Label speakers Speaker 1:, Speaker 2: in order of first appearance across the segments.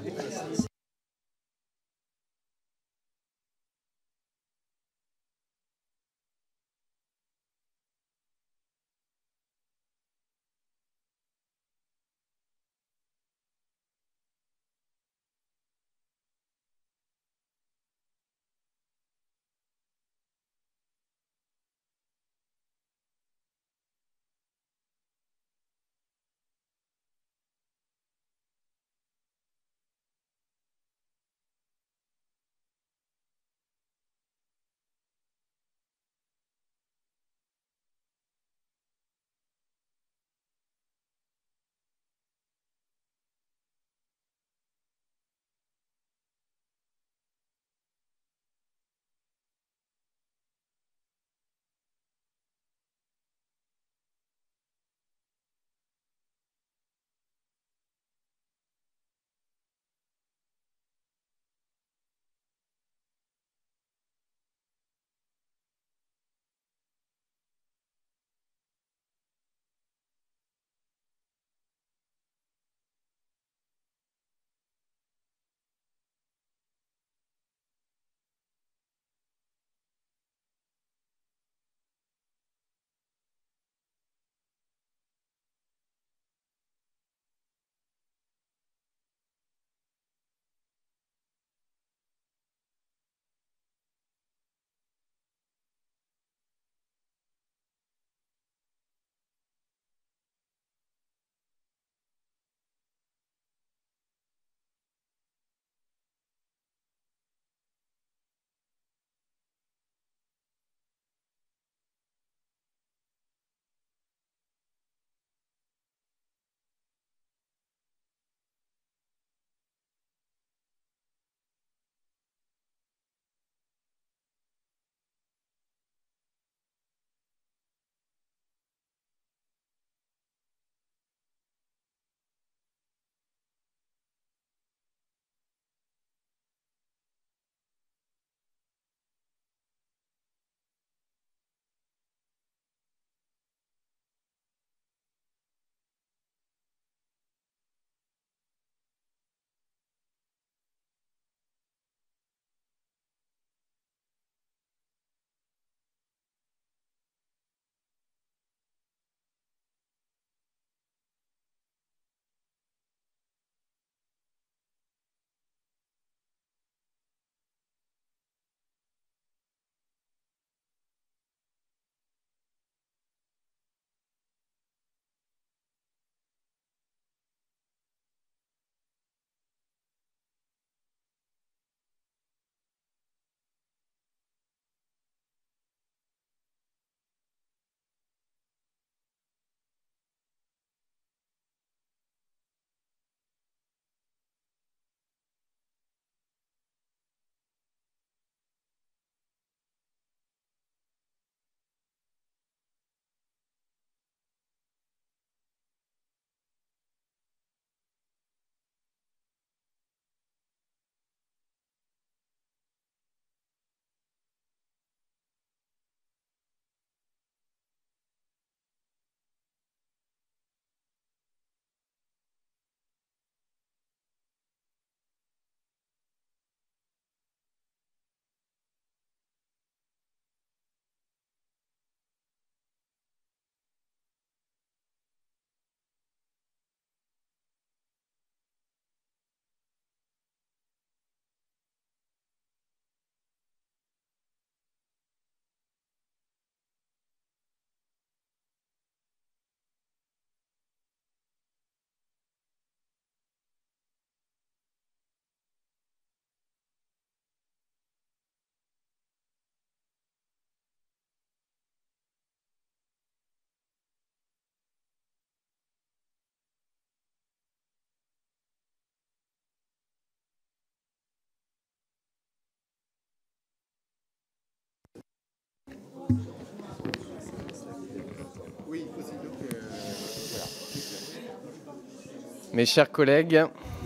Speaker 1: Mes chers collègues,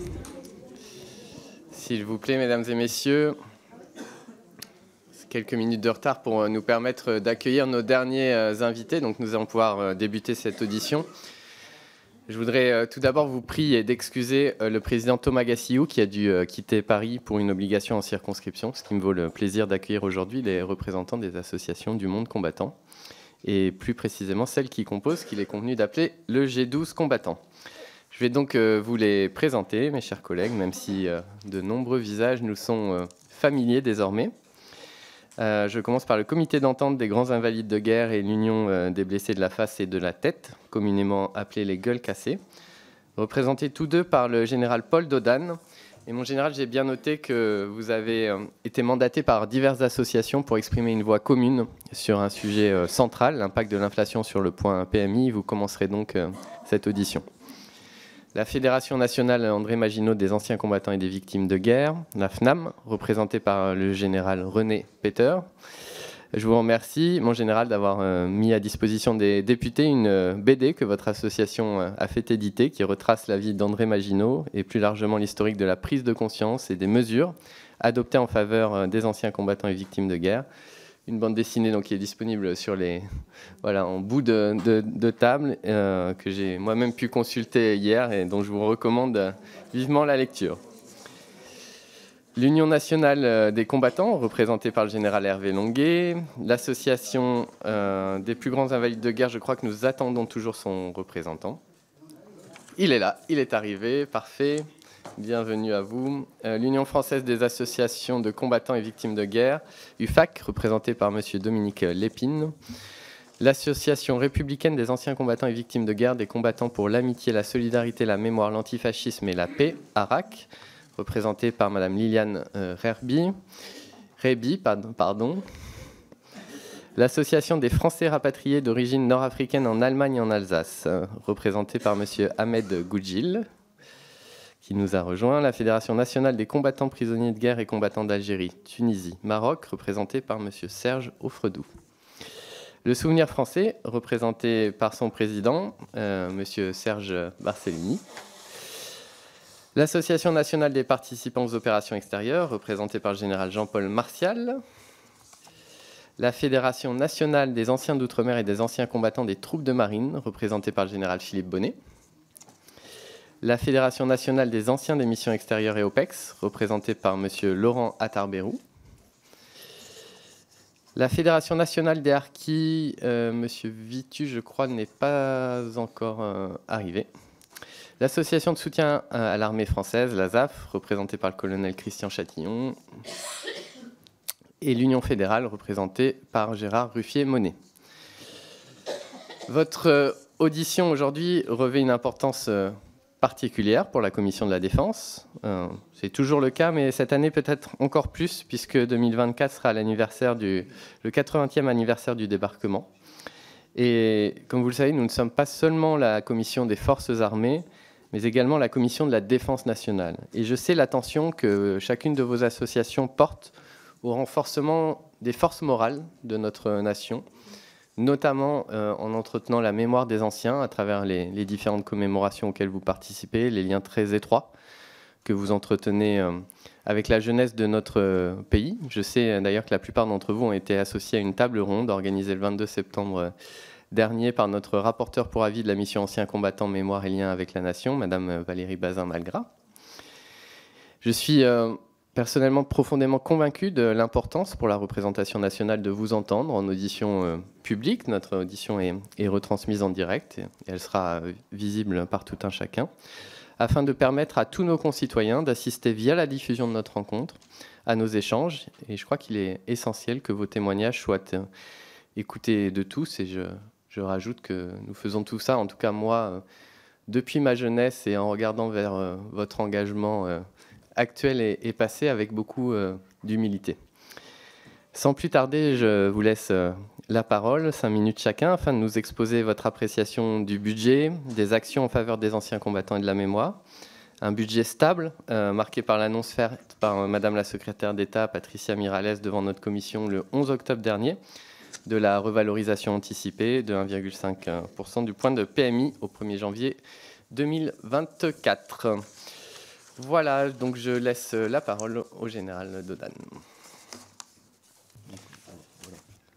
Speaker 1: s'il vous plaît, mesdames et messieurs, quelques minutes de retard pour nous permettre d'accueillir nos derniers invités. Donc nous allons pouvoir débuter cette audition. Je voudrais tout d'abord vous prier d'excuser le président Thomas Gassillou qui a dû quitter Paris pour une obligation en circonscription, ce qui me vaut le plaisir d'accueillir aujourd'hui les représentants des associations du monde combattant, et plus précisément celles qui composent, qu'il est convenu d'appeler le G12 combattant. Je vais donc vous les présenter, mes chers collègues, même si de nombreux visages nous sont familiers désormais. Je commence par le comité d'entente des grands invalides de guerre et l'union des blessés de la face et de la tête, communément appelés les gueules cassées, représentés tous deux par le général Paul Dodane. Et mon général, j'ai bien noté que vous avez été mandaté par diverses associations pour exprimer une voix commune sur un sujet central, l'impact de l'inflation sur le point PMI. Vous commencerez donc cette audition. La Fédération nationale André Maginot des anciens combattants et des victimes de guerre, la FNAM, représentée par le général René Peter. Je vous remercie, mon général, d'avoir mis à disposition des députés une BD que votre association a fait éditer, qui retrace la vie d'André Maginot et plus largement l'historique de la prise de conscience et des mesures adoptées en faveur des anciens combattants et victimes de guerre. Une bande dessinée donc, qui est disponible sur en bout de table, que j'ai moi-même pu consulter hier et dont je vous recommande vivement la lecture. L'Union nationale des combattants, représentée par le général Hervé Longuet, l'association des plus grands invalides de guerre, je crois que nous attendons toujours son représentant. Il est là, il est arrivé, parfait. Bienvenue à vous. L'Union française des associations de combattants et victimes de guerre, UFAC, représentée par M. Dominique Lépine. L'Association républicaine des anciens combattants et victimes de guerre, des combattants pour l'amitié, la solidarité, la mémoire, l'antifascisme et la paix, ARAC, représentée par Mme Liliane Réby. L'Association des Français rapatriés d'origine nord-africaine en Allemagne et en Alsace, représentée par M. Ahmed Goudjil, qui nous a rejoint. La Fédération nationale des combattants prisonniers de guerre et combattants d'Algérie, Tunisie, Maroc, représentée par M. Serge Offredou. Le Souvenir français, représenté par son président, M. Serge Barcellini. L'Association nationale des participants aux opérations extérieures, représentée par le général Jean-Paul Martial. La Fédération nationale des anciens d'outre-mer et des anciens combattants des troupes de marine, représentée par le général Philippe Bonnet. La Fédération nationale des anciens des missions extérieures et OPEX, représentée par M. Laurent Attarbérou. La Fédération nationale des harkis, M. Vitu, je crois, n'est pas encore arrivé. L'Association de soutien à l'armée française, l'ASAF, représentée par le colonel Christian Chatillon. Et l'Union fédérale, représentée par Gérard Ruffier-Monet. Votre audition aujourd'hui revêt une importance particulière pour la Commission de la Défense. C'est toujours le cas, mais cette année peut-être encore plus, puisque 2024 sera le 80e anniversaire du débarquement. Et comme vous le savez, nous ne sommes pas seulement la Commission des Forces armées, mais également la Commission de la Défense nationale. Et je sais l'attention que chacune de vos associations porte au renforcement des forces morales de notre nation, notamment en entretenant la mémoire des anciens à travers les différentes commémorations auxquelles vous participez, les liens très étroits que vous entretenez avec la jeunesse de notre pays. Je sais d'ailleurs que la plupart d'entre vous ont été associés à une table ronde organisée le 22 septembre dernier par notre rapporteur pour avis de la mission Anciens combattants, mémoire et liens avec la nation, Madame Valérie Bazin-Malgras. Je suis personnellement profondément convaincu de l'importance pour la représentation nationale de vous entendre en audition publique. Notre audition est retransmise en direct et elle sera visible par tout un chacun, afin de permettre à tous nos concitoyens d'assister via la diffusion de notre rencontre à nos échanges. Et je crois qu'il est essentiel que vos témoignages soient écoutés de tous. Et je rajoute que nous faisons tout ça, en tout cas moi, depuis ma jeunesse et en regardant vers votre engagement actuel et passé avec beaucoup d'humilité. Sans plus tarder, je vous laisse la parole, 5 minutes chacun, afin de nous exposer votre appréciation du budget, des actions en faveur des anciens combattants et de la mémoire. Un budget stable, marqué par l'annonce faite par Madame la secrétaire d'État, Patricia Miralles, devant notre commission le 11 octobre dernier, de la revalorisation anticipée de 1,5% du point de PMI au 1er janvier 2024. Voilà, donc je laisse la parole au général Dodane.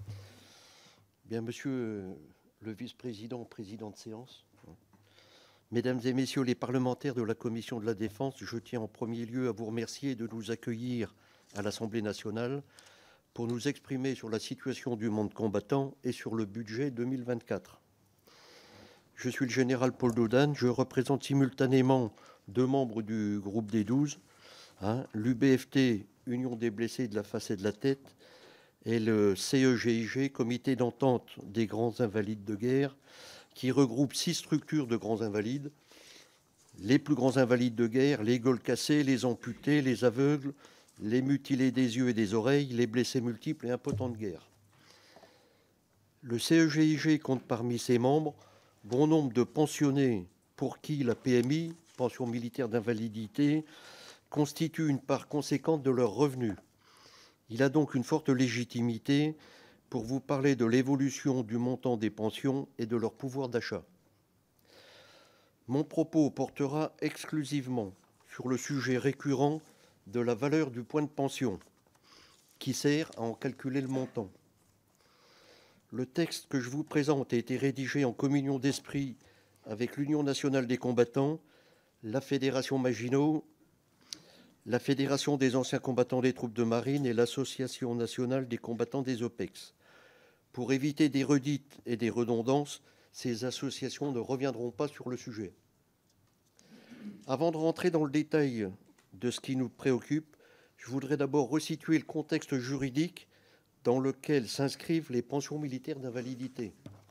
Speaker 2: Bien, monsieur le vice-président, président de séance, Mesdames et messieurs les parlementaires de la Commission de la Défense, je tiens en premier lieu à vous remercier de nous accueillir à l'Assemblée nationale pour nous exprimer sur la situation du monde combattant et sur le budget 2024. Je suis le général Paul Dodane, je représente simultanément deux membres du groupe des 12, l'UBFT, Union des blessés de la face et de la tête, et le CEGIG, Comité d'entente des grands invalides de guerre, qui regroupe 6 structures de grands invalides, les plus grands invalides de guerre, les gueules cassées, les amputés, les aveugles, les mutilés des yeux et des oreilles, les blessés multiples et impotents de guerre. Le CEGIG compte parmi ses membres bon nombre de pensionnés pour qui la PMI, pension militaire d'invalidité, constitue une part conséquente de leurs revenus. Il a donc une forte légitimité pour vous parler de l'évolution du montant des pensions et de leur pouvoir d'achat. Mon propos portera exclusivement sur le sujet récurrent de la valeur du point de pension, qui sert à en calculer le montant. Le texte que je vous présente a été rédigé en communion d'esprit avec l'Union nationale des combattants, la Fédération Maginot, la Fédération des anciens combattants des troupes de marine et l'Association nationale des combattants des OPEX. Pour éviter des redites et des redondances, ces associations ne reviendront pas sur le sujet. Avant de rentrer dans le détail de ce qui nous préoccupe, je voudrais d'abord resituer le contexte juridique dans lequel s'inscrivent les pensions militaires d'invalidité.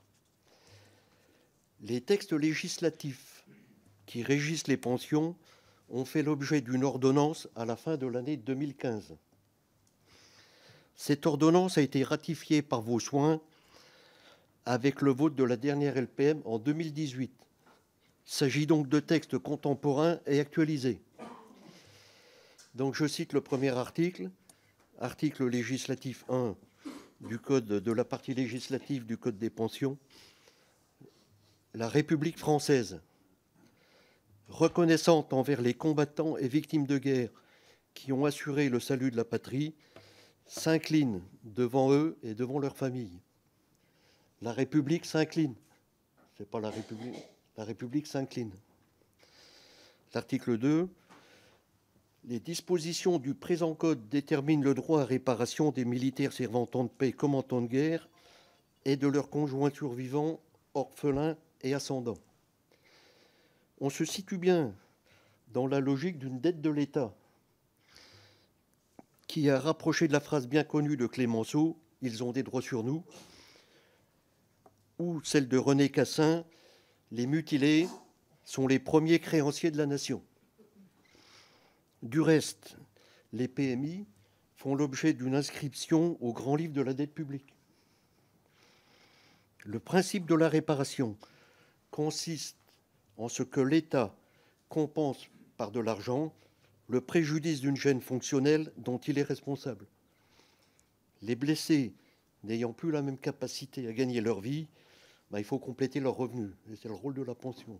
Speaker 2: Les textes législatifs qui régissent les pensions ont fait l'objet d'une ordonnance à la fin de l'année 2015. Cette ordonnance a été ratifiée par vos soins avec le vote de la dernière LPM en 2018. Il s'agit donc de textes contemporains et actualisés. Donc je cite le premier article, article législatif 1 du Code de la partie législative du Code des pensions. La République française, reconnaissante envers les combattants et victimes de guerre qui ont assuré le salut de la patrie, s'incline devant eux et devant leurs familles. La République s'incline. Ce n'est pas la République. La République s'incline. L'article 2. Les dispositions du présent code déterminent le droit à réparation des militaires servant en temps de paix comme en temps de guerre et de leurs conjoints survivants, orphelins et ascendants. On se situe bien dans la logique d'une dette de l'État qui a rapproché de la phrase bien connue de Clémenceau « Ils ont des droits sur nous » ou celle de René Cassin « Les mutilés sont les premiers créanciers de la nation ». Du reste, les PMI font l'objet d'une inscription au grand livre de la dette publique. Le principe de la réparation consiste en ce que l'État compense par de l'argent le préjudice d'une gêne fonctionnelle dont il est responsable. Les blessés n'ayant plus la même capacité à gagner leur vie, il faut compléter leurs revenus. Et c'est le rôle de la pension.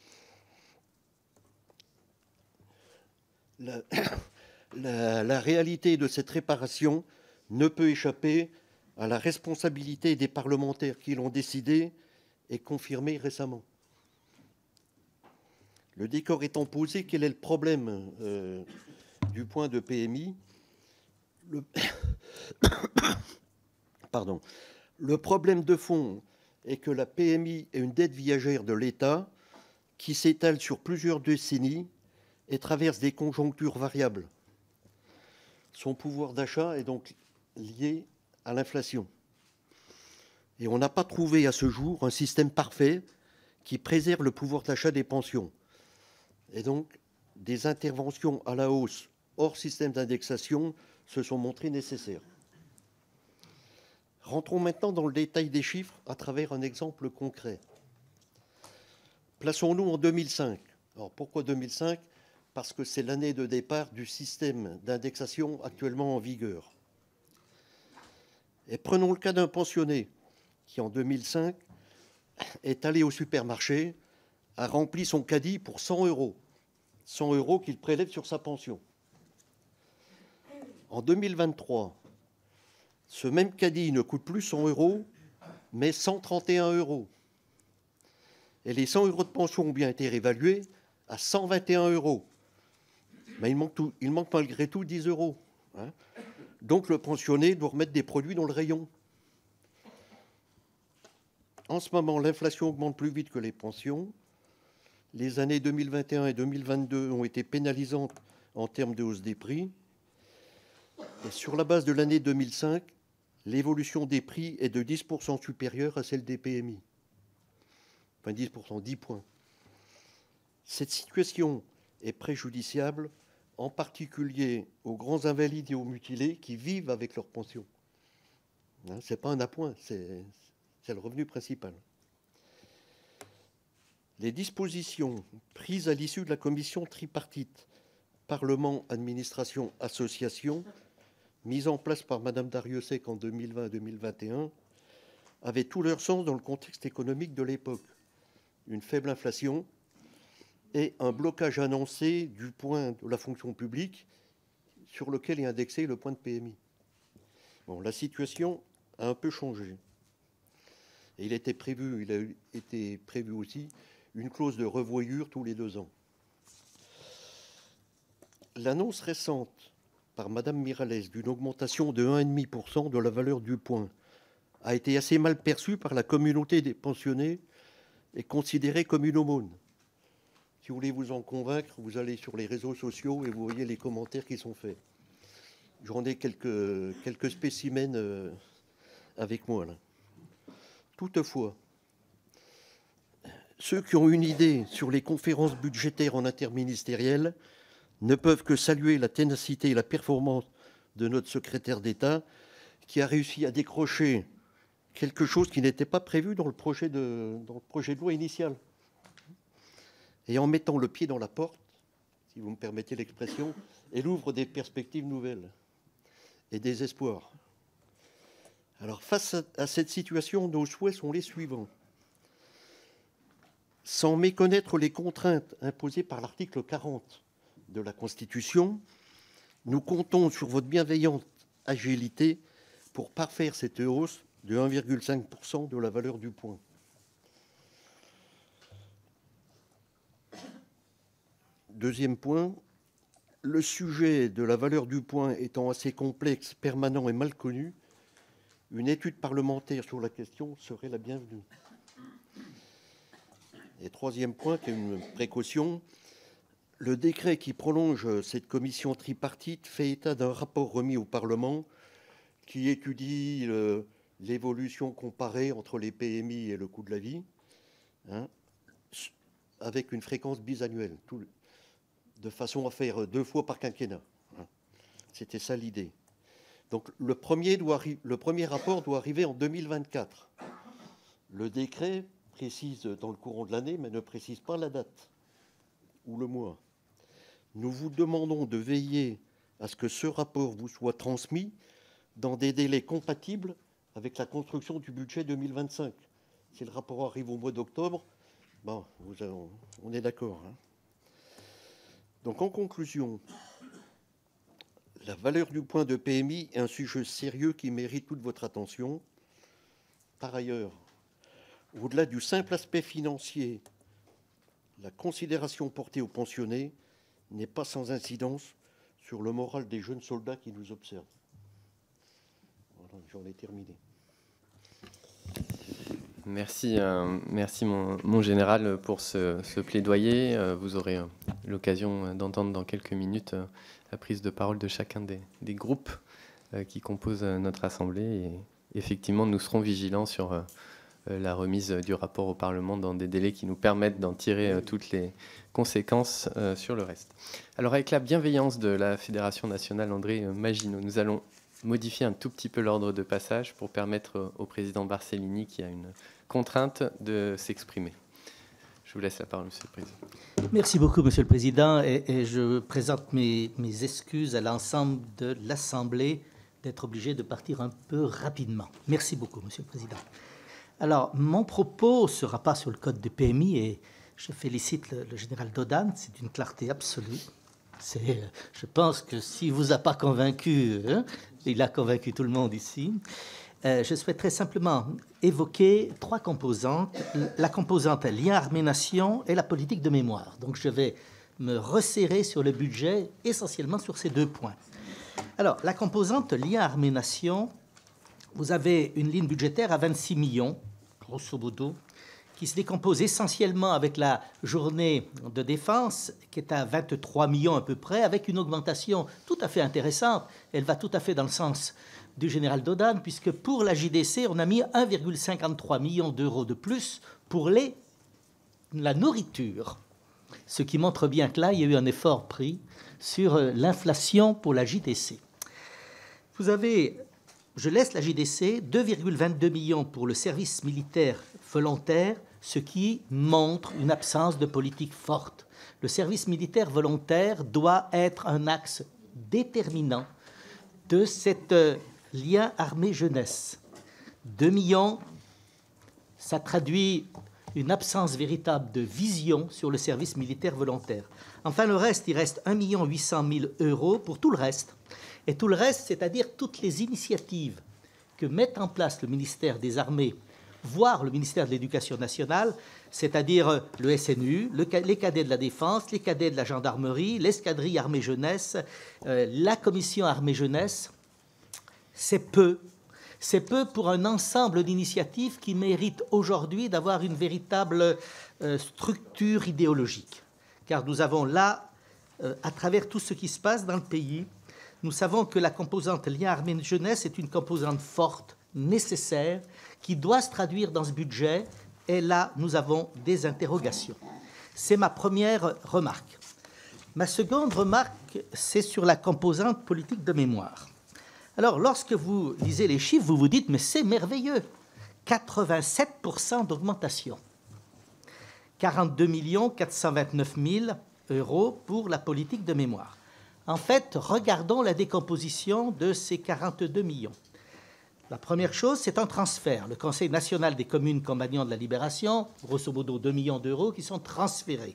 Speaker 2: La réalité de cette réparation ne peut échapper à la responsabilité des parlementaires qui l'ont décidé et confirmé récemment. Le décor étant posé, quel est le problème du point de PMI ? Le problème de fond est que la PMI est une dette viagère de l'État qui s'étale sur plusieurs décennies et traverse des conjonctures variables. Son pouvoir d'achat est donc lié à l'inflation. Et on n'a pas trouvé à ce jour un système parfait qui préserve le pouvoir d'achat des pensions. Et donc, des interventions à la hausse hors système d'indexation se sont montrées nécessaires. Rentrons maintenant dans le détail des chiffres à travers un exemple concret. Plaçons-nous en 2005. Alors pourquoi 2005 ? Parce que c'est l'année de départ du système d'indexation actuellement en vigueur. Et prenons le cas d'un pensionné qui, en 2005, est allé au supermarché, a rempli son caddie pour 100 €. 100 € qu'il prélève sur sa pension. En 2023, ce même caddie ne coûte plus 100 €, mais 131 €. Et les 100 € de pension ont bien été réévalués à 121 €. Mais il manque malgré tout 10 €. Hein. Donc le pensionné doit remettre des produits dans le rayon. En ce moment, l'inflation augmente plus vite que les pensions. Les années 2021 et 2022 ont été pénalisantes en termes de hausse des prix. Et sur la base de l'année 2005, l'évolution des prix est de 10% supérieure à celle des PMI. Enfin 10%, 10 points. Cette situation est préjudiciable, en particulier aux grands invalides et aux mutilés qui vivent avec leur pension. Hein, ce n'est pas un appoint, c'est le revenu principal. Les dispositions prises à l'issue de la commission tripartite Parlement, administration, association, mise en place par Mme Darrieussecq en 2020-2021, avaient tout leur sens dans le contexte économique de l'époque. Une faible inflation et un blocage annoncé du point de la fonction publique sur lequel est indexé le point de PMI. Bon, la situation a un peu changé. Et il a été prévu aussi une clause de revoyure tous les 2 ans. L'annonce récente par Mme Miralles d'une augmentation de 1,5% de la valeur du point a été assez mal perçue par la communauté des pensionnés et considérée comme une aumône. Si vous voulez vous en convaincre, vous allez sur les réseaux sociaux et vous voyez les commentaires qui sont faits. J'en ai quelques spécimens avec moi, là. Toutefois, ceux qui ont une idée sur les conférences budgétaires en interministériel ne peuvent que saluer la ténacité et la performance de notre secrétaire d'État qui a réussi à décrocher quelque chose qui n'était pas prévu dans le projet de loi initial. Et en mettant le pied dans la porte, si vous me permettez l'expression, elle ouvre des perspectives nouvelles et des espoirs. Alors, face à cette situation, nos souhaits sont les suivants. Sans méconnaître les contraintes imposées par l'article 40 de la Constitution, nous comptons sur votre bienveillante agilité pour parfaire cette hausse de 1,5% de la valeur du point. Deuxième point, le sujet de la valeur du point étant assez complexe, permanent et mal connu, une étude parlementaire sur la question serait la bienvenue. Et troisième point, qui est une précaution, le décret qui prolonge cette commission tripartite fait état d'un rapport remis au Parlement qui étudie l'évolution comparée entre les PMI et le coût de la vie, hein, avec une fréquence bisannuelle, de façon à faire 2 fois par quinquennat. Hein. C'était ça l'idée. Donc le premier rapport doit arriver en 2024. Le décret précise dans le courant de l'année, mais ne précise pas la date ou le mois. Nous vous demandons de veiller à ce que ce rapport vous soit transmis dans des délais compatibles avec la construction du budget 2025. Si le rapport arrive au mois d'octobre, bon, on est d'accord. Hein. Donc en conclusion, la valeur du point de PMI est un sujet sérieux qui mérite toute votre attention. Par ailleurs, au-delà du simple aspect financier, la considération portée aux pensionnés n'est pas sans incidence sur le moral des jeunes soldats qui nous observent. Voilà, j'en ai terminé.
Speaker 1: Merci, mon général, pour ce plaidoyer. Vous aurez l'occasion d'entendre dans quelques minutes la prise de parole de chacun des groupes qui composent notre Assemblée. Et effectivement, nous serons vigilants sur la remise du rapport au Parlement dans des délais qui nous permettent d'en tirer toutes les conséquences sur le reste. Alors, avec la bienveillance de la Fédération nationale André Maginot, nous allons modifier un tout petit peu l'ordre de passage pour permettre au président Barcellini, qui a une contrainte, de s'exprimer. Je vous laisse la parole, Monsieur le Président.
Speaker 3: Merci beaucoup, Monsieur le Président, et je présente mes excuses à l'ensemble de l'Assemblée d'être obligé de partir un peu rapidement. Merci beaucoup, Monsieur le Président. Alors, mon propos ne sera pas sur le code de PMI, et je félicite le général Dodane, c'est d'une clarté absolue. Je pense que s'il ne vous a pas convaincu, hein, il a convaincu tout le monde ici. je souhaiterais simplement évoquer 3 composantes. La composante lien armée-nation et la politique de mémoire. Donc je vais me resserrer sur le budget, essentiellement sur ces 2 points. Alors, la composante lien armée-nation, vous avez une ligne budgétaire à 26 millions, grosso modo, qui se décompose essentiellement avec la journée de défense, qui est à 23 millions à peu près, avec une augmentation tout à fait intéressante. Elle va tout à fait dans le sens du général Dodane, puisque pour la JDC, on a mis 1,53 million d'euros de plus pour la nourriture. Ce qui montre bien que là, il y a eu un effort pris sur l'inflation pour la JDC. Vous avez, je laisse la JDC, 2,22 millions pour le service militaire volontaire, ce qui montre une absence de politique forte. Le service militaire volontaire doit être un axe déterminant de cet lien armée-jeunesse. 2 millions, ça traduit une absence véritable de vision sur le service militaire volontaire. Enfin, le reste, il reste 1 800 000 euros pour tout le reste. Et tout le reste, c'est-à-dire toutes les initiatives que met en place le ministère des Armées, voire le ministère de l'Éducation nationale, c'est-à-dire le SNU, les cadets de la Défense, les cadets de la Gendarmerie, l'escadrille armée-jeunesse, la commission armée-jeunesse, c'est peu. C'est peu pour un ensemble d'initiatives qui méritent aujourd'hui d'avoir une véritable structure idéologique. Car nous avons là, à travers tout ce qui se passe dans le pays, nous savons que la composante lien armée-jeunesse est une composante forte, nécessaire, qui doit se traduire dans ce budget. Et là, nous avons des interrogations. C'est ma première remarque. Ma seconde remarque, c'est sur la composante politique de mémoire. Alors, lorsque vous lisez les chiffres, vous vous dites, mais c'est merveilleux, 87% d'augmentation, 42 429 000 euros pour la politique de mémoire. En fait, regardons la décomposition de ces 42 millions. La première chose, c'est un transfert. Le Conseil national des communes compagnons de la Libération, grosso modo 2 millions d'euros qui sont transférés.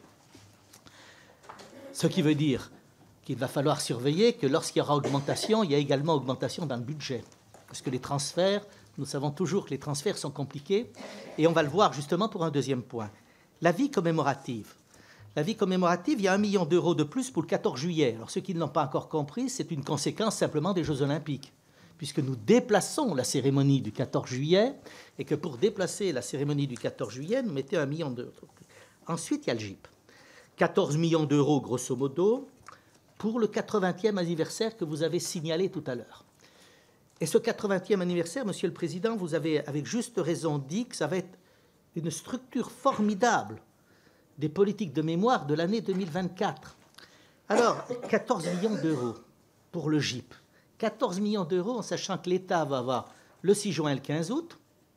Speaker 3: Ce qui veut dire qu'il va falloir surveiller que lorsqu'il y aura augmentation, il y a également augmentation dans le budget. Parce que les transferts, nous savons toujours que les transferts sont compliqués, et on va le voir justement pour un deuxième point. La vie commémorative. La vie commémorative, il y a 1 million d'euros de plus pour le 14 juillet. Alors ceux qui ne l'ont pas encore compris, c'est une conséquence simplement des Jeux Olympiques, puisque nous déplaçons la cérémonie du 14 juillet, et que pour déplacer la cérémonie du 14 juillet, nous mettons 1 million d'euros. Ensuite, il y a le GIP. 14 millions d'euros, grosso modo, pour le 80e anniversaire que vous avez signalé tout à l'heure. Et ce 80e anniversaire, Monsieur le Président, vous avez avec juste raison dit que ça va être une structure formidable des politiques de mémoire de l'année 2024. Alors, 14 millions d'euros pour le GIP. 14 millions d'euros en sachant que l'État va avoir le 6 juin et le 15 août,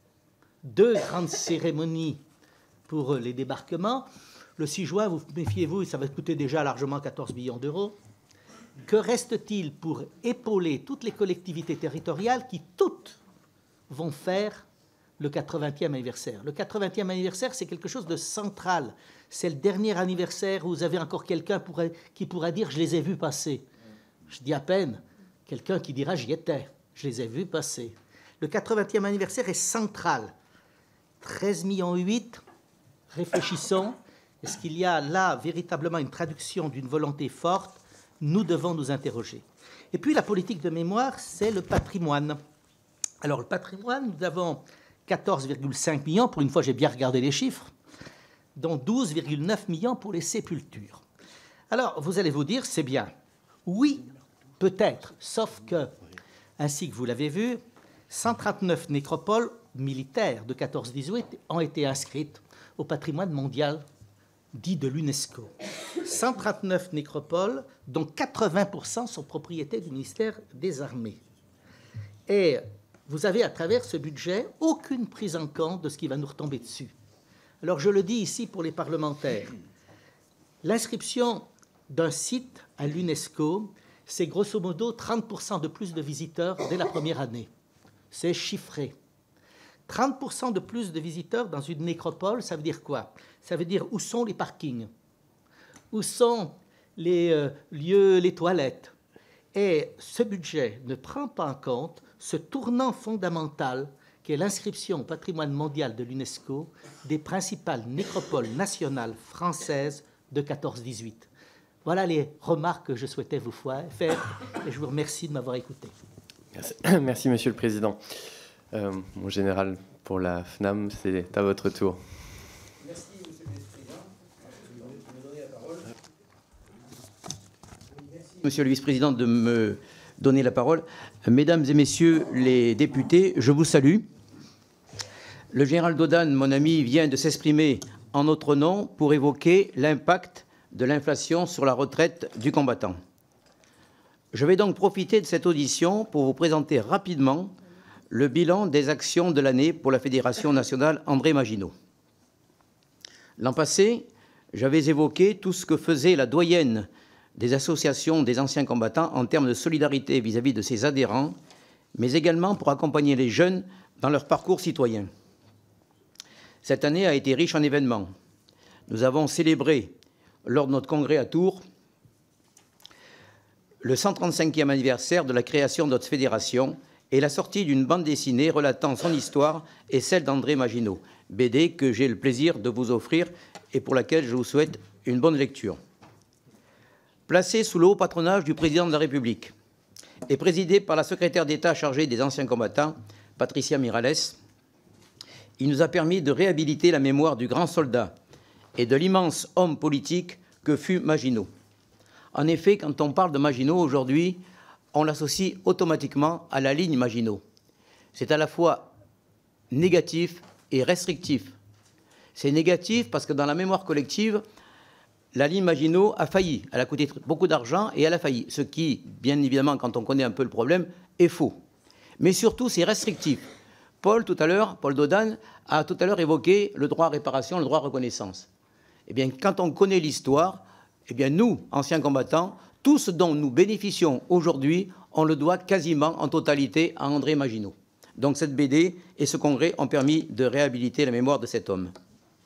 Speaker 3: 2 grandes cérémonies pour les débarquements. Le 6 juin, vous méfiez-vous, ça va coûter déjà largement 14 millions d'euros. Que reste-t-il pour épauler toutes les collectivités territoriales qui toutes vont faire le 80e anniversaire? Le 80e anniversaire, c'est quelque chose de central. C'est le dernier anniversaire où vous avez encore quelqu'un qui pourra dire « je les ai vus passer ». Je dis à peine quelqu'un qui dira « j'y étais, je les ai vus passer ». Le 80e anniversaire est central. 13,8 millions, réfléchissons. Est-ce qu'il y a là véritablement une traduction d'une volonté forte? Nous devons nous interroger. Et puis la politique de mémoire, c'est le patrimoine. Alors le patrimoine, nous avons 14,5 millions, pour une fois j'ai bien regardé les chiffres, dont 12,9 millions pour les sépultures. Alors vous allez vous dire, c'est bien. Oui, peut-être, sauf que, ainsi que vous l'avez vu, 139 nécropoles militaires de 14-18 ont été inscrites au patrimoine mondial dit de l'UNESCO. 139 nécropoles, dont 80% sont propriété du ministère des Armées. Et vous avez à travers ce budget aucune prise en compte de ce qui va nous retomber dessus. Alors je le dis ici pour les parlementaires, l'inscription d'un site à l'UNESCO, c'est grosso modo 30% de plus de visiteurs dès la première année. C'est chiffré. 30% de plus de visiteurs dans une nécropole, ça veut dire quoi? Ça veut dire où sont les parkings? Où sont les lieux, les toilettes? Et ce budget ne prend pas en compte ce tournant fondamental qu'est l'inscription au patrimoine mondial de l'UNESCO des principales nécropoles nationales françaises de 14-18. Voilà les remarques que je souhaitais vous faire et je vous remercie de m'avoir écouté.
Speaker 1: Merci, merci Monsieur le Président. Mon général, pour la FNAM, c'est à votre tour.
Speaker 4: Merci, Monsieur le Vice-président. Je vais me donner la parole. Merci, Monsieur le Vice-président, de me donner la parole. Mesdames et Messieurs les députés, je vous salue. Le général Dodane, mon ami, vient de s'exprimer en notre nom pour évoquer l'impact de l'inflation sur la retraite du combattant. Je vais donc profiter de cette audition pour vous présenter rapidement le bilan des actions de l'année pour la Fédération nationale André Maginot. L'an passé, j'avais évoqué tout ce que faisait la doyenne des associations des anciens combattants en termes de solidarité vis-à-vis de ses adhérents, mais également pour accompagner les jeunes dans leur parcours citoyen. Cette année a été riche en événements. Nous avons célébré, lors de notre congrès à Tours, le 135e anniversaire de la création de notre fédération et la sortie d'une bande dessinée relatant son histoire et celle d'André Maginot, BD que j'ai le plaisir de vous offrir et pour laquelle je vous souhaite une bonne lecture. Placé sous le haut patronage du président de la République et présidé par la secrétaire d'État chargée des anciens combattants, Patricia Miralles, il nous a permis de réhabiliter la mémoire du grand soldat et de l'immense homme politique que fut Maginot. En effet, quand on parle de Maginot aujourd'hui, on l'associe automatiquement à la ligne Maginot. C'est à la fois négatif et restrictif. C'est négatif parce que dans la mémoire collective, la ligne Maginot a failli. Elle a coûté beaucoup d'argent et elle a failli. Ce qui, bien évidemment, quand on connaît un peu le problème, est faux. Mais surtout, c'est restrictif. Paul Dodane, a tout à l'heure évoqué le droit à réparation, le droit à reconnaissance. Eh bien, quand on connaît l'histoire, eh bien, nous, anciens combattants, tout ce dont nous bénéficions aujourd'hui, on le doit quasiment en totalité à André Maginot. Donc cette BD et ce congrès ont permis de réhabiliter la mémoire de cet homme.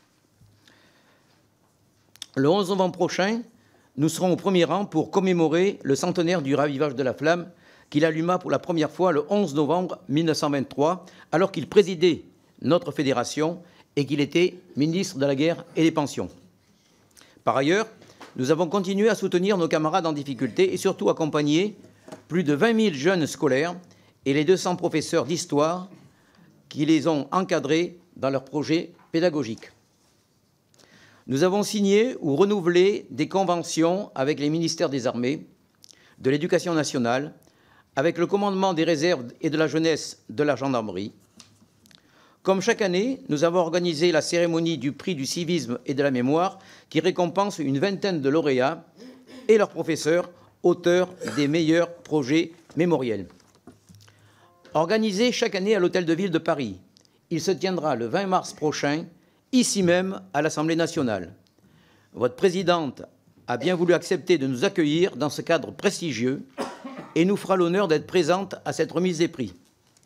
Speaker 4: Le 11 novembre prochain, nous serons au premier rang pour commémorer le centenaire du ravivage de la flamme qu'il alluma pour la première fois le 11 novembre 1923, alors qu'il présidait notre fédération et qu'il était ministre de la Guerre et des Pensions. Par ailleurs, nous avons continué à soutenir nos camarades en difficulté et surtout accompagner plus de 20 000 jeunes scolaires et les 200 professeurs d'histoire qui les ont encadrés dans leurs projets pédagogiques. Nous avons signé ou renouvelé des conventions avec les ministères des Armées, de l'Éducation nationale, avec le commandement des réserves et de la jeunesse de la gendarmerie. Comme chaque année, nous avons organisé la cérémonie du prix du civisme et de la mémoire qui récompense une vingtaine de lauréats et leurs professeurs, auteurs des meilleurs projets mémoriels. Organisé chaque année à l'Hôtel de Ville de Paris, il se tiendra le 20 mars prochain, ici même à l'Assemblée nationale. Votre présidente a bien voulu accepter de nous accueillir dans ce cadre prestigieux et nous fera l'honneur d'être présente à cette remise des prix.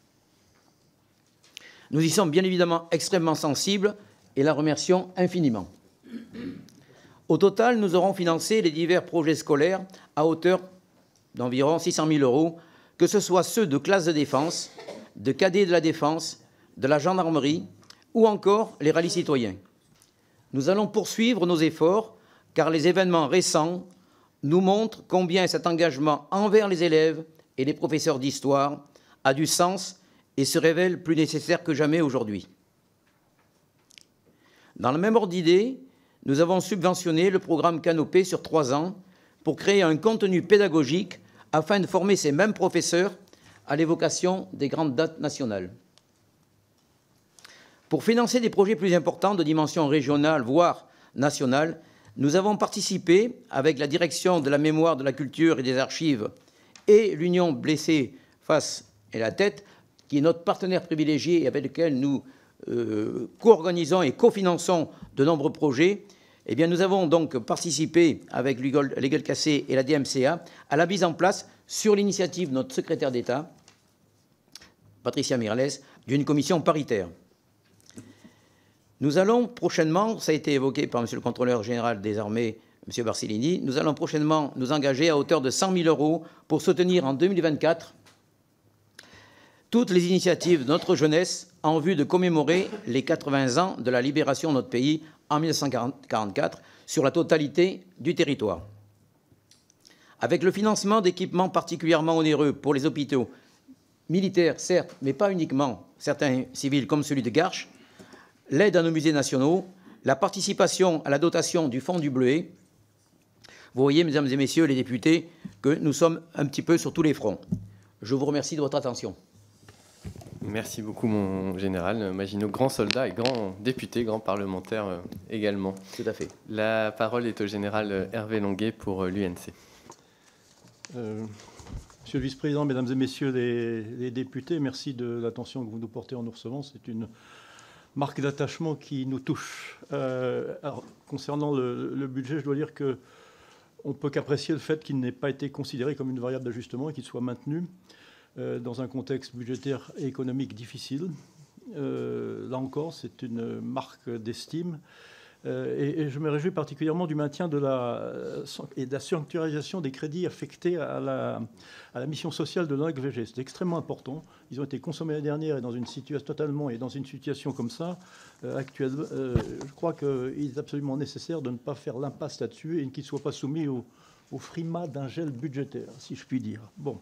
Speaker 4: Nous y sommes bien évidemment extrêmement sensibles et la remercions infiniment. Au total, nous aurons financé les divers projets scolaires à hauteur d'environ 600 000 €, que ce soit ceux de classes de défense, de cadets de la défense, de la gendarmerie ou encore les rallyes citoyens. Nous allons poursuivre nos efforts car les événements récents nous montrent combien cet engagement envers les élèves et les professeurs d'histoire a du sens et se révèle plus nécessaire que jamais aujourd'hui. Dans le même ordre d'idée, nous avons subventionné le programme Canopé sur 3 ans pour créer un contenu pédagogique afin de former ces mêmes professeurs à l'évocation des grandes dates nationales. Pour financer des projets plus importants de dimension régionale, voire nationale, nous avons participé, avec la direction de la mémoire, de la culture et des archives et l'Union Blessés Face et la Tête, qui est notre partenaire privilégié et avec lequel nous co-organisons et cofinançons de nombreux projets, eh bien, nous avons donc participé avec l'Égueule Cassé et la DMCA à la mise en place, sur l'initiative de notre secrétaire d'État, Patricia Miralles, d'une commission paritaire. Nous allons prochainement, ça a été évoqué par M. le contrôleur général des armées, M. Barcellini, nous allons prochainement nous engager à hauteur de 100 000 € pour soutenir en 2024 toutes les initiatives de notre jeunesse en vue de commémorer les 80 ans de la libération de notre pays en 1944 sur la totalité du territoire. Avec le financement d'équipements particulièrement onéreux pour les hôpitaux militaires, certes, mais pas uniquement, certains civils comme celui de Garches, l'aide à nos musées nationaux, la participation à la dotation du Fonds du Bleuet, vous voyez, mesdames et messieurs les députés, que nous sommes un petit peu sur tous les fronts. Je vous remercie de votre attention.
Speaker 1: Merci beaucoup, mon général Maginot, grand soldat et grand député, grand parlementaire également.
Speaker 4: Tout à fait.
Speaker 1: La parole est au général Hervé Longuet pour l'UNC.
Speaker 5: Monsieur le vice-président, mesdames et messieurs les députés, merci de l'attention que vous nous portez en nous recevant. C'est une marque d'attachement qui nous touche. Alors, concernant le budget, je dois dire qu'on ne peut qu'apprécier le fait qu'il n'ait pas été considéré comme une variable d'ajustement et qu'il soit maintenu dans un contexte budgétaire et économique difficile. Là encore, c'est une marque d'estime. Et je me réjouis particulièrement du maintien de la sanctuarisation des crédits affectés à la mission sociale de l'ONAC-VG. C'est extrêmement important. Ils ont été consommés l'année dernière et dans une situation comme ça, actuelle. Je crois qu'il est absolument nécessaire de ne pas faire l'impasse là-dessus et qu'ils ne soient pas soumis au frimas d'un gel budgétaire, si je puis dire. Bon.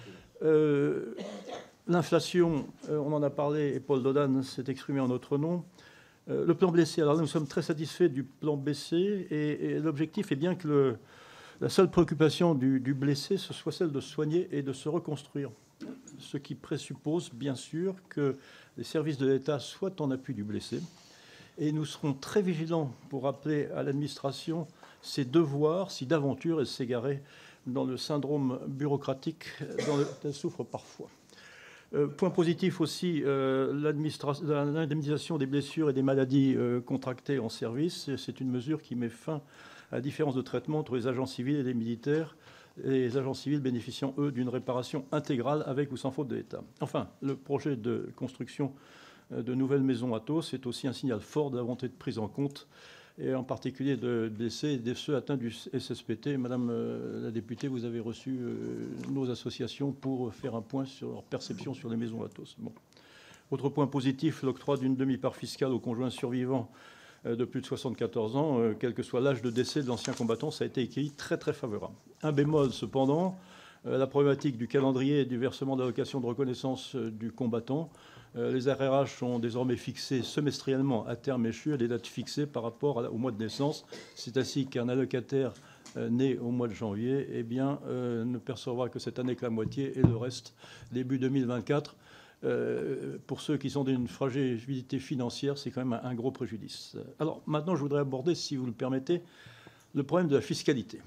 Speaker 5: L'inflation, on en a parlé et Paul Dodane s'est exprimé en notre nom. Le plan Blessé, alors nous sommes très satisfaits du plan Blessé et l'objectif est bien que la seule préoccupation du blessé, ce soit celle de soigner et de se reconstruire. Ce qui présuppose bien sûr que les services de l'État soient en appui du blessé. Et nous serons très vigilants pour rappeler à l'administration ses devoirs si d'aventure elle s'égarait dans le syndrome bureaucratique dont elle souffre parfois. Point positif aussi, l'indemnisation des blessures et des maladies contractées en service. C'est une mesure qui met fin à la différence de traitement entre les agents civils et les militaires, les agents civils bénéficiant, eux, d'une réparation intégrale avec ou sans faute de l'État. Enfin, le projet de construction de nouvelles maisons Athos, c'est aussi un signal fort de la volonté de prise en compte, et en particulier de blessés et de ceux atteints du SSPT. Madame la députée, vous avez reçu nos associations pour faire un point sur leur perception sur les maisons Athos. Bon. Autre point positif, l'octroi d'une demi-part fiscale aux conjoints survivants de plus de 74 ans, quel que soit l'âge de décès de l'ancien combattant, ça a été accueilli très très favorable. Un bémol cependant, la problématique du calendrier et du versement d'allocation de reconnaissance du combattant. Les RRH sont désormais fixés semestriellement à terme échu à des dates fixées par rapport au mois de naissance. C'est ainsi qu'un allocataire né au mois de janvier ne percevra que cette année que la moitié et le reste début 2024. Pour ceux qui sont d'une fragilité financière, c'est quand même un gros préjudice. Alors maintenant, je voudrais aborder, si vous le permettez, le problème de la fiscalité.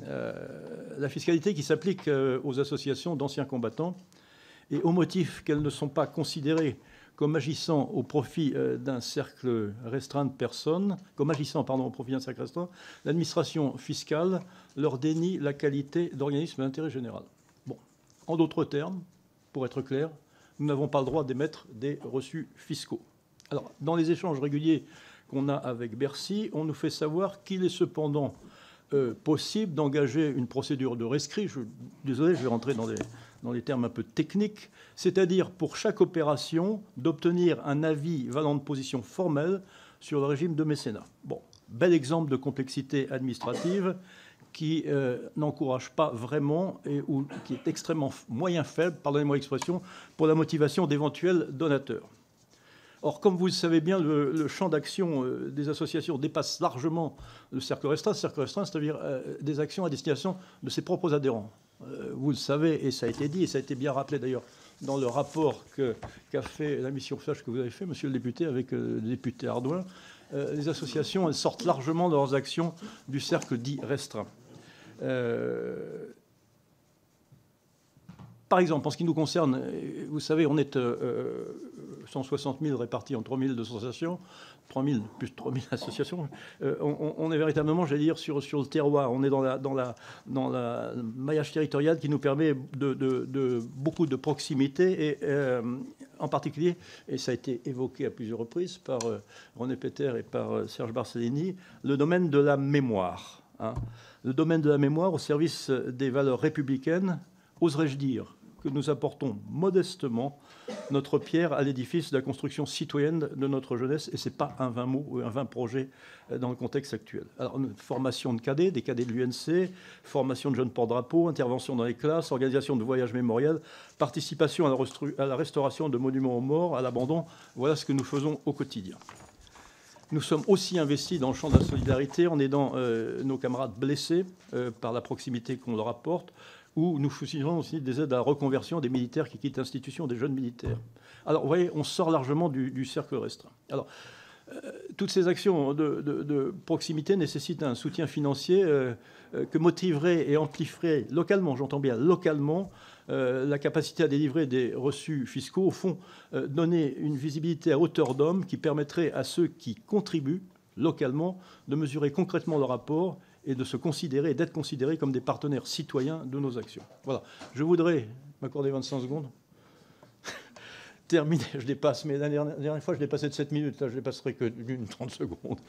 Speaker 5: La fiscalité qui s'applique aux associations d'anciens combattants et au motif qu'elles ne sont pas considérées comme agissant au profit d'un cercle restreint de personnes, au profit d'un cercle restreint, l'administration fiscale leur dénie la qualité d'organisme d'intérêt général. Bon, en d'autres termes, pour être clair, nous n'avons pas le droit d'émettre des reçus fiscaux. Alors, dans les échanges réguliers qu'on a avec Bercy, on nous fait savoir qu'il est cependant possible d'engager une procédure de rescrit. Désolé, je vais rentrer dans les termes un peu techniques, c'est-à-dire pour chaque opération d'obtenir un avis valant de position formelle sur le régime de mécénat. Bon, bel exemple de complexité administrative qui n'encourage pas vraiment ou qui est extrêmement moyen faible, pardonnez-moi l'expression, pour la motivation d'éventuels donateurs. Or, comme vous le savez bien, le champ d'action des associations dépasse largement le cercle restreint. Le cercle restreint, c'est-à-dire des actions à destination de ses propres adhérents. Vous le savez, et ça a été dit, et ça a été bien rappelé d'ailleurs dans le rapport qu'a fait la mission flash que vous avez fait, monsieur le député, avec le député Ardouin, les associations, elles sortent largement de leurs actions du cercle dit restreint. Par exemple, en ce qui nous concerne, vous savez, on est 160 000 répartis en 3 200 associations, 3 000 plus 3 000 associations. On est véritablement, j'allais dire, sur le terroir. On est dans la maillage territorial qui nous permet de beaucoup de proximité et en particulier, et ça a été évoqué à plusieurs reprises par René Peter et par Serge Barcellini, le domaine de la mémoire. Hein. Le domaine de la mémoire au service des valeurs républicaines, oserais-je dire, que nous apportons modestement notre pierre à l'édifice de la construction citoyenne de notre jeunesse, et ce n'est pas un vain mot ou un vain projet dans le contexte actuel. Alors, formation de cadets, des cadets de l'UNC, formation de jeunes porte-drapeaux, intervention dans les classes, organisation de voyages mémoriels, participation à la restauration de monuments aux morts, à l'abandon, voilà ce que nous faisons au quotidien. Nous sommes aussi investis dans le champ de la solidarité en aidant nos camarades blessés par la proximité qu'on leur apporte, ou nous faisons aussi des aides à la reconversion des militaires qui quittent l'institution, des jeunes militaires. Alors, vous voyez, on sort largement du cercle restreint. Alors, toutes ces actions de proximité nécessitent un soutien financier que motiverait et amplifierait localement, j'entends bien localement, la capacité à délivrer des reçus fiscaux, au fond, donner une visibilité à hauteur d'homme qui permettrait à ceux qui contribuent localement de mesurer concrètement leur rapport et de se considérer, d'être considérés comme des partenaires citoyens de nos actions. Voilà. Je voudrais m'accorder 25 secondes. Terminé, je dépasse, mais la dernière fois, je dépassais de 7 minutes. Là, je dépasserai que d'une 30 secondes.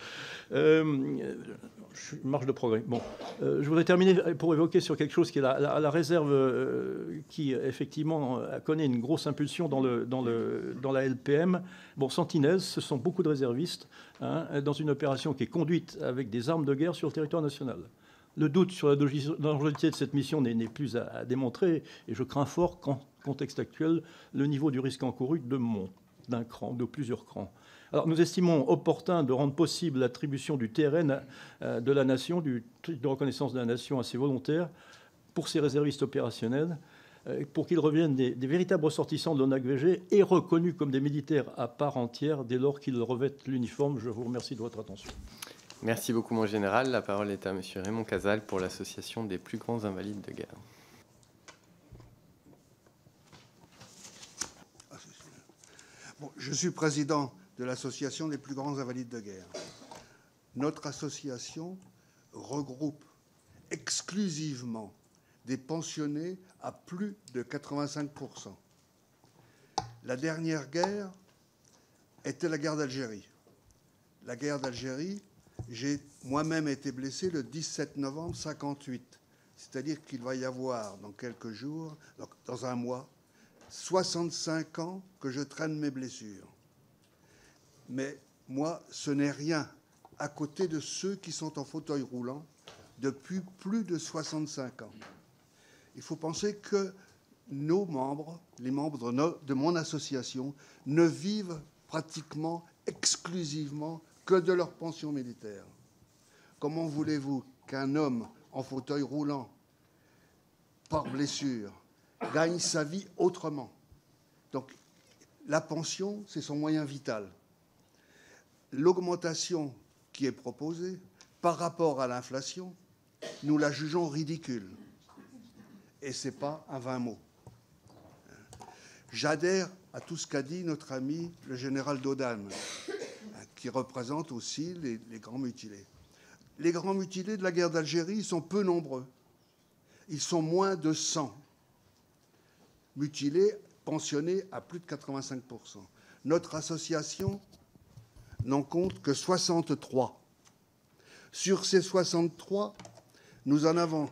Speaker 5: Marge de progrès. Bon, je voudrais terminer pour évoquer sur quelque chose qui est la réserve qui, effectivement, connaît une grosse impulsion dans la LPM. Bon, Sentinelle, ce sont beaucoup de réservistes dans une opération qui est conduite avec des armes de guerre sur le territoire national. Le doute sur la dangerosité de cette mission n'est plus à démontrer, et je crains fort qu'en contexte actuel, le niveau du risque encouru d'un cran, de plusieurs crans. Alors, nous estimons opportun de rendre possible l'attribution du TRN de la nation, du titre de reconnaissance de la nation à ses volontaires, pour ces réservistes opérationnels, pour qu'ils reviennent des véritables ressortissants de l'ONACVG et reconnus comme des militaires à part entière dès lors qu'ils revêtent l'uniforme. Je vous remercie de votre attention.
Speaker 1: Merci beaucoup, mon général. La parole est à M. Raymond Casal pour l'Association des plus grands invalides de guerre.
Speaker 6: Bon, je suis président de l'Association des plus grands invalides de guerre. Notre association regroupe exclusivement des pensionnés à plus de 85%. La dernière guerre était la guerre d'Algérie. La guerre d'Algérie, j'ai moi-même été blessé le 17 novembre 1958. C'est-à-dire qu'il va y avoir dans quelques jours, dans un mois, 65 ans que je traîne mes blessures. Mais moi, ce n'est rien à côté de ceux qui sont en fauteuil roulant depuis plus de 65 ans. Il faut penser que nos membres, les membres de mon association, ne vivent pratiquement exclusivement que de leur pension militaire. Comment voulez-vous qu'un homme en fauteuil roulant, par blessure, gagne sa vie autrement? Donc, la pension, c'est son moyen vital. L'augmentation qui est proposée par rapport à l'inflation, nous la jugeons ridicule. Et ce n'est pas un vain mot. J'adhère à tout ce qu'a dit notre ami le général Dodane, qui représente aussi les grands mutilés. Les grands mutilés de la guerre d'Algérie sont peu nombreux. Ils sont moins de 100 mutilés, pensionnés à plus de 85%. Notre association n'en compte que 63. Sur ces 63, nous en avons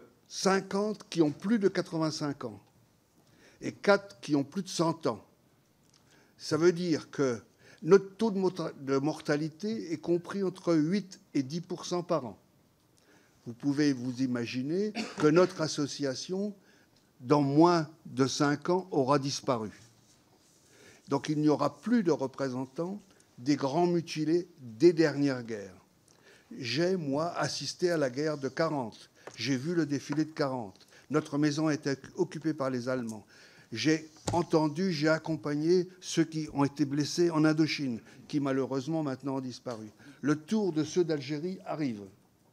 Speaker 6: 50 qui ont plus de 85 ans et 4 qui ont plus de 100 ans. Ça veut dire que notre taux de mortalité est compris entre 8 et 10% par an. Vous pouvez vous imaginer que notre association, dans moins de 5 ans, aura disparu. Donc il n'y aura plus de représentants des grands mutilés des dernières guerres. J'ai, moi, assisté à la guerre de 40. J'ai vu le défilé de 40. Notre maison était occupée par les Allemands. J'ai entendu, j'ai accompagné ceux qui ont été blessés en Indochine, qui malheureusement maintenant ont disparu. Le tour de ceux d'Algérie arrive.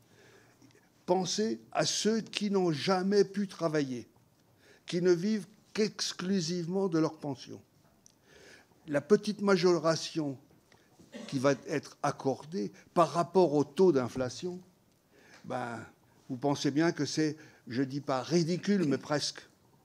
Speaker 6: Pensez à ceux qui n'ont jamais pu travailler, qui ne vivent qu'exclusivement de leur pension. La petite majoration qui va être accordée par rapport au taux d'inflation, vous pensez bien que c'est, je ne dis pas ridicule, mais presque.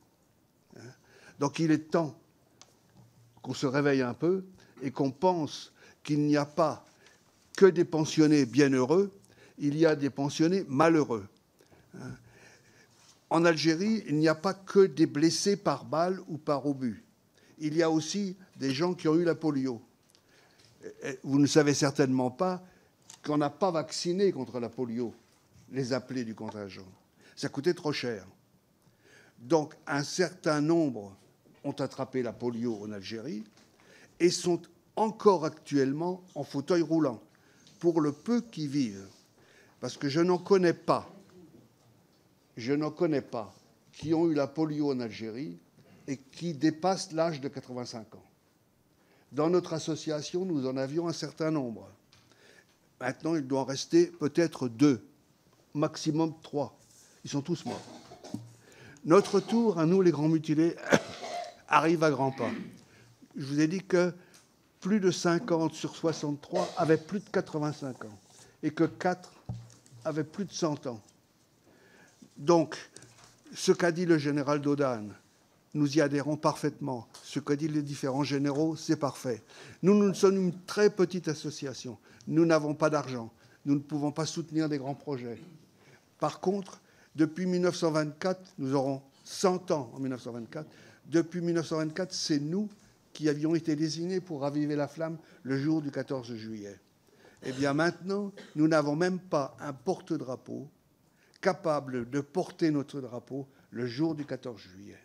Speaker 6: Donc il est temps qu'on se réveille un peu et qu'on pense qu'il n'y a pas que des pensionnés bienheureux, il y a des pensionnés malheureux. En Algérie, il n'y a pas que des blessés par balle ou par obus. Il y a aussi des gens qui ont eu la polio. Vous ne savez certainement pas qu'on n'a pas vacciné contre la polio les appelés du contingent. Ça coûtait trop cher. Donc, un certain nombre ont attrapé la polio en Algérie et sont encore actuellement en fauteuil roulant, pour le peu qui vivent. Parce que je n'en connais pas qui ont eu la polio en Algérie et qui dépassent l'âge de 85 ans. Dans notre association, nous en avions un certain nombre. Maintenant, il doit en rester peut-être 2, maximum 3. Ils sont tous morts. Notre tour, à nous les grands mutilés, arrive à grands pas. Je vous ai dit que plus de 50 sur 63 avaient plus de 85 ans et que 4 avaient plus de 100 ans. Donc, ce qu'a dit le général Dodane, nous y adhérons parfaitement. Ce qu'a dit les différents généraux, c'est parfait. Nous sommes une très petite association. Nous n'avons pas d'argent. Nous ne pouvons pas soutenir des grands projets. Par contre, depuis 1924, nous aurons 100 ans en 1924. Depuis 1924, c'est nous qui avions été désignés pour raviver la flamme le jour du 14 juillet. Eh bien maintenant, nous n'avons même pas un porte-drapeau capable de porter notre drapeau le jour du 14 juillet.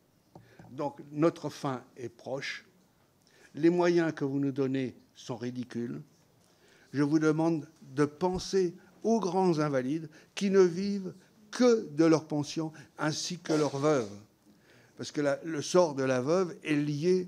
Speaker 6: Donc notre fin est proche. Les moyens que vous nous donnez sont ridicules. Je vous demande de penser aux grands invalides qui ne vivent que de leur pension, ainsi que leurs veuves. Parce que le sort de la veuve est lié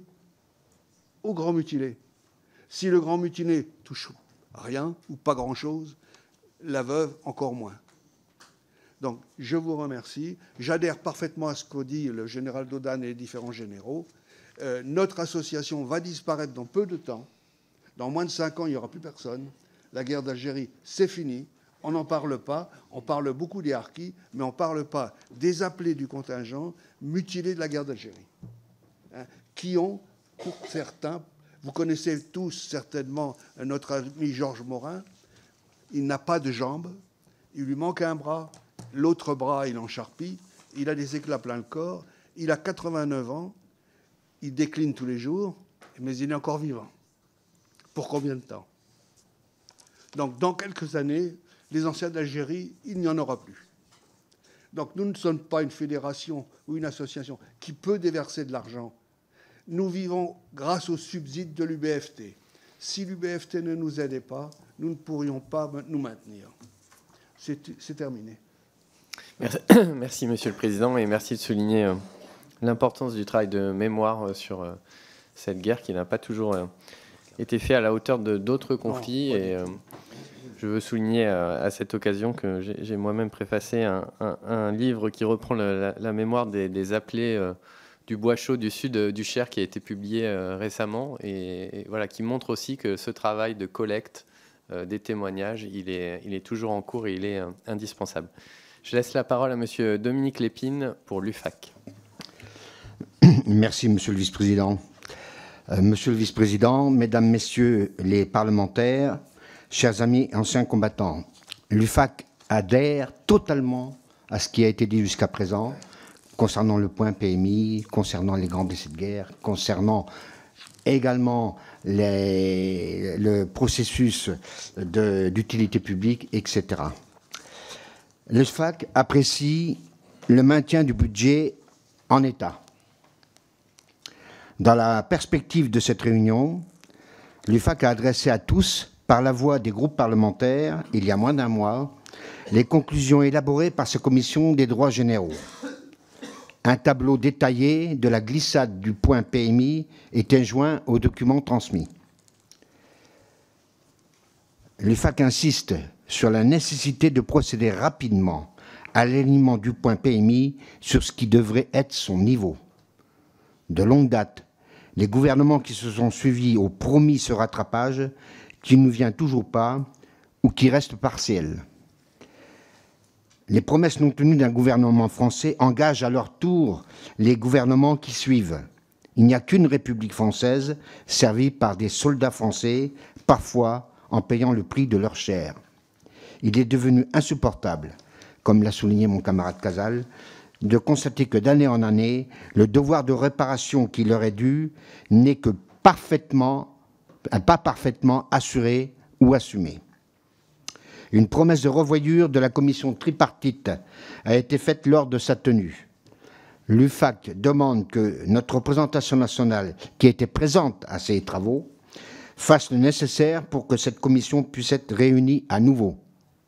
Speaker 6: au grand mutilé. Si le grand mutilé touche rien ou pas grand-chose, la veuve encore moins. Donc, je vous remercie. J'adhère parfaitement à ce qu'a dit le général Dodane et les différents généraux. Notre association va disparaître dans peu de temps. Dans moins de 5 ans, il n'y aura plus personne. La guerre d'Algérie, c'est fini. On n'en parle pas. On parle beaucoup des harkis, mais on ne parle pas des appelés du contingent mutilés de la guerre d'Algérie. Hein, qui ont, pour certains, vous connaissez tous certainement notre ami Georges Morin, il n'a pas de jambes, il lui manque un bras, l'autre bras, il en charpie, il a des éclats plein le corps, il a 89 ans, il décline tous les jours, mais il est encore vivant. Pour combien de temps? Donc, dans quelques années, les anciens d'Algérie, il n'y en aura plus. Donc, nous ne sommes pas une fédération ou une association qui peut déverser de l'argent. Nous vivons grâce aux subsides de l'UBFT. Si l'UBFT ne nous aidait pas, nous ne pourrions pas nous maintenir. C'est terminé.
Speaker 1: Merci, Monsieur le Président, et merci de souligner l'importance du travail de mémoire sur cette guerre qui n'a pas toujours été fait à la hauteur de d'autres conflits. Et je veux souligner à cette occasion que j'ai moi-même préfacé un livre qui reprend la mémoire des appelés du bois chaud du sud du Cher, qui a été publié récemment, et voilà, qui montre aussi que ce travail de collecte des témoignages, il est toujours en cours et il est indispensable. Je laisse la parole à Monsieur Dominique Lépine pour l'UFAC.
Speaker 7: Merci, Monsieur le Vice-président. Monsieur le Vice-président, Mesdames, Messieurs les parlementaires, chers amis anciens combattants, l'UFAC adhère totalement à ce qui a été dit jusqu'à présent concernant le point PMI, concernant les grands blessés de guerre, concernant également le processus d'utilité publique, etc. L'UFAC apprécie le maintien du budget en état. Dans la perspective de cette réunion, l'UFAC a adressé à tous, par la voix des groupes parlementaires, il y a moins d'un mois, les conclusions élaborées par sa commission des droits généraux. Un tableau détaillé de la glissade du point PMI est joint aux documents transmis. L'UFAC insiste sur la nécessité de procéder rapidement à l'alignement du point PMI sur ce qui devrait être son niveau. De longue date, les gouvernements qui se sont suivis ont promis ce rattrapage qui ne vient toujours pas ou qui reste partiel. Les promesses non tenues d'un gouvernement français engagent à leur tour les gouvernements qui suivent. Il n'y a qu'une République française servie par des soldats français, parfois en payant le prix de leur chair. Il est devenu insupportable, comme l'a souligné mon camarade Casal, de constater que d'année en année, le devoir de réparation qui leur est dû n'est que pas parfaitement assuré ou assumé. Une promesse de revoyure de la commission tripartite a été faite lors de sa tenue. L'UFAC demande que notre représentation nationale, qui était présente à ces travaux, fasse le nécessaire pour que cette commission puisse être réunie à nouveau.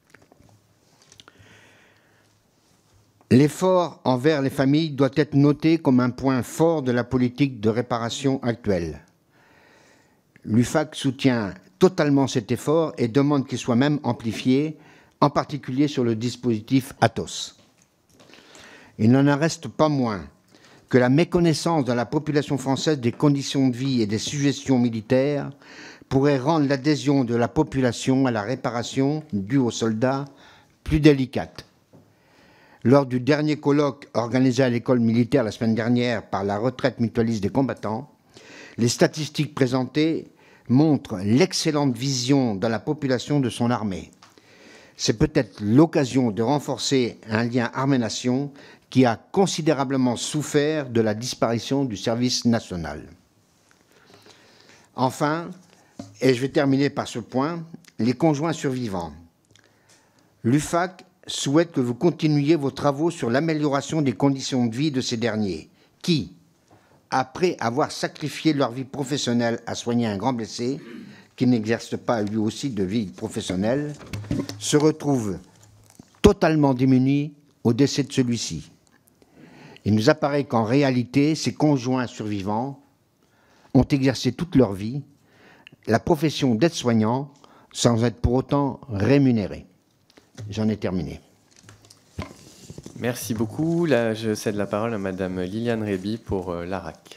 Speaker 7: L'effort envers les familles doit être noté comme un point fort de la politique de réparation actuelle. L'UFAC soutient totalement cet effort et demande qu'il soit même amplifié, en particulier sur le dispositif Athos. Il n'en reste pas moins que la méconnaissance dans la population française des conditions de vie et des suggestions militaires pourrait rendre l'adhésion de la population à la réparation due aux soldats plus délicate. Lors du dernier colloque organisé à l'école militaire la semaine dernière par la retraite mutualiste des combattants, les statistiques présentées montrent l'excellente vision dans la population de son armée. C'est peut-être l'occasion de renforcer un lien armée-nation qui a considérablement souffert de la disparition du service national. Enfin, et je vais terminer par ce point, les conjoints survivants. L'UFAC souhaite que vous continuiez vos travaux sur l'amélioration des conditions de vie de ces derniers, qui, après avoir sacrifié leur vie professionnelle à soigner un grand blessé, qui n'exerce pas lui aussi de vie professionnelle, se retrouvent totalement démunis au décès de celui-ci. Il nous apparaît qu'en réalité, ces conjoints survivants ont exercé toute leur vie la profession d'aide-soignant sans être pour autant rémunérés. J'en ai terminé.
Speaker 1: Merci beaucoup. Là, je cède la parole à Madame Liliane Réby pour l'ARAC.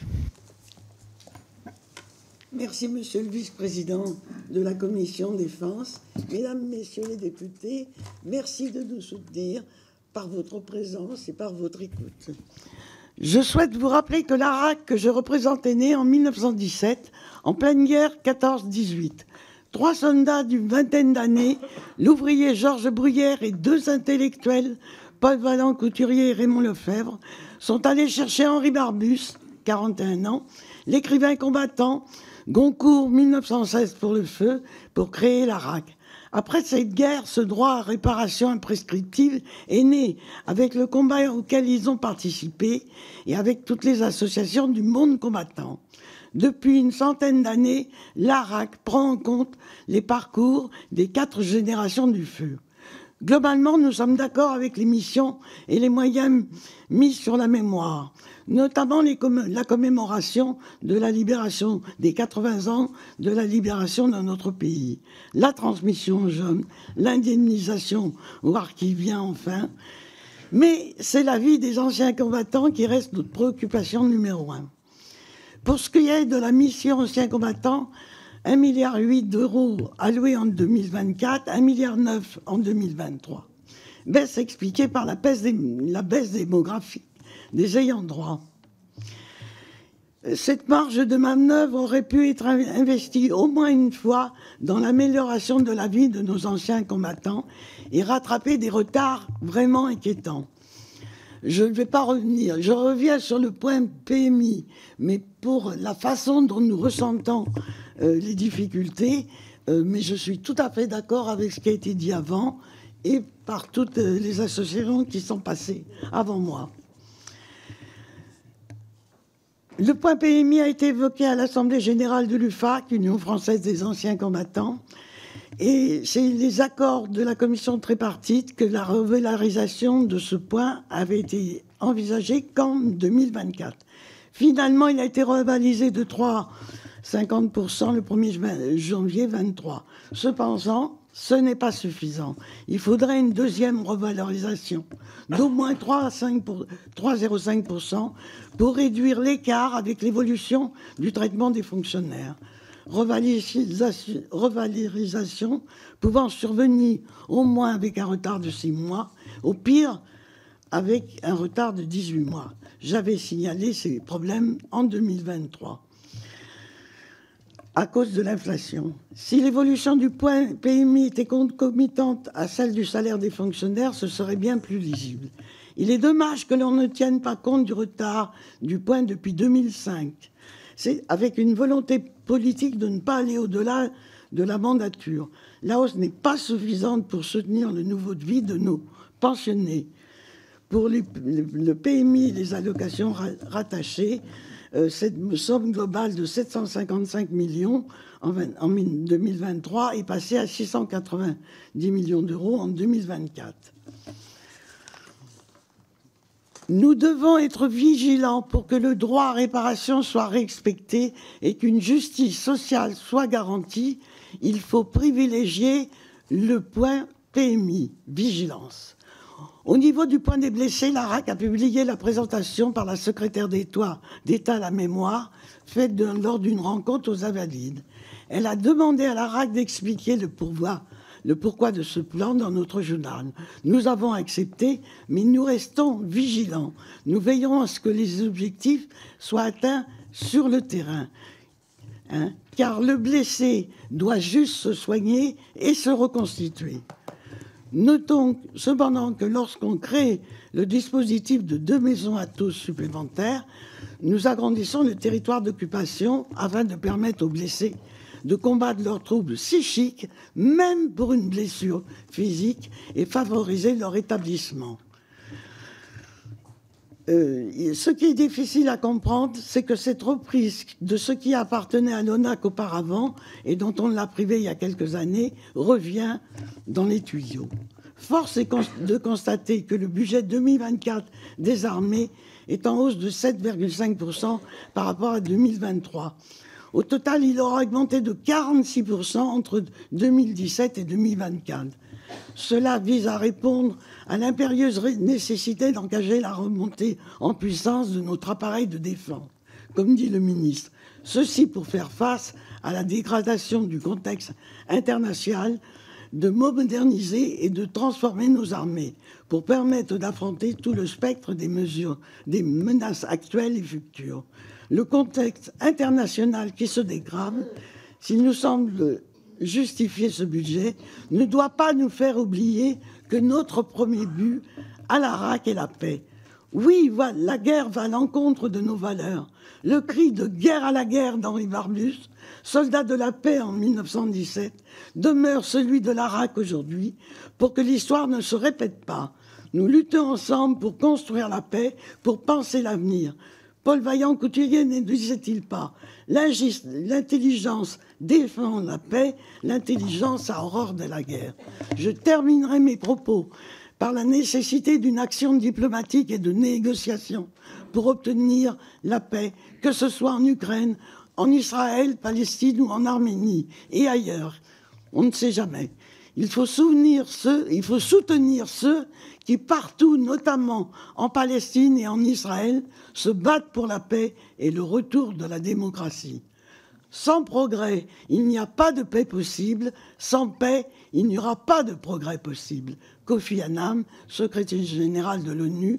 Speaker 8: Merci, Monsieur le Vice-président de la Commission Défense. Mesdames, Messieurs les députés, merci de nous soutenir par votre présence et par votre écoute. Je souhaite vous rappeler que l'ARAC que je représente est née en 1917, en pleine guerre 14-18. 3 soldats d'une vingtaine d'années, l'ouvrier Georges Bruyère et 2 intellectuels, Paul Vaillant-Couturier et Raymond Lefebvre, sont allés chercher Henri Barbus, 41 ans, l'écrivain combattant, Goncourt 1916 pour le feu, pour créer l'ARAC. Après cette guerre, ce droit à réparation imprescriptible est né avec le combat auquel ils ont participé et avec toutes les associations du monde combattant. Depuis une centaine d'années, l'ARAC prend en compte les parcours des 4 générations du feu. Globalement, nous sommes d'accord avec les missions et les moyens mis sur la mémoire, notamment la commémoration de la libération des 80 ans de la libération de notre pays, la transmission aux jeunes, l'indemnisation aux archiviens enfin. Mais c'est la vie des anciens combattants qui reste notre préoccupation numéro 1. Pour ce qui est de la mission anciens combattants, 1,8 milliard d'euros alloués en 2024, 1,9 milliard en 2023. Baisse expliquée par la baisse démographique des ayants droit. Cette marge de manœuvre aurait pu être investie au moins une fois dans l'amélioration de la vie de nos anciens combattants et rattraper des retards vraiment inquiétants. Je ne vais pas revenir, je reviens sur le point PMI, mais pour la façon dont nous ressentons les difficultés, mais je suis tout à fait d'accord avec ce qui a été dit avant et par toutes les associations qui sont passées avant moi. Le point PMI a été évoqué à l'Assemblée générale de l'UFAC, Union française des anciens combattants, et c'est les accords de la commission tripartite que la revalorisation de ce point avait été envisagée qu'en 2024. Finalement, il a été revalorisé de 3,50% le 1er janvier 2023. Cependant, ce n'est pas suffisant. Il faudrait une deuxième revalorisation d'au moins 3,05% pour réduire l'écart avec l'évolution du traitement des fonctionnaires. Revalorisation pouvant survenir au moins avec un retard de 6 mois, au pire avec un retard de 18 mois. J'avais signalé ces problèmes en 2023. À cause de l'inflation. Si l'évolution du point PMI était concomitante à celle du salaire des fonctionnaires, ce serait bien plus lisible. Il est dommage que l'on ne tienne pas compte du retard du point depuis 2005. C'est avec une volonté politique de ne pas aller au-delà de la mandature. La hausse n'est pas suffisante pour soutenir le niveau de vie de nos pensionnés. Pour le PMI et les allocations rattachées, cette somme globale de 755 millions en 2023 est passée à 690 millions d'euros en 2024. Nous devons être vigilants pour que le droit à réparation soit respecté et qu'une justice sociale soit garantie. Il faut privilégier le point PMI, vigilance. Au niveau du point des blessés, l'ARAC a publié la présentation par la secrétaire d'État à la mémoire, faite lors d'une rencontre aux Invalides. Elle a demandé à l'ARAC d'expliquer le pourquoi de ce plan dans notre journal. Nous avons accepté, mais nous restons vigilants. Nous veillerons à ce que les objectifs soient atteints sur le terrain. Car le blessé doit juste se soigner et se reconstituer. Notons cependant que lorsqu'on crée le dispositif de 2 maisons à tous supplémentaires, nous agrandissons le territoire d'occupation afin de permettre aux blessés de combattre leurs troubles psychiques, même pour une blessure physique, et favoriser leur établissement. Ce qui est difficile à comprendre, c'est que cette reprise de ce qui appartenait à l'ONAC auparavant et dont on l'a privé il y a quelques années revient dans les tuyaux. Force est de constater que le budget 2024 des armées est en hausse de 7,5% par rapport à 2023. Au total, il aura augmenté de 46% entre 2017 et 2024. Cela vise à répondre à l'impérieuse nécessité d'engager la remontée en puissance de notre appareil de défense, comme dit le ministre. Ceci pour faire face à la dégradation du contexte international, de moderniser et de transformer nos armées pour permettre d'affronter tout le spectre des menaces actuelles et futures. Le contexte international qui se dégrade, s'il nous semble justifier ce budget, ne doit pas nous faire oublier que notre premier but à l'ARAC est la paix. Oui, la guerre va à l'encontre de nos valeurs. Le cri de guerre à la guerre d'Henri Barbus, soldat de la paix en 1917, demeure celui de l'ARAC aujourd'hui pour que l'histoire ne se répète pas. Nous luttons ensemble pour construire la paix, pour penser l'avenir. Paul Vaillant-Couturier ne disait-il pas « L'intelligence défend la paix, l'intelligence a horreur de la guerre ». Je terminerai mes propos par la nécessité d'une action diplomatique et de négociation pour obtenir la paix, que ce soit en Ukraine, en Israël, Palestine ou en Arménie et ailleurs. On ne sait jamais. Il faut soutenir ceux qui partout, notamment en Palestine et en Israël, se battent pour la paix et le retour de la démocratie. Sans progrès, il n'y a pas de paix possible. Sans paix, il n'y aura pas de progrès possible. Kofi Annan, secrétaire général de l'ONU,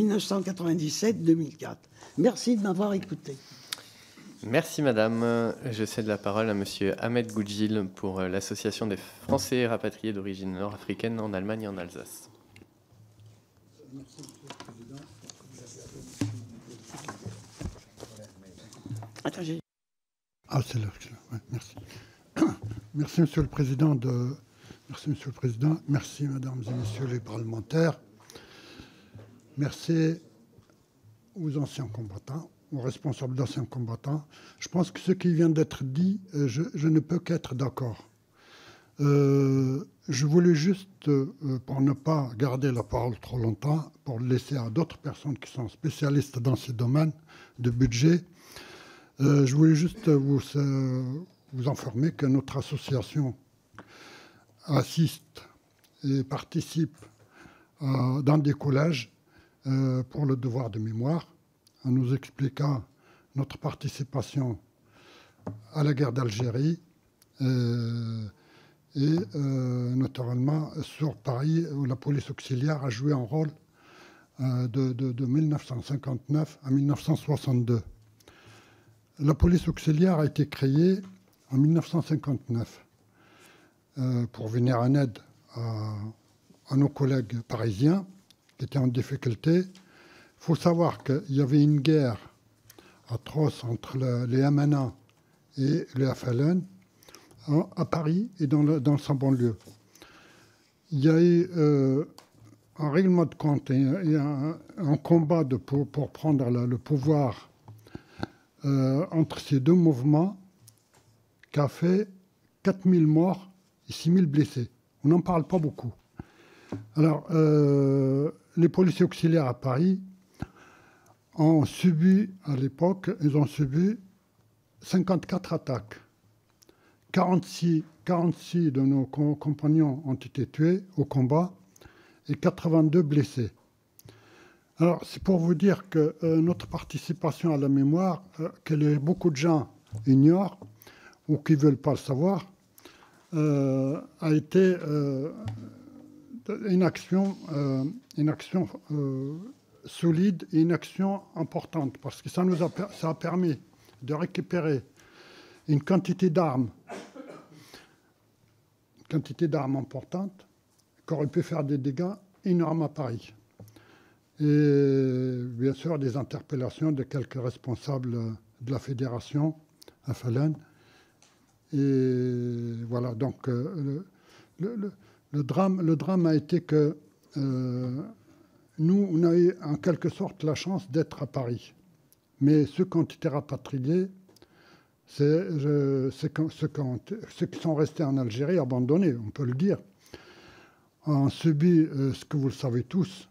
Speaker 8: 1997-2004. Merci de m'avoir écouté.
Speaker 1: Merci madame. Je cède la parole à monsieur Ahmed Goudjil pour l'association des Français rapatriés d'origine nord-africaine en Allemagne et en Alsace.
Speaker 6: Merci monsieur le président. C'est là. Ouais, merci. Merci monsieur le président. Merci mesdames et messieurs les parlementaires. Merci aux anciens combattants, aux responsables d'anciens combattants. Je pense que ce qui vient d'être dit, je ne peux qu'être d'accord. Je voulais juste, pour ne pas garder la parole trop longtemps, pour laisser à d'autres personnes qui sont spécialistes dans ces domaines de budget, je voulais juste vous informer que notre association assiste et participe dans des collèges pour le devoir de mémoire, en nous expliquant notre participation à la guerre d'Algérie et notamment sur Paris, où la police auxiliaire a joué un rôle de 1959 à 1962. La police auxiliaire a été créée en 1959 pour venir en aide à nos collègues parisiens
Speaker 9: qui étaient en difficulté. Il faut savoir qu'il y avait une guerre atroce entre les MNA et les FLN à Paris et dans sa banlieue. Il y a eu un règlement de compte et un combat pour prendre le pouvoir entre ces deux mouvements qui a fait 4000 morts et 6000 blessés. On n'en parle pas beaucoup. Alors, les policiers auxiliaires à Paris ont subi, à l'époque, ils ont subi 54 attaques. 46 de nos compagnons ont été tués au combat et 82 blessés. Alors, c'est pour vous dire que notre participation à la mémoire, que beaucoup de gens ignorent ou qui ne veulent pas le savoir, a été une action solide et une action importante, parce que ça a permis de récupérer une quantité d'armes importante qui aurait pu faire des dégâts énormes à Paris. Et bien sûr, des interpellations de quelques responsables de la fédération FLN. Et voilà, donc le drame a été que nous, on a eu en quelque sorte la chance d'être à Paris. Mais ceux qui ont été rapatriés, ceux qui sont restés en Algérie, abandonnés, on peut le dire, ont subi ce que vous le savez tous,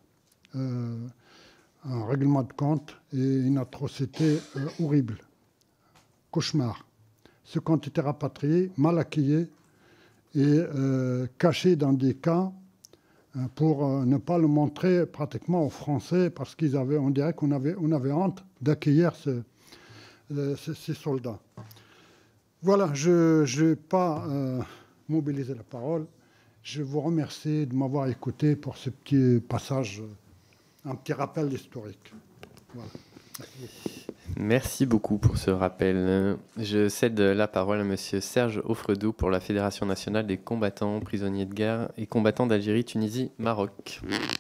Speaker 9: un règlement de compte et une atrocité horrible, cauchemar. Ceux qui ont été rapatriés, mal accueillis et cachés dans des camps pour ne pas le montrer pratiquement aux Français, parce on dirait qu'on avait honte d'accueillir ces soldats. Voilà, je ne vais pas mobiliser la parole. Je vous remercie de m'avoir écouté pour ce petit passage, un petit rappel historique. Voilà.
Speaker 1: Merci beaucoup pour ce rappel. Je cède la parole à Monsieur Serge Offredou pour la Fédération nationale des combattants, prisonniers de guerre et combattants d'Algérie, Tunisie, Maroc.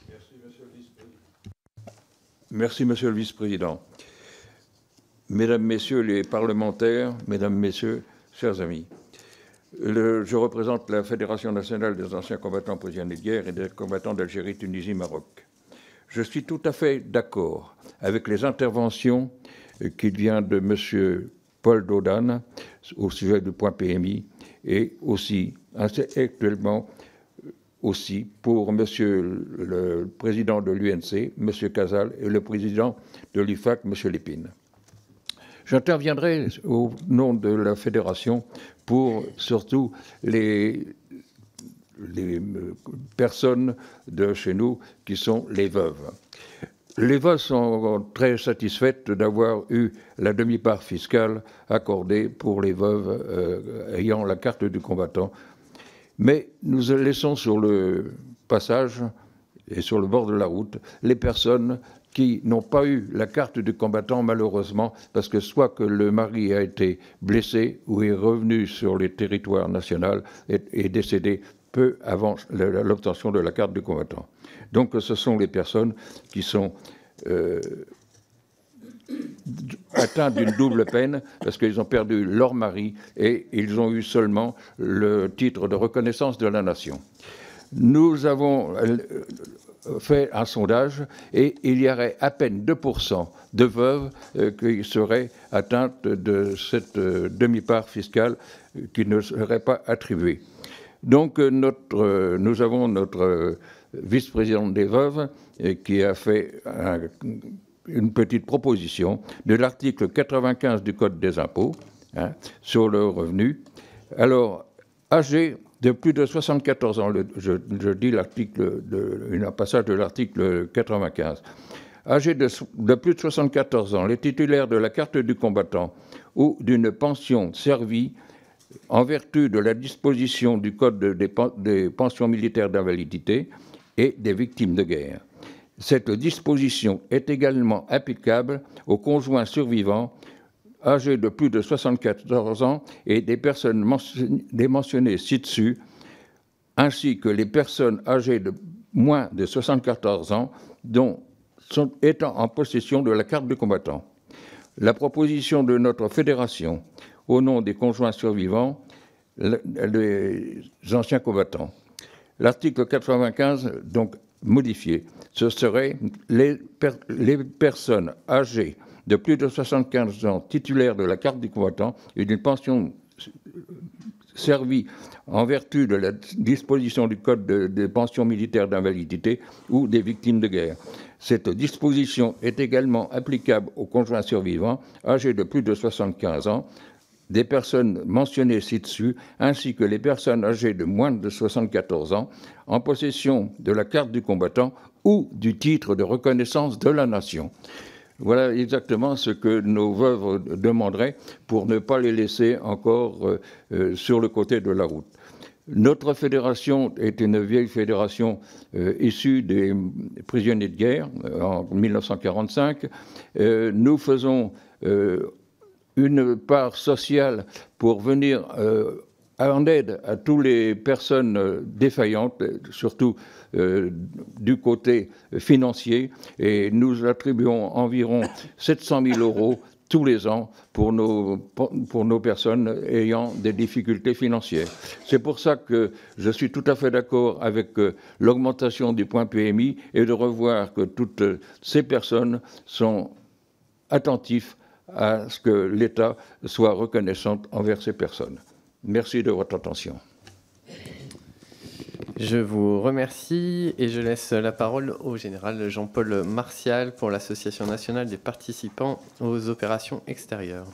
Speaker 10: Merci, Monsieur le Vice-président. Mesdames, Messieurs les parlementaires, Mesdames, Messieurs, chers amis, je représente la Fédération nationale des anciens combattants prisonniers de guerre et des combattants d'Algérie, Tunisie, Maroc. Je suis tout à fait d'accord avec les interventions qui viennent de M. Paul Dodane au sujet du point PMI et aussi, actuellement, aussi pour M. le président de l'UNC, M. Casal, et le président de l'IFAC, M. Lépine. J'interviendrai au nom de la Fédération pour surtout les personnes de chez nous qui sont les veuves. Les veuves sont très satisfaites d'avoir eu la demi-part fiscale accordée pour les veuves ayant la carte du combattant. Mais nous laissons sur le passage et sur le bord de la route les personnes qui n'ont pas eu la carte du combattant, malheureusement, parce que soit que le mari a été blessé ou est revenu sur les territoires nationaux et décédé peu avant l'obtention de la carte du combattant. Donc ce sont les personnes qui sont atteintes d'une double peine parce qu'ils ont perdu leur mari et ils ont eu seulement le titre de reconnaissance de la nation. Nous avons fait un sondage et il y aurait à peine 2% de veuves qui seraient atteintes de cette demi-part fiscale qui ne serait pas attribuée. Donc nous avons notre vice-présidente des veuves qui a fait une petite proposition de l'article 95 du Code des impôts sur le revenu. Alors, âgé de plus de 74 ans, je dis un passage de l'article 95, âgés de plus de 74 ans, les titulaires de la carte du combattant ou d'une pension servie en vertu de la disposition du Code des pensions militaires d'invalidité et des victimes de guerre. Cette disposition est également applicable aux conjoints survivants âgés de plus de 74 ans et des personnes mentionnées ci-dessus, ainsi que les personnes âgées de moins de 74 ans, dont étant en possession de la carte du combattant. La proposition de notre fédération, au nom des conjoints survivants, les anciens combattants. L'article 95, donc modifié, ce serait les personnes âgées de plus de 75 ans titulaires de la carte du combattant et d'une pension servie en vertu de la disposition du Code des pensions militaires d'invalidité ou des victimes de guerre. Cette disposition est également applicable aux conjoints survivants âgés de plus de 75 ans, des personnes mentionnées ci-dessus, ainsi que les personnes âgées de moins de 74 ans, en possession de la carte du combattant ou du titre de reconnaissance de la nation. Voilà exactement ce que nos veuves demanderaient pour ne pas les laisser encore sur le côté de la route. Notre fédération est une vieille fédération issue des prisonniers de guerre en 1945. Nous faisons une part sociale pour venir en aide à toutes les personnes défaillantes, surtout du côté financier, et nous attribuons environ 700 000 € tous les ans pour nos personnes ayant des difficultés financières. C'est pour ça que je suis tout à fait d'accord avec l'augmentation du point PMI et de revoir que toutes ces personnes sont attentives à ce que l'État soit reconnaissant envers ces personnes. Merci de votre attention.
Speaker 1: Je vous remercie et je laisse la parole au général Jean-Paul Martial pour l'Association nationale des participants aux opérations extérieures.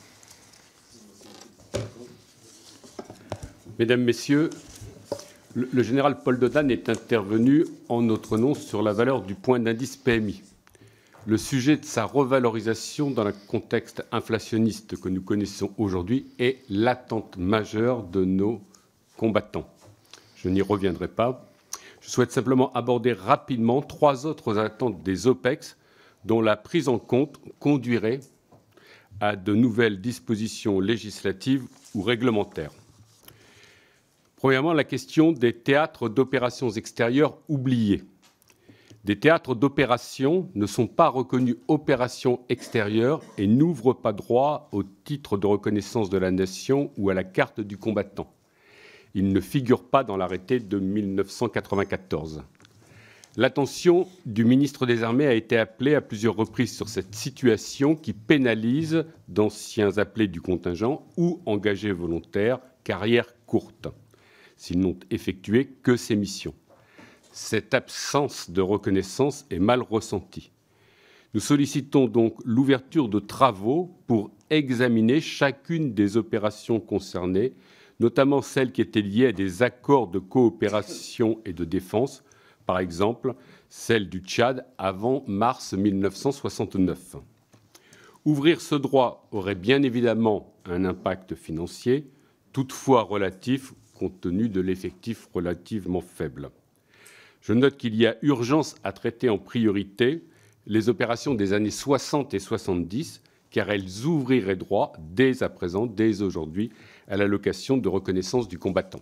Speaker 11: Mesdames, Messieurs, le général Paul Dodane est intervenu en notre nom sur la valeur du point d'indice PMI. Le sujet de sa revalorisation dans le contexte inflationniste que nous connaissons aujourd'hui est l'attente majeure de nos combattants. Je n'y reviendrai pas. Je souhaite simplement aborder rapidement 3 autres attentes des OPEX dont la prise en compte conduirait à de nouvelles dispositions législatives ou réglementaires. Premièrement, la question des théâtres d'opérations extérieures oubliés. Des théâtres d'opération ne sont pas reconnus opérations extérieures et n'ouvrent pas droit au titre de reconnaissance de la nation ou à la carte du combattant. Ils ne figurent pas dans l'arrêté de 1994. L'attention du ministre des Armées a été appelée à plusieurs reprises sur cette situation qui pénalise d'anciens appelés du contingent ou engagés volontaires, carrière courte, s'ils n'ont effectué que ces missions. Cette absence de reconnaissance est mal ressentie. Nous sollicitons donc l'ouverture de travaux pour examiner chacune des opérations concernées, notamment celles qui étaient liées à des accords de coopération et de défense, par exemple celle du Tchad avant mars 1969. Ouvrir ce droit aurait bien évidemment un impact financier, toutefois relatif compte tenu de l'effectif relativement faible. Je note qu'il y a urgence à traiter en priorité les opérations des années 60 et 70, car elles ouvriraient droit dès à présent, dès aujourd'hui, à l'allocation de reconnaissance du combattant.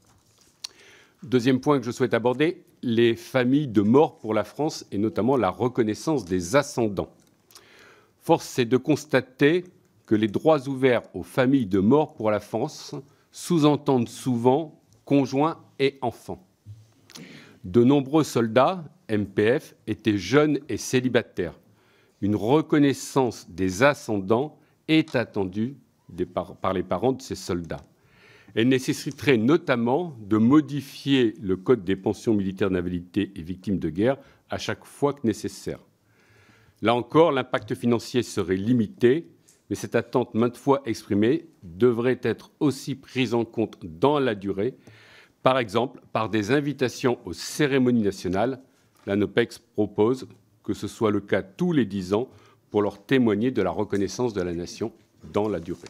Speaker 11: Deuxième point que je souhaite aborder, les familles de morts pour la France et notamment la reconnaissance des ascendants. Force est de constater que les droits ouverts aux familles de morts pour la France sous-entendent souvent conjoints et enfants. De nombreux soldats, MPF, étaient jeunes et célibataires. Une reconnaissance des ascendants est attendue par les parents de ces soldats. Elle nécessiterait notamment de modifier le Code des pensions militaires d'invalidité et victimes de guerre à chaque fois que nécessaire. Là encore, l'impact financier serait limité, mais cette attente maintes fois exprimée devrait être aussi prise en compte dans la durée, par exemple par des invitations aux cérémonies nationales. La NOPEX propose que ce soit le cas tous les 10 ans pour leur témoigner de la reconnaissance de la nation dans la durée.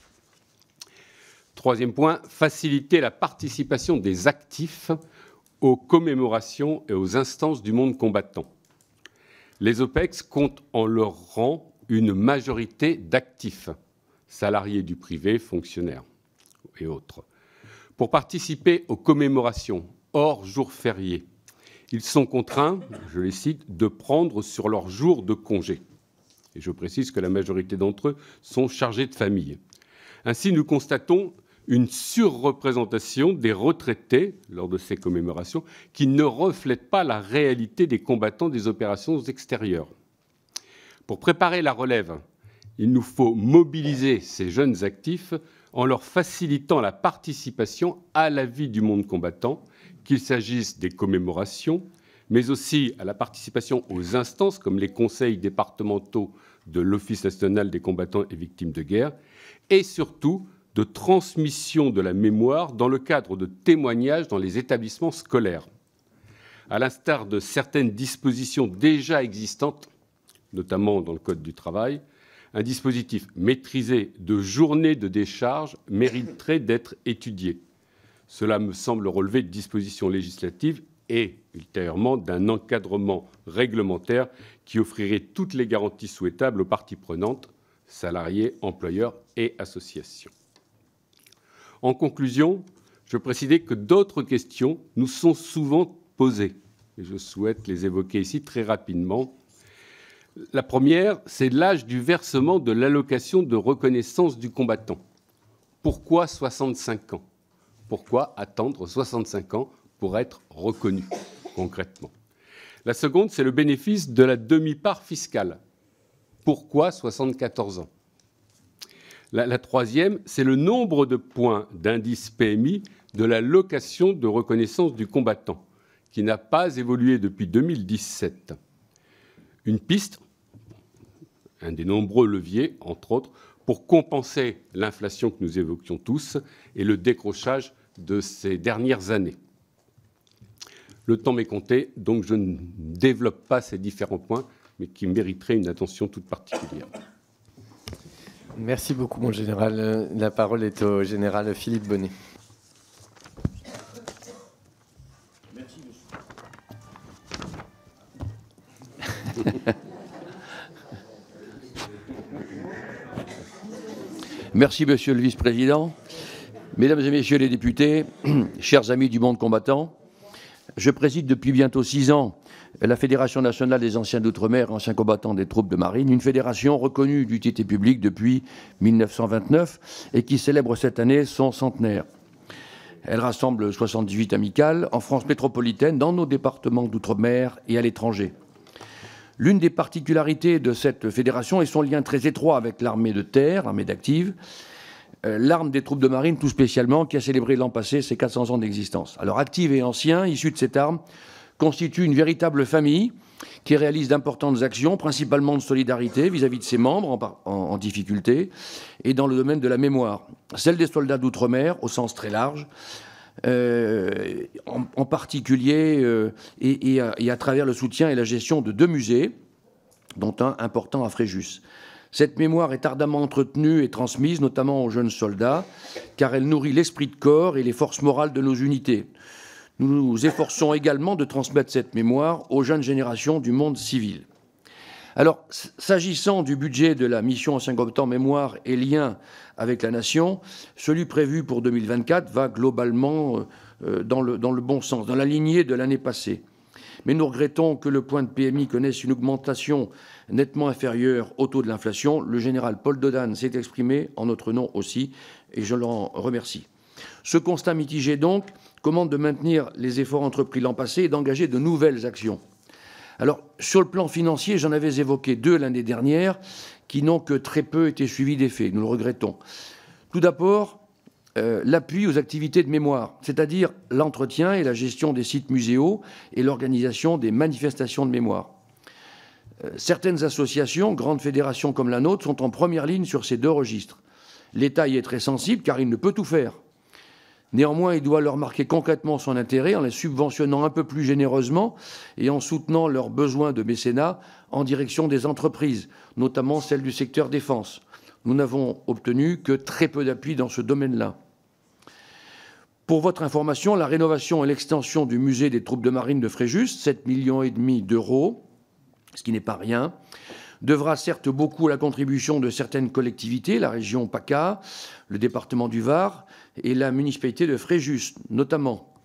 Speaker 11: Troisième point, faciliter la participation des actifs aux commémorations et aux instances du monde combattant. Les OPEX comptent en leur rang une majorité d'actifs, salariés du privé, fonctionnaires et autres. Pour participer aux commémorations hors jours fériés, Ils sont contraints, je les cite, de prendre sur leurs jours de congé. Et je précise que la majorité d'entre eux sont chargés de famille. Ainsi, nous constatons une surreprésentation des retraités lors de ces commémorations qui ne reflète pas la réalité des combattants des opérations extérieures. Pour préparer la relève, il nous faut mobiliser ces jeunes actifs en leur facilitant la participation à la vie du monde combattant, qu'il s'agisse des commémorations, mais aussi à la participation aux instances comme les conseils départementaux de l'Office national des combattants et victimes de guerre, et surtout de transmission de la mémoire dans le cadre de témoignages dans les établissements scolaires. À l'instar de certaines dispositions déjà existantes, notamment dans le Code du travail, un dispositif maîtrisé de journées de décharge mériterait d'être étudié. Cela me semble relever de dispositions législatives et, ultérieurement, d'un encadrement réglementaire qui offrirait toutes les garanties souhaitables aux parties prenantes, salariés, employeurs et associations. En conclusion, je précisais que d'autres questions nous sont souvent posées, et je souhaite les évoquer ici très rapidement. La première, c'est l'âge du versement de l'allocation de reconnaissance du combattant. Pourquoi 65 ans? Pourquoi attendre 65 ans pour être reconnu, concrètement? La seconde, c'est le bénéfice de la demi-part fiscale. Pourquoi 74 ans? La troisième, c'est le nombre de points d'indice PMI de la location de reconnaissance du combattant, qui n'a pas évolué depuis 2017. Une piste, un des nombreux leviers, entre autres, pour compenser l'inflation que nous évoquions tous et le décrochage de ces dernières années. Le temps m'est compté, donc je ne développe pas ces différents points, mais qui mériteraient une attention toute particulière.
Speaker 1: Merci beaucoup, mon général. La parole est au général Philippe Bonnet.
Speaker 10: Merci,
Speaker 12: Merci, monsieur le vice-président. Mesdames et messieurs les députés, chers amis du monde combattant, je préside depuis bientôt 6 ans la Fédération nationale des anciens d'outre-mer, anciens combattants des troupes de marine, une fédération reconnue d'utilité publique depuis 1929 et qui célèbre cette année son centenaire. Elle rassemble 78 amicales en France métropolitaine, dans nos départements d'outre-mer et à l'étranger. L'une des particularités de cette fédération est son lien très étroit avec l'armée de terre, l'armée d'active, l'arme des troupes de marine tout spécialement, qui a célébré l'an passé ses 400 ans d'existence. Alors, active et anciens, issus de cette arme, constituent une véritable famille qui réalise d'importantes actions, principalement de solidarité vis-à-vis de ses membres en difficulté et dans le domaine de la mémoire. Celle des soldats d'outre-mer, au sens très large, en particulier et à travers le soutien et la gestion de 2 musées, dont un important à Fréjus. Cette mémoire est ardemment entretenue et transmise, notamment aux jeunes soldats, car elle nourrit l'esprit de corps et les forces morales de nos unités. Nous nous efforçons également de transmettre cette mémoire aux jeunes générations du monde civil. Alors, s'agissant du budget de la mission Anciens combattants mémoire et lien avec la nation, celui prévu pour 2024 va globalement dans le bon sens, dans la lignée de l'année passée. Mais nous regrettons que le point de PMI connaisse une augmentation nettement inférieure au taux de l'inflation. Le général Paul Dodane s'est exprimé en notre nom aussi, et je l'en remercie. Ce constat mitigé, donc, commande de maintenir les efforts entrepris l'an passé et d'engager de nouvelles actions. Alors, sur le plan financier, j'en avais évoqué 2 l'année dernière, qui n'ont que très peu été suivis d'effet. Nous le regrettons. Tout d'abord, l'appui aux activités de mémoire, c'est-à-dire l'entretien et la gestion des sites muséaux et l'organisation des manifestations de mémoire. Certaines associations, grandes fédérations comme la nôtre, sont en première ligne sur ces 2 registres. L'État y est très sensible car il ne peut tout faire. Néanmoins, il doit leur marquer concrètement son intérêt en les subventionnant un peu plus généreusement et en soutenant leurs besoins de mécénat en direction des entreprises, notamment celles du secteur défense. Nous n'avons obtenu que très peu d'appui dans ce domaine-là. Pour votre information, la rénovation et l'extension du musée des troupes de marine de Fréjus, 7,5 millions d'euros, ce qui n'est pas rien, devra certes beaucoup à la contribution de certaines collectivités, la région PACA, le département du Var et la municipalité de Fréjus notamment.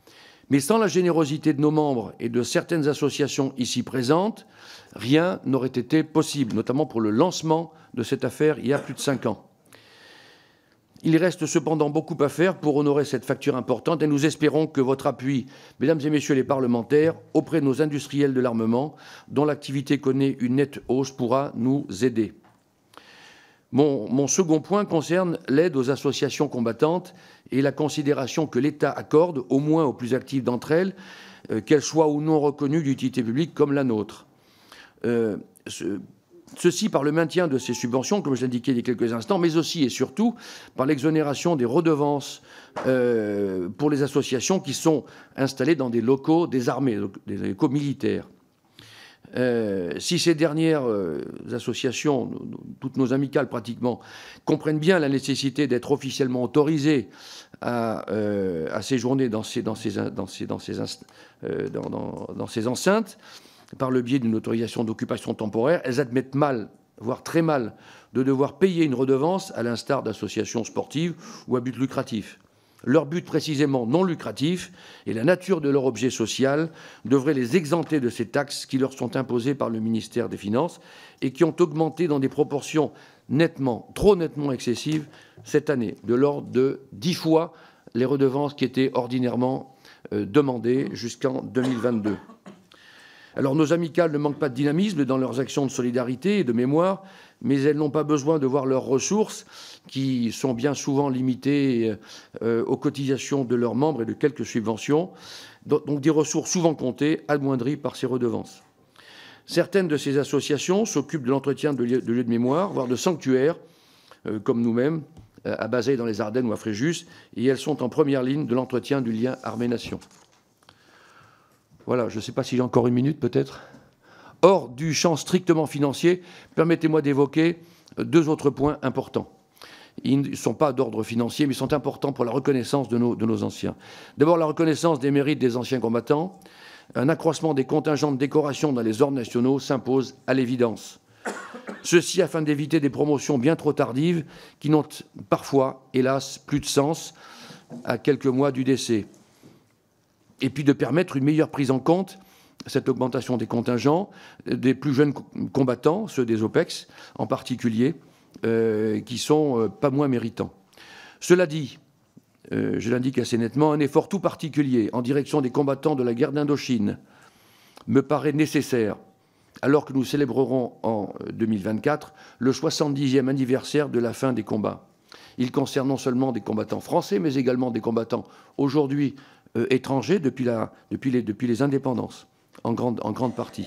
Speaker 12: Mais sans la générosité de nos membres et de certaines associations ici présentes, rien n'aurait été possible, notamment pour le lancement de cette affaire il y a plus de 5 ans. Il reste cependant beaucoup à faire pour honorer cette facture importante et nous espérons que votre appui, mesdames et messieurs les parlementaires, auprès de nos industriels de l'armement, dont l'activité connaît une nette hausse, pourra nous aider. Mon second point concerne l'aide aux associations combattantes et la considération que l'État accorde, au moins aux plus actives d'entre elles, qu'elles soient ou non reconnues d'utilité publique comme la nôtre. Ceci par le maintien de ces subventions, comme je l'indiquais il y a quelques instants, mais aussi et surtout par l'exonération des redevances pour les associations qui sont installées dans des locaux des armées, des locaux militaires. Si ces dernières associations, toutes nos amicales pratiquement, comprennent bien la nécessité d'être officiellement autorisées à séjourner dans ces enceintes, par le biais d'une autorisation d'occupation temporaire, elles admettent mal, voire très mal, de devoir payer une redevance à l'instar d'associations sportives ou à but lucratif. Leur but précisément non lucratif et la nature de leur objet social devraient les exempter de ces taxes qui leur sont imposées par le ministère des Finances et qui ont augmenté dans des proportions trop nettement excessives cette année, de l'ordre de 10 fois les redevances qui étaient ordinairement demandées jusqu'en 2022. Alors nos amicales ne manquent pas de dynamisme dans leurs actions de solidarité et de mémoire, mais elles n'ont pas besoin de voir leurs ressources, qui sont bien souvent limitées aux cotisations de leurs membres et de quelques subventions, donc des ressources souvent comptées, amoindries par ces redevances. Certaines de ces associations s'occupent de l'entretien de lieux de mémoire, voire de sanctuaires, comme nous-mêmes, à Bazeilles dans les Ardennes ou à Fréjus, et elles sont en première ligne de l'entretien du lien armée-nation. Voilà, je ne sais pas si j'ai encore une minute, peut-être. Hors du champ strictement financier, permettez-moi d'évoquer 2 autres points importants. Ils ne sont pas d'ordre financier, mais ils sont importants pour la reconnaissance de nos anciens. D'abord, la reconnaissance des mérites des anciens combattants. Un accroissement des contingents de décoration dans les ordres nationaux s'impose à l'évidence. Ceci afin d'éviter des promotions bien trop tardives qui n'ont parfois, hélas, plus de sens à quelques mois du décès. Et puis de permettre une meilleure prise en compte, cette augmentation des contingents, des plus jeunes combattants, ceux des OPEX en particulier, qui sont pas moins méritants. Cela dit, je l'indique assez nettement, un effort tout particulier en direction des combattants de la guerre d'Indochine me paraît nécessaire, alors que nous célébrerons en 2024 le 70e anniversaire de la fin des combats. Il concerne non seulement des combattants français, mais également des combattants aujourd'hui étrangers depuis les indépendances, en grande partie.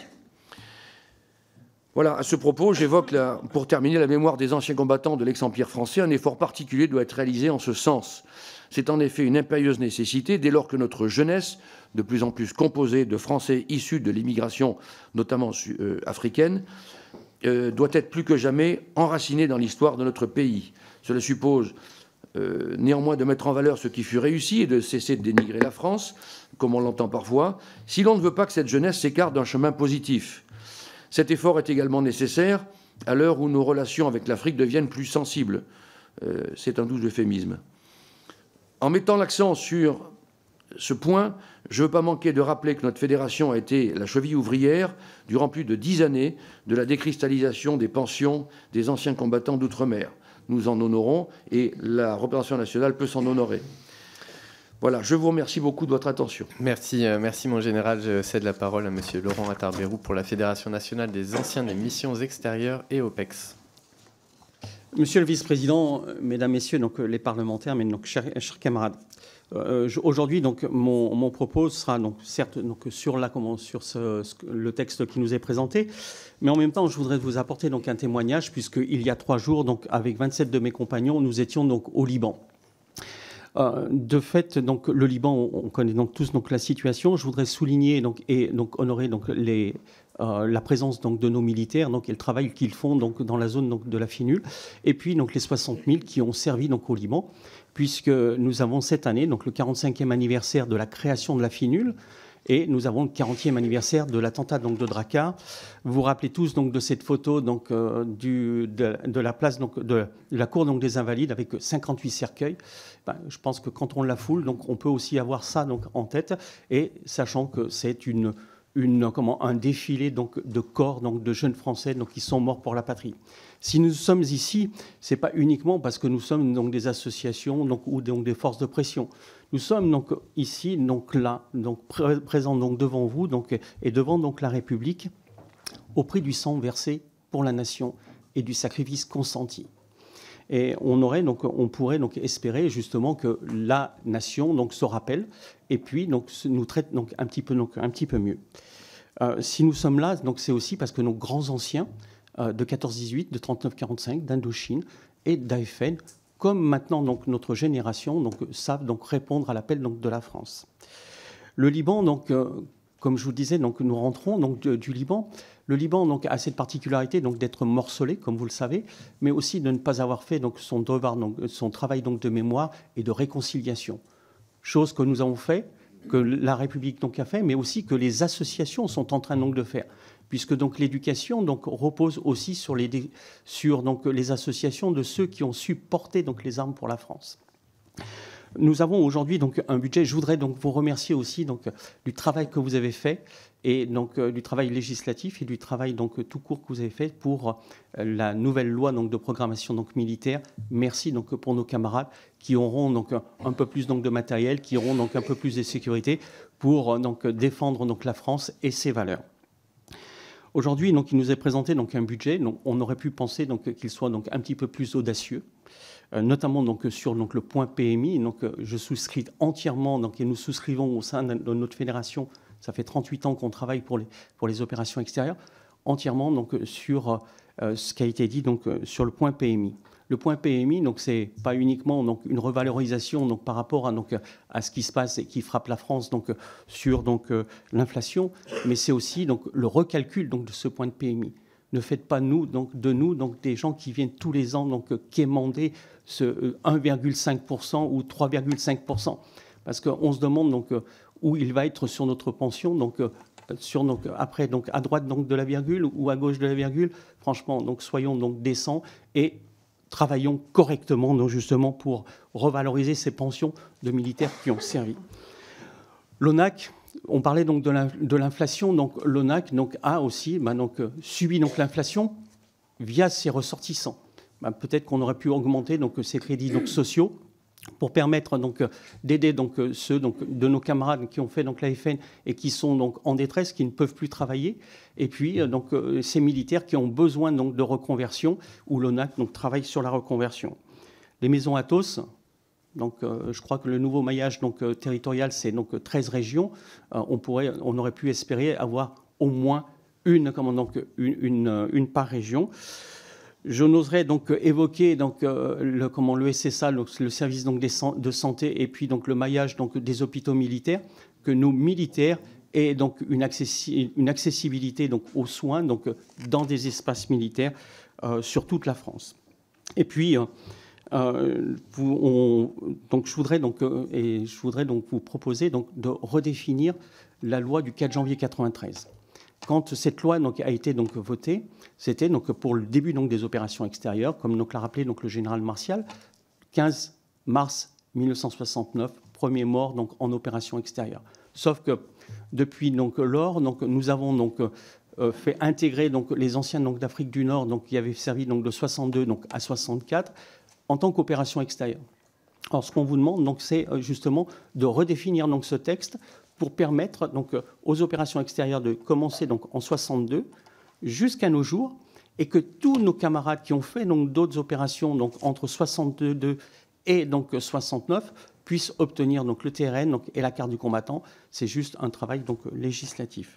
Speaker 12: Voilà, à ce propos, j'évoque, pour terminer, la mémoire des anciens combattants de l'ex-empire français. Un effort particulier doit être réalisé en ce sens. C'est en effet une impérieuse nécessité, dès lors que notre jeunesse, de plus en plus composée de Français issus de l'immigration, notamment africaine, doit être plus que jamais enracinée dans l'histoire de notre pays. Cela suppose néanmoins de mettre en valeur ce qui fut réussi et de cesser de dénigrer la France, comme on l'entend parfois, si l'on ne veut pas que cette jeunesse s'écarte d'un chemin positif. Cet effort est également nécessaire à l'heure où nos relations avec l'Afrique deviennent plus sensibles. C'est un doux euphémisme. En mettant l'accent sur ce point, je ne veux pas manquer de rappeler que notre fédération a été la cheville ouvrière, durant plus de 10 années, de la décristallisation des pensions des anciens combattants d'outre-mer. Nous en honorons et la représentation nationale peut s'en honorer. Voilà, je vous remercie beaucoup de votre attention.
Speaker 1: Merci mon général. Je cède la parole à monsieur Laurent Attard-Bérou pour la Fédération nationale des anciens des missions extérieures et OPEX.
Speaker 13: Monsieur le vice-président, mesdames, messieurs, donc, les parlementaires, mais donc, chers camarades, aujourd'hui, donc, mon propos sera donc, certes donc, sur le texte qui nous est présenté, mais en même temps, je voudrais vous apporter donc, un témoignage, puisqu'il y a 3 jours, donc, avec 27 de mes compagnons, nous étions donc, au Liban. De fait, donc, le Liban, on connaît donc, tous donc, la situation. Je voudrais souligner donc, et donc, honorer donc, la présence donc, de nos militaires donc, et le travail qu'ils font donc, dans la zone donc, de la FINUL, et puis donc, les 60 000 qui ont servi donc, au Liban, puisque nous avons cette année donc, le 45e anniversaire de la création de la FINUL. Et nous avons le 40e anniversaire de l'attentat donc de Drakkar. Vous vous rappelez tous donc de cette photo donc de la place donc de la cour donc des Invalides avec 58 cercueils. Ben, je pense que quand on la foule, donc on peut aussi avoir ça donc en tête, et sachant que c'est un défilé donc de corps donc de jeunes Français donc qui sont morts pour la patrie. Si nous sommes ici, c'est pas uniquement parce que nous sommes donc des associations donc ou donc des forces de pression. Nous sommes donc ici donc là donc présents donc devant vous donc et devant donc la République au prix du sang versé pour la nation et du sacrifice consenti. Et on pourrait donc espérer justement que la nation donc se rappelle et puis donc nous traite donc un petit peu mieux. Si nous sommes là, donc c'est aussi parce que nos grands anciens de 14-18, de 39-45, d'Indochine et d'AFN, comme maintenant donc notre génération, donc savent donc répondre à l'appel donc de la France. Le Liban, donc comme je vous disais, donc nous rentrons donc du Liban. Le Liban donc a cette particularité donc d'être morcelé, comme vous le savez, mais aussi de ne pas avoir fait donc son devoir, donc son travail donc de mémoire et de réconciliation. Chose que nous avons fait, que la République donc a fait, mais aussi que les associations sont en train donc de faire, puisque donc l'éducation donc repose aussi sur donc les associations de ceux qui ont su porter donc les armes pour la France. Nous avons aujourd'hui donc un budget. Je voudrais donc vous remercier aussi donc du travail que vous avez fait et donc du travail législatif et du travail donc tout court que vous avez fait pour la nouvelle loi donc de programmation donc militaire. Merci donc pour nos camarades qui auront donc un peu plus donc de matériel, qui auront donc un peu plus de sécurité pour donc défendre donc la France et ses valeurs. Aujourd'hui, donc, il nous est présenté donc un budget. Donc, on aurait pu penser donc qu'il soit donc un petit peu plus audacieux, notamment donc sur donc le point PMI. Donc, je souscris entièrement donc et nous souscrivons au sein de notre fédération. Ça fait 38 ans qu'on travaille pour les opérations extérieures, entièrement donc sur ce qui a été dit donc sur le point PMI. Le point PMI, donc c'est pas uniquement donc une revalorisation donc par rapport à ce qui se passe et qui frappe la France donc sur donc l'inflation, mais c'est aussi donc le recalcul donc de ce point de PMI. Ne faites pas de nous des gens qui viennent tous les ans donc quémander ce 1,5% ou 3,5%, parce qu'on se demande donc où il va être sur notre pension donc. Après donc à droite donc de la virgule ou à gauche de la virgule. Franchement donc soyons donc décents et travaillons correctement donc justement pour revaloriser ces pensions de militaires qui ont servi. L'ONAC, on parlait donc de l'inflation, donc l'ONAC donc a aussi subi donc l'inflation via ses ressortissants. Peut-être qu'on aurait pu augmenter donc ses crédits donc sociaux pour permettre donc d'aider donc ceux donc de nos camarades qui ont fait donc l'AFN et qui sont donc en détresse, qui ne peuvent plus travailler, et puis donc ces militaires qui ont besoin donc de reconversion, où l'ONAC donc travaille sur la reconversion. Les maisons Athos, donc je crois que le nouveau maillage donc territorial c'est donc 13 régions. On aurait pu espérer avoir au moins une par région. Je n'oserais donc évoquer donc le SSA, le service donc de santé, et puis donc le maillage donc des hôpitaux militaires, que nos militaires aient donc une accessibilité donc aux soins donc dans des espaces militaires sur toute la France. Et puis je voudrais donc vous proposer donc de redéfinir la loi du 4 janvier 1993. Quand cette loi donc a été donc votée, c'était donc pour le début donc des opérations extérieures, comme donc l'a rappelé donc le général Martial, 15 mars 1969, premier mort donc en opération extérieure. Sauf que depuis donc lors, donc nous avons donc fait intégrer donc les anciens donc d'Afrique du Nord, donc qui avaient servi donc de 62 donc à 64 en tant qu'opération extérieure. Alors ce qu'on vous demande donc c'est justement de redéfinir donc ce texte pour permettre donc aux opérations extérieures de commencer donc en 62 jusqu'à nos jours, et que tous nos camarades qui ont fait donc d'autres opérations donc entre 62 et donc 69 puissent obtenir donc le TRN donc et la carte du combattant. C'est juste un travail donc législatif.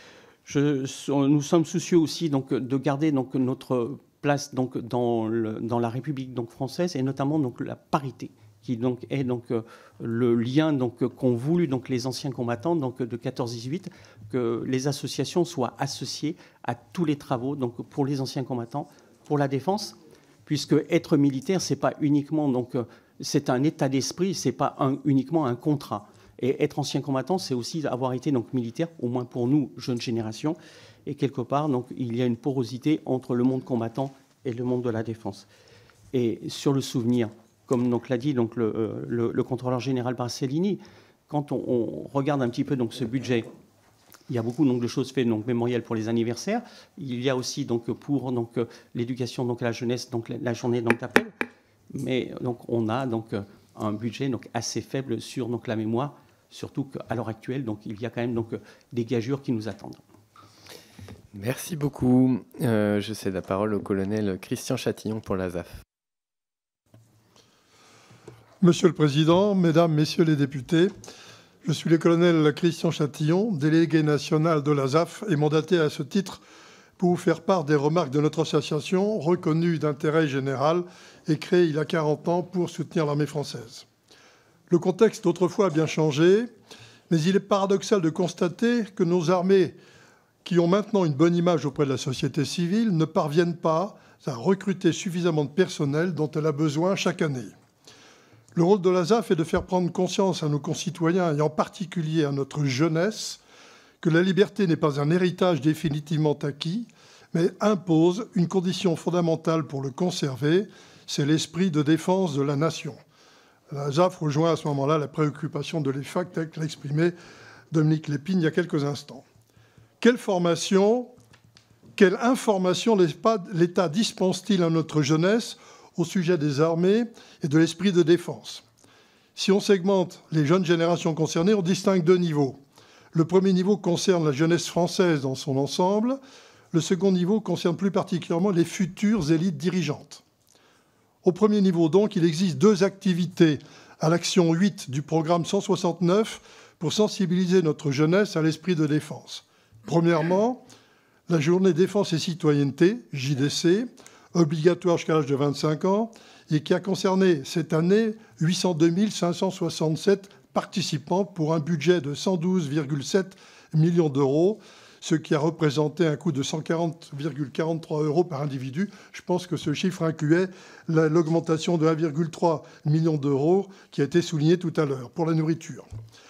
Speaker 13: Nous sommes soucieux aussi donc de garder donc notre place donc dans la République donc française, et notamment donc la parité, qui donc est donc le lien donc qu'ont voulu donc les anciens combattants donc de 14-18, que les associations soient associées à tous les travaux donc pour les anciens combattants, pour la défense, puisque être militaire c'est pas uniquement donc c'est un état d'esprit, c'est pas uniquement un contrat. Et être ancien combattant, c'est aussi avoir été donc militaire, au moins pour nous, jeunes générations. Et quelque part, donc, il y a une porosité entre le monde combattant et le monde de la défense. Et sur le souvenir, comme donc l'a dit donc le contrôleur général Barcellini, quand on regarde un petit peu donc ce budget, il y a beaucoup donc de choses faites donc mémorielles pour les anniversaires. Il y a aussi donc pour donc l'éducation donc à la jeunesse donc la journée donc d'appel. Mais donc on a donc un budget donc assez faible sur donc la mémoire, surtout qu'à l'heure actuelle donc il y a quand même donc des gageures qui nous attendent.
Speaker 1: Merci beaucoup. Je cède la parole au colonel Christian Chatillon pour l'ASAF.
Speaker 14: Monsieur le Président, Mesdames, Messieurs les députés, je suis le colonel Christian Chatillon, délégué national de l'ASAF et mandaté à ce titre pour vous faire part des remarques de notre association reconnue d'intérêt général et créée il y a 40 ans pour soutenir l'armée française. Le contexte d'autrefois a bien changé, mais il est paradoxal de constater que nos armées, qui ont maintenant une bonne image auprès de la société civile, ne parviennent pas à recruter suffisamment de personnel dont elle a besoin chaque année. Le rôle de l'ASAF est de faire prendre conscience à nos concitoyens, et en particulier à notre jeunesse, que la liberté n'est pas un héritage définitivement acquis, mais impose une condition fondamentale pour le conserver, c'est l'esprit de défense de la nation. L'ASAF rejoint à ce moment-là la préoccupation de l'EFAC, telle que l'a exprimé Dominique Lépine il y a quelques instants. Quelle formation, quelle information l'État dispense-t-il à notre jeunesse au sujet des armées et de l'esprit de défense? Si on segmente les jeunes générations concernées, on distingue deux niveaux. Le premier niveau concerne la jeunesse française dans son ensemble. Le second niveau concerne plus particulièrement les futures élites dirigeantes. Au premier niveau, donc, il existe deux activités à l'action 8 du programme 169 pour sensibiliser notre jeunesse à l'esprit de défense. Premièrement, la journée défense et citoyenneté, JDC, obligatoire jusqu'à l'âge de 25 ans, et qui a concerné cette année 802 567 participants pour un budget de 112,7 millions d'euros, ce qui a représenté un coût de 140,43 euros par individu. Je pense que ce chiffre incluait l'augmentation de 1,3 million d'euros qui a été soulignée tout à l'heure pour la nourriture.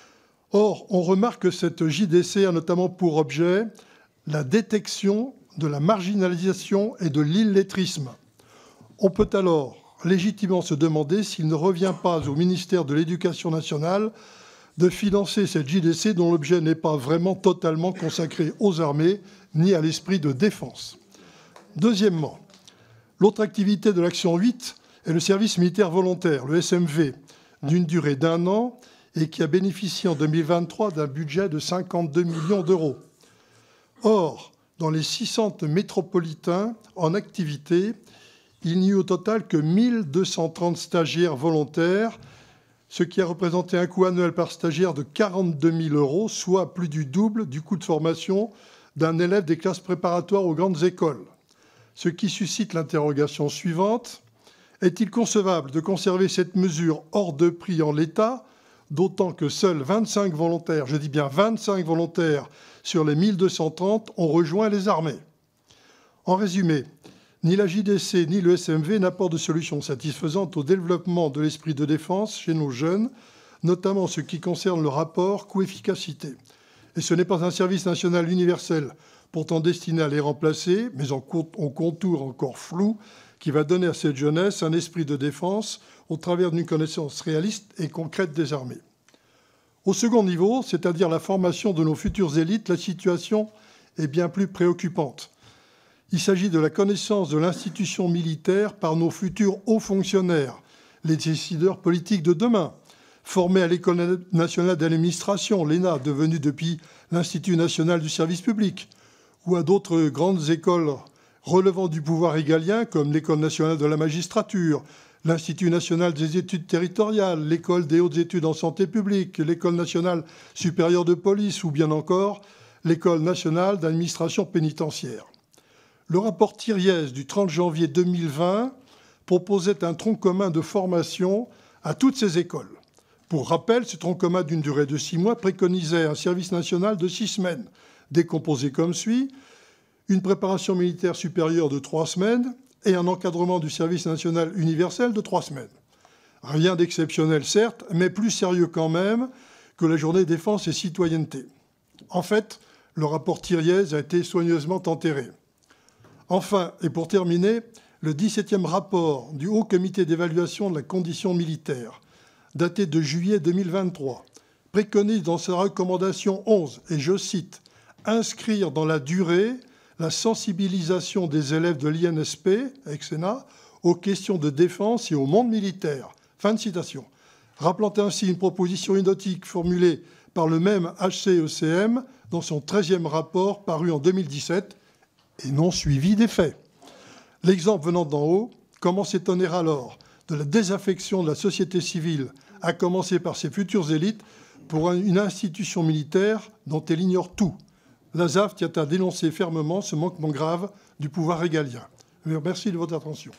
Speaker 14: Or, on remarque que cette JDC a notamment pour objet la détection de la marginalisation et de l'illettrisme. On peut alors légitimement se demander s'il ne revient pas au ministère de l'Éducation nationale de financer cette JDC dont l'objet n'est pas vraiment totalement consacré aux armées ni à l'esprit de défense. Deuxièmement, l'autre activité de l'action 8 est le service militaire volontaire, le SMV, d'une durée d'1 an et qui a bénéficié en 2023 d'un budget de 52 millions d'euros. Or, dans les 600 métropolitains en activité, il n'y eut au total que 1230 stagiaires volontaires, ce qui a représenté un coût annuel par stagiaire de 42 000 euros, soit plus du double du coût de formation d'un élève des classes préparatoires aux grandes écoles. Ce qui suscite l'interrogation suivante. Est-il concevable de conserver cette mesure hors de prix en l'état, d'autant que seuls 25 volontaires, je dis bien 25 volontaires, sur les 1230 ont rejoint les armées? En résumé, ni la JDC ni le SMV n'apportent de solution satisfaisante au développement de l'esprit de défense chez nos jeunes, notamment ce qui concerne le rapport coût-efficacité. Et ce n'est pas un service national universel, pourtant destiné à les remplacer, mais en contour encore flou, qui va donner à cette jeunesse un esprit de défense au travers d'une connaissance réaliste et concrète des armées. Au second niveau, c'est-à-dire la formation de nos futures élites, la situation est bien plus préoccupante. Il s'agit de la connaissance de l'institution militaire par nos futurs hauts fonctionnaires, les décideurs politiques de demain, formés à l'École nationale d'administration, l'ENA, devenue depuis l'Institut national du service public, ou à d'autres grandes écoles relevant du pouvoir régalien, comme l'École nationale de la magistrature, l'Institut national des études territoriales, l'École des hautes études en santé publique, l'École nationale supérieure de police, ou bien encore l'École nationale d'administration pénitentiaire. Le rapport Thiriez du 30 janvier 2020 proposait un tronc commun de formation à toutes ces écoles. Pour rappel, ce tronc commun d'une durée de 6 mois préconisait un service national de 6 semaines, décomposé comme suit: une préparation militaire supérieure de 3 semaines et un encadrement du service national universel de 3 semaines. Rien d'exceptionnel, certes, mais plus sérieux quand même que la journée défense et citoyenneté. En fait, le rapport Thiriez a été soigneusement enterré. Enfin, et pour terminer, le 17e rapport du Haut Comité d'évaluation de la condition militaire, daté de juillet 2023, préconise dans sa recommandation 11, et je cite, « inscrire dans la durée la sensibilisation des élèves de l'INSP, avec Sénat, aux questions de défense et au monde militaire ». Fin de citation. Rappelant ainsi une proposition identique formulée par le même HCECM dans son 13e rapport paru en 2017 et non suivi des faits. L'exemple venant d'en haut, comment s'étonner alors de la désaffection de la société civile, à commencer par ses futures élites, pour une institution militaire dont elle ignore tout. L'ASAF tient à dénoncer fermement ce manquement grave du pouvoir régalien. Merci de votre attention.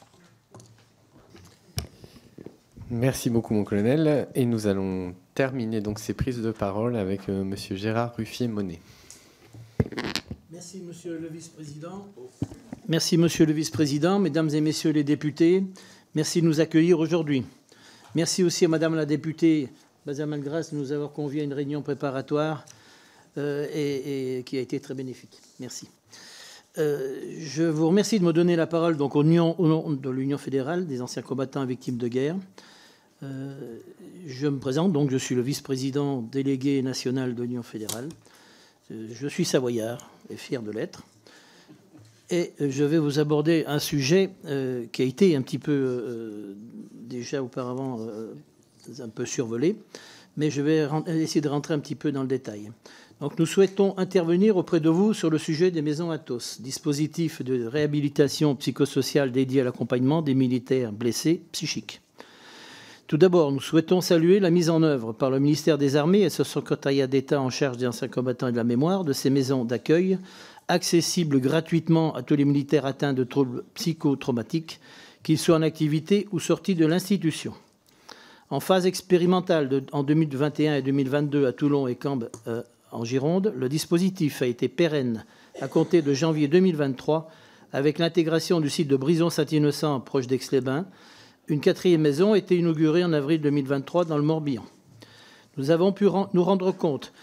Speaker 1: Merci beaucoup, mon colonel. Et nous allons terminer donc ces prises de parole avec M. Gérard Ruffier-Monet.
Speaker 15: Merci, Monsieur le Vice-président. Merci, Monsieur le Vice-président, Mesdames et Messieurs les députés. Merci de nous accueillir aujourd'hui. Merci aussi à Madame la députée Benjamin Grasse de nous avoir conviés à une réunion préparatoire et qui a été très bénéfique. Merci. Je vous remercie de me donner la parole donc, au nom de l'Union fédérale des anciens combattants et victimes de guerre. Je me présente, donc je suis le vice-président délégué national de l'Union fédérale. Je suis savoyard et fier de l'être. Et je vais vous aborder un sujet qui a été un petit peu déjà auparavant un peu survolé, mais je vais essayer de rentrer un petit peu dans le détail. Donc nous souhaitons intervenir auprès de vous sur le sujet des maisons Athos, dispositif de réhabilitation psychosociale dédié à l'accompagnement des militaires blessés psychiques. Tout d'abord, nous souhaitons saluer la mise en œuvre par le ministère des Armées et ce secrétariat d'État en charge des anciens combattants et de la mémoire de ces maisons d'accueil accessibles gratuitement à tous les militaires atteints de troubles psychotraumatiques, qu'ils soient en activité ou sortis de l'institution. En phase expérimentale en 2021 et 2022 à Toulon et Cambes en Gironde, le dispositif a été pérenne à compter de janvier 2023 avec l'intégration du site de Brison-Saint-Innocent proche d'Aix-les-Bains. Une 4e maison a été inaugurée en avril 2023 dans le Morbihan. Nous avons pu nous rendre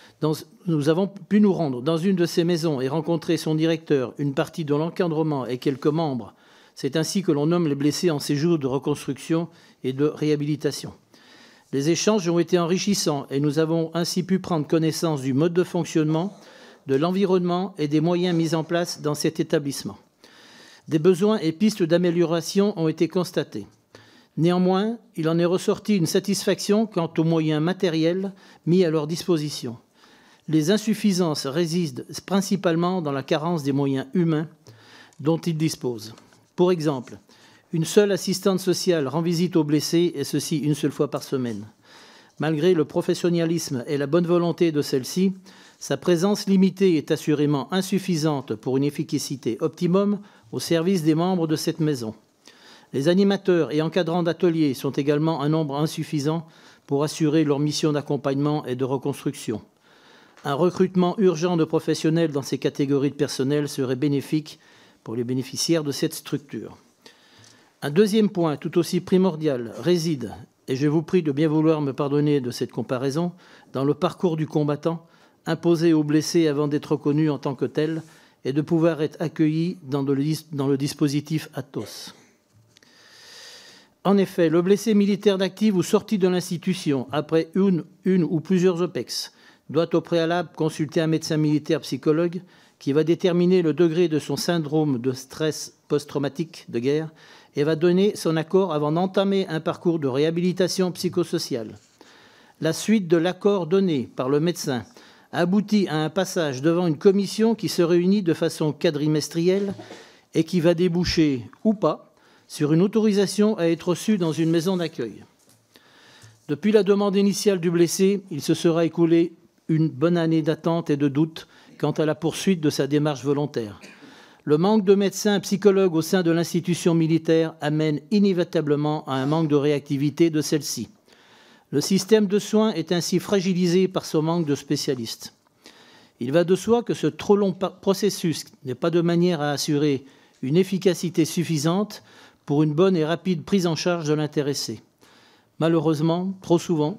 Speaker 15: dans une de ces maisons et rencontrer son directeur, une partie de l'encadrement et quelques membres. C'est ainsi que l'on nomme les blessés en séjour de reconstruction et de réhabilitation. Les échanges ont été enrichissants et nous avons ainsi pu prendre connaissance du mode de fonctionnement, de l'environnement et des moyens mis en place dans cet établissement. Des besoins et pistes d'amélioration ont été constatés. Néanmoins, il en est ressorti une satisfaction quant aux moyens matériels mis à leur disposition. Les insuffisances résident principalement dans la carence des moyens humains dont ils disposent. Pour exemple, une seule assistante sociale rend visite aux blessés, et ceci une seule fois par semaine. Malgré le professionnalisme et la bonne volonté de celle-ci, sa présence limitée est assurément insuffisante pour une efficacité optimum au service des membres de cette maison. Les animateurs et encadrants d'ateliers sont également un nombre insuffisant pour assurer leur mission d'accompagnement et de reconstruction. Un recrutement urgent de professionnels dans ces catégories de personnel serait bénéfique pour les bénéficiaires de cette structure. Un deuxième point, tout aussi primordial, réside, et je vous prie de bien vouloir me pardonner de cette comparaison, dans le parcours du combattant, imposé aux blessés avant d'être reconnus en tant que tels et de pouvoir être accueillis dans le dispositif Athos. En effet, le blessé militaire d'active ou sorti de l'institution après une ou plusieurs OPEX doit au préalable consulter un médecin militaire psychologue qui va déterminer le degré de son syndrome de stress post-traumatique de guerre et va donner son accord avant d'entamer un parcours de réhabilitation psychosociale. La suite de l'accord donné par le médecin aboutit à un passage devant une commission qui se réunit de façon quadrimestrielle et qui va déboucher, ou pas, sur une autorisation à être reçu dans une maison d'accueil. Depuis la demande initiale du blessé, il se sera écoulé une bonne année d'attente et de doute quant à la poursuite de sa démarche volontaire. Le manque de médecins psychologues au sein de l'institution militaire amène inévitablement à un manque de réactivité de celle-ci. Le système de soins est ainsi fragilisé par ce manque de spécialistes. Il va de soi que ce trop long processus n'est pas de manière à assurer une efficacité suffisante pour une bonne et rapide prise en charge de l'intéressé. Malheureusement, trop souvent,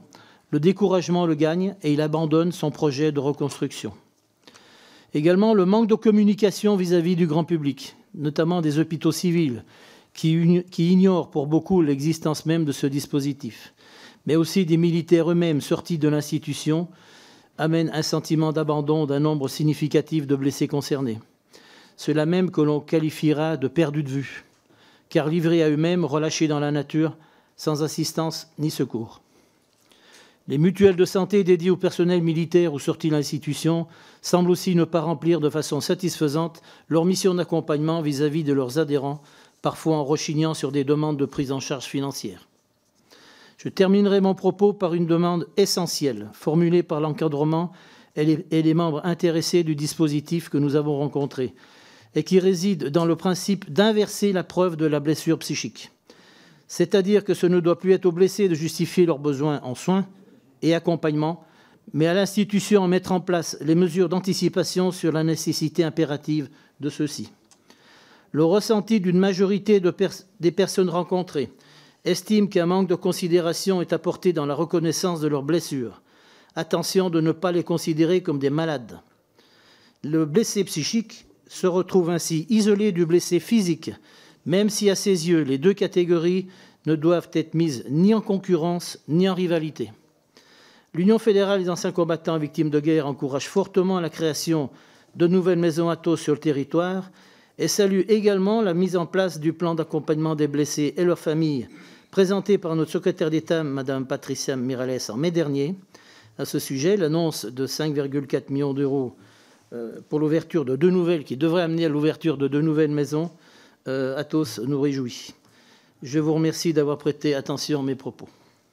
Speaker 15: Le découragement le gagne et il abandonne son projet de reconstruction. Également, le manque de communication vis-à-vis du grand public, notamment des hôpitaux civils, qui ignorent pour beaucoup l'existence même de ce dispositif, mais aussi des militaires eux-mêmes sortis de l'institution, amène un sentiment d'abandon d'un nombre significatif de blessés concernés. Ceux-là même que l'on qualifiera de perdus de vue, car livrés à eux-mêmes, relâchés dans la nature, sans assistance ni secours. Les mutuelles de santé dédiées au personnel militaire ou sortis de l'institution semblent aussi ne pas remplir de façon satisfaisante leur mission d'accompagnement vis-à-vis de leurs adhérents, parfois en rechignant sur des demandes de prise en charge financière. Je terminerai mon propos par une demande essentielle formulée par l'encadrement et les membres intéressés du dispositif que nous avons rencontré et qui réside dans le principe d'inverser la preuve de la blessure psychique. C'est-à-dire que ce ne doit plus être aux blessés de justifier leurs besoins en soins et accompagnement, mais à l'institution en mettre en place les mesures d'anticipation sur la nécessité impérative de ceux-ci. Le ressenti d'une majorité des personnes rencontrées estime qu'un manque de considération est apporté dans la reconnaissance de leurs blessures. Attention de ne pas les considérer comme des malades. Le blessé psychique se retrouve ainsi isolé du blessé physique, même si à ses yeux, les deux catégories ne doivent être mises ni en concurrence ni en rivalité. L'Union fédérale des anciens combattants victimes de guerre encourage fortement la création de nouvelles maisons Athos sur le territoire et salue également la mise en place du plan d'accompagnement des blessés et leurs familles présenté par notre secrétaire d'État, Mme Patricia Miralles, en mai dernier. À ce sujet, l'annonce de 5,4 millions d'euros pour l'ouverture de 2 nouvelles, qui devrait amener à l'ouverture de 2 nouvelles maisons, Athos nous réjouit. Je vous remercie d'avoir prêté attention à mes propos.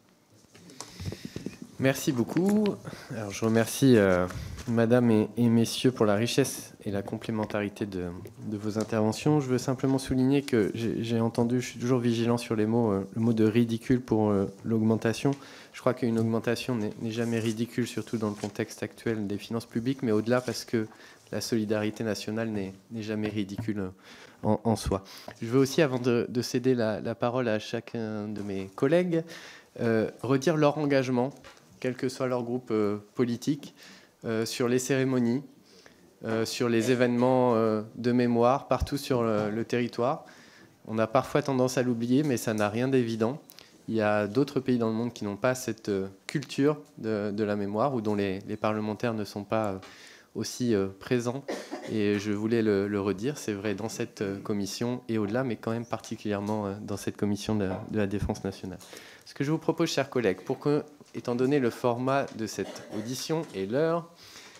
Speaker 1: Merci beaucoup. Alors, je remercie Madame et Messieurs pour la richesse et la complémentarité de vos interventions. Je veux simplement souligner que j'ai entendu, je suis toujours vigilant sur les mots, le mot de ridicule pour l'augmentation. Je crois qu'une augmentation n'est jamais ridicule, surtout dans le contexte actuel des finances publiques, mais au-delà parce que la solidarité nationale n'est jamais ridicule en soi. Je veux aussi, avant de céder la parole à chacun de mes collègues, redire leur engagement, quel que soit leur groupe politique, sur les cérémonies, sur les événements de mémoire, partout sur le territoire. On a parfois tendance à l'oublier, mais ça n'a rien d'évident. Il y a d'autres pays dans le monde qui n'ont pas cette culture de la mémoire ou dont les parlementaires ne sont pas aussi présents. Et je voulais le redire, c'est vrai dans cette commission et au-delà, mais quand même particulièrement dans cette commission de la Défense nationale. Ce que je vous propose, chers collègues, pour que, étant donné le format de cette audition et l'heure,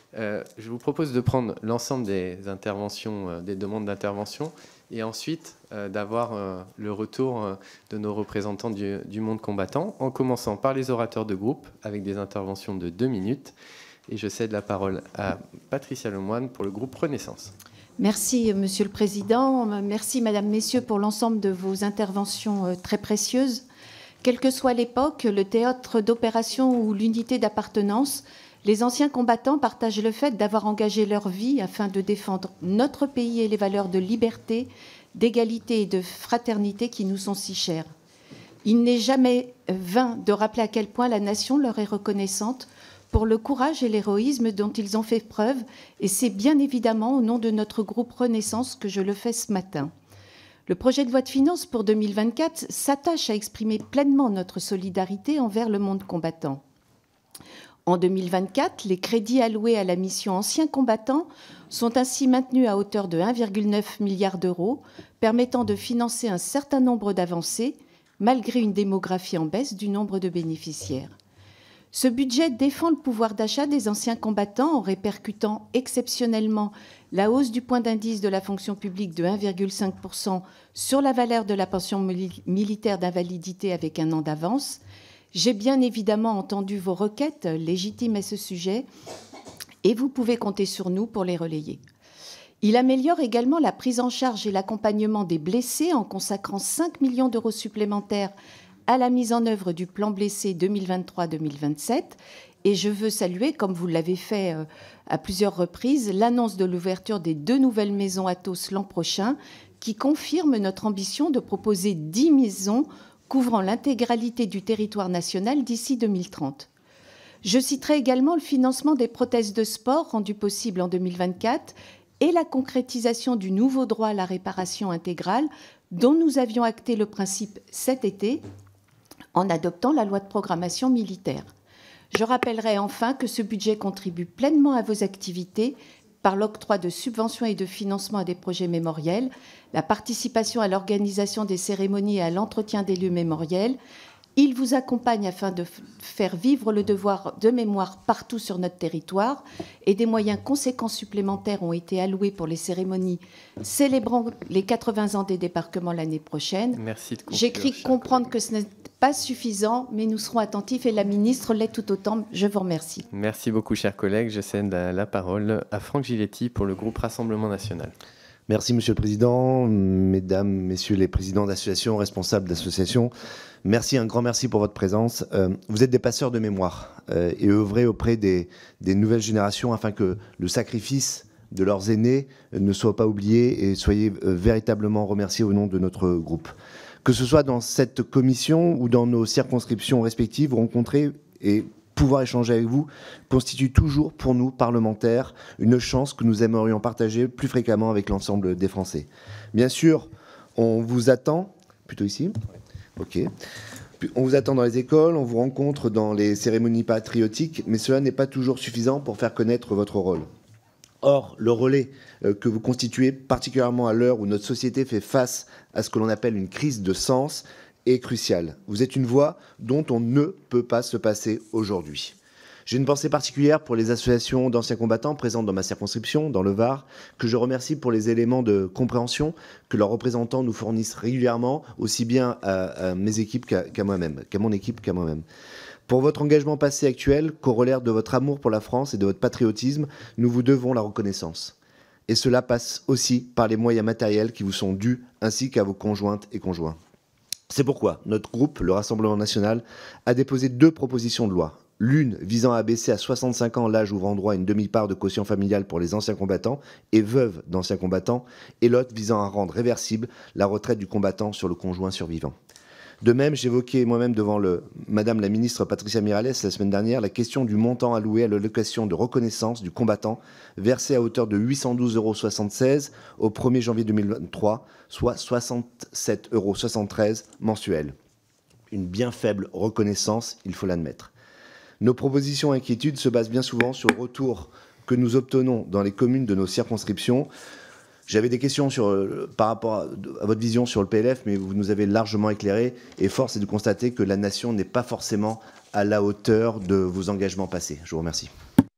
Speaker 1: je vous propose de prendre l'ensemble des interventions, des demandes d'intervention, et ensuite d'avoir le retour de nos représentants du monde combattant, en commençant par les orateurs de groupe, avec des interventions de 2 minutes. Et je cède la parole à Patricia Lemoine pour le groupe Renaissance.
Speaker 16: Merci, Monsieur le Président. Merci, Madame, Messieurs, pour l'ensemble de vos interventions très précieuses. Quelle que soit l'époque, le théâtre d'opération ou l'unité d'appartenance, les anciens combattants partagent le fait d'avoir engagé leur vie afin de défendre notre pays et les valeurs de liberté, d'égalité et de fraternité qui nous sont si chères. Il n'est jamais vain de rappeler à quel point la nation leur est reconnaissante pour le courage et l'héroïsme dont ils ont fait preuve, et c'est bien évidemment au nom de notre groupe Renaissance que je le fais ce matin. Le projet de loi de finances pour 2024 s'attache à exprimer pleinement notre solidarité envers le monde combattant. En 2024, les crédits alloués à la mission Anciens combattants sont ainsi maintenus à hauteur de 1,9 milliard d'euros, permettant de financer un certain nombre d'avancées, malgré une démographie en baisse du nombre de bénéficiaires. Ce budget défend le pouvoir d'achat des anciens combattants en répercutant exceptionnellement la hausse du point d'indice de la fonction publique de 1,5% sur la valeur de la pension militaire d'invalidité avec 1 an d'avance. J'ai bien évidemment entendu vos requêtes légitimes à ce sujet et vous pouvez compter sur nous pour les relayer. Il améliore également la prise en charge et l'accompagnement des blessés en consacrant 5 millions d'euros supplémentaires à la mise en œuvre du plan blessé 2023-2027. Et je veux saluer, comme vous l'avez fait à plusieurs reprises, l'annonce de l'ouverture des 2 nouvelles maisons Athos l'an prochain, qui confirme notre ambition de proposer 10 maisons couvrant l'intégralité du territoire national d'ici 2030. Je citerai également le financement des prothèses de sport rendues possibles en 2024 et la concrétisation du nouveau droit à la réparation intégrale dont nous avions acté le principe cet été en adoptant la loi de programmation militaire. Je rappellerai enfin que ce budget contribue pleinement à vos activités par l'octroi de subventions et de financements à des projets mémoriels, la participation à l'organisation des cérémonies et à l'entretien des lieux mémoriels. Il vous accompagne afin de faire vivre le devoir de mémoire partout sur notre territoire et des moyens conséquents supplémentaires ont été alloués pour les cérémonies célébrant les 80 ans des débarquements l'année prochaine.
Speaker 1: Merci de conclure,
Speaker 16: J'ai cru comprendre que ce n'est pas suffisant, mais nous serons attentifs et la ministre l'est tout autant. Je vous remercie.
Speaker 1: Merci beaucoup, chers collègues. Je cède la parole à Franck Giletti pour le groupe Rassemblement national.
Speaker 17: Merci, Monsieur le Président, Mesdames, Messieurs les présidents d'associations, responsables d'associations. Merci, un grand merci pour votre présence. Vous êtes des passeurs de mémoire et œuvrez auprès des nouvelles générations afin que le sacrifice de leurs aînés ne soit pas oublié et soyez véritablement remerciés au nom de notre groupe. Que ce soit dans cette commission ou dans nos circonscriptions respectives, rencontrer et pouvoir échanger avec vous constitue toujours pour nous, parlementaires, une chance que nous aimerions partager plus fréquemment avec l'ensemble des Français. Bien sûr, on vous attend, plutôt ici, ok. On vous attend dans les écoles, on vous rencontre dans les cérémonies patriotiques, mais cela n'est pas toujours suffisant pour faire connaître votre rôle. Or, le relais que vous constituez, particulièrement à l'heure où notre société fait face à ce que l'on appelle une crise de sens, est crucial. Vous êtes une voix dont on ne peut pas se passer aujourd'hui. J'ai une pensée particulière pour les associations d'anciens combattants présentes dans ma circonscription, dans le Var, que je remercie pour les éléments de compréhension que leurs représentants nous fournissent régulièrement, aussi bien à mes équipes qu'à moi-même, qu'à mon équipe qu'à moi-même. Pour votre engagement passé et actuel, corollaire de votre amour pour la France et de votre patriotisme, nous vous devons la reconnaissance. Et cela passe aussi par les moyens matériels qui vous sont dus, ainsi qu'à vos conjointes et conjoints. C'est pourquoi notre groupe, le Rassemblement national, a déposé 2 propositions de loi. L'une visant à abaisser à 65 ans l'âge ouvrant droit à une demi-part de quotient familial pour les anciens combattants et veuves d'anciens combattants, et l'autre visant à rendre réversible la retraite du combattant sur le conjoint survivant. De même, j'évoquais moi-même devant Madame la ministre Patricia Miralles la semaine dernière la question du montant alloué à l'allocation de reconnaissance du combattant versé à hauteur de 812,76 € au 1er janvier 2023, soit 67,73 € mensuels. Une bien faible reconnaissance, il faut l'admettre. Nos propositions et inquiétudes se basent bien souvent sur le retour que nous obtenons dans les communes de nos circonscriptions. J'avais des questions par rapport à votre vision sur le PLF, mais vous nous avez largement éclairé, et force est de constater que la nation n'est pas forcément à la hauteur de vos engagements passés. Je vous remercie.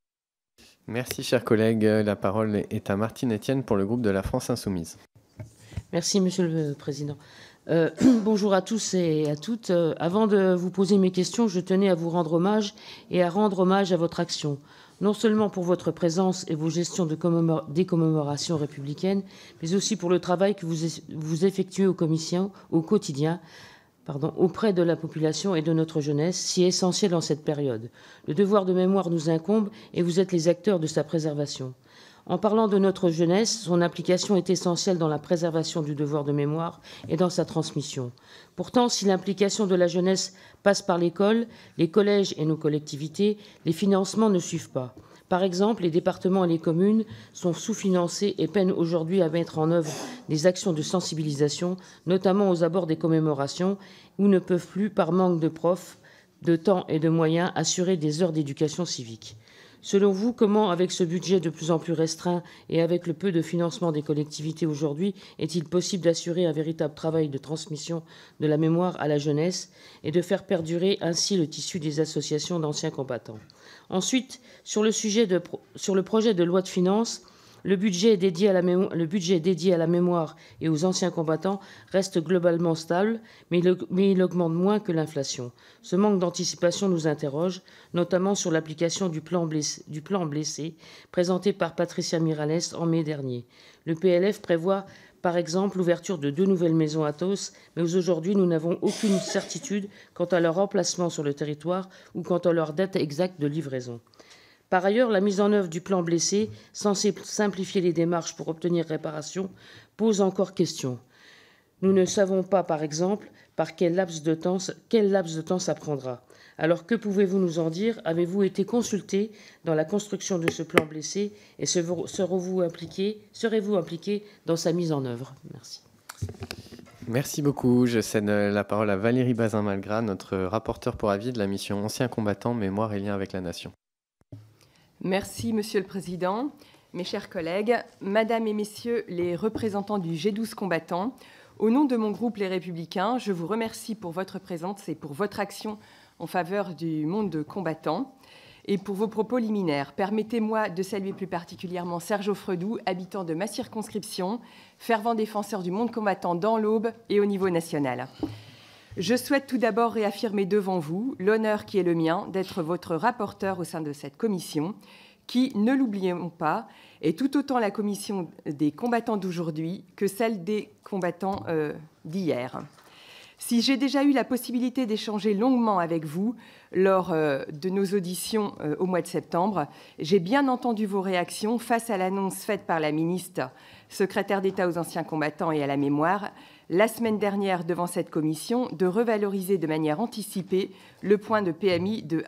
Speaker 1: Merci, chers collègues. La parole est à Martine Etienne pour le groupe de la France Insoumise.
Speaker 18: Merci, Monsieur le Président. Bonjour à tous et à toutes. Avant de vous poser mes questions, je tenais à vous rendre hommage et à rendre hommage à votre action. Non seulement pour votre présence et vos gestions des commémorations républicaines, mais aussi pour le travail que vous effectuez au quotidien, auprès de la population et de notre jeunesse, si essentielle en cette période. Le devoir de mémoire nous incombe et vous êtes les acteurs de sa préservation. En parlant de notre jeunesse, son implication est essentielle dans la préservation du devoir de mémoire et dans sa transmission. Pourtant, si l'implication de la jeunesse passe par l'école, les collèges et nos collectivités, les financements ne suivent pas. Par exemple, les départements et les communes sont sous-financés et peinent aujourd'hui à mettre en œuvre des actions de sensibilisation, notamment aux abords des commémorations, ou ne peuvent plus, par manque de profs, de temps et de moyens, assurer des heures d'éducation civique. Selon vous, comment, avec ce budget de plus en plus restreint et avec le peu de financement des collectivités aujourd'hui, est-il possible d'assurer un véritable travail de transmission de la mémoire à la jeunesse et de faire perdurer ainsi le tissu des associations d'anciens combattants? Ensuite, sur le projet de loi de finances, le budget dédié à la mémoire et aux anciens combattants reste globalement stable, mais il augmente moins que l'inflation. Ce manque d'anticipation nous interroge, notamment sur l'application du plan blessé présenté par Patricia Miralles en mai dernier. Le PLF prévoit par exemple l'ouverture de 2 nouvelles maisons Athos, mais aujourd'hui nous n'avons aucune certitude quant à leur emplacement sur le territoire ou quant à leur date exacte de livraison. Par ailleurs, la mise en œuvre du plan blessé, censé simplifier les démarches pour obtenir réparation, pose encore question. Nous ne savons pas, par exemple, Par quel laps de temps ça prendra? Alors, que pouvez-vous nous en dire? Avez-vous été consulté dans la construction de ce plan blessé et serez-vous impliqué dans sa mise en œuvre? Merci.
Speaker 1: Merci beaucoup. Je cède la parole à Valérie Bazin-Malgras, notre rapporteure pour avis de la mission Anciens combattants, mémoire et liens avec la nation.
Speaker 19: Merci, Monsieur le Président. Mes chers collègues, Madame et Messieurs les représentants du G12 combattants, au nom de mon groupe Les Républicains, je vous remercie pour votre présence et pour votre action en faveur du monde combattant et pour vos propos liminaires. Permettez-moi de saluer plus particulièrement Serge Offredou, habitant de ma circonscription, fervent défenseur du monde combattant dans l'Aube et au niveau national. Je souhaite tout d'abord réaffirmer devant vous l'honneur qui est le mien d'être votre rapporteur au sein de cette commission qui, ne l'oublions pas, est tout autant la commission des combattants d'aujourd'hui que celle des combattants d'hier. Si j'ai déjà eu la possibilité d'échanger longuement avec vous lors de nos auditions au mois de septembre, j'ai bien entendu vos réactions face à l'annonce faite par la ministre, secrétaire d'État aux anciens combattants et à la mémoire, la semaine dernière devant cette commission, de revaloriser de manière anticipée le point de PMI de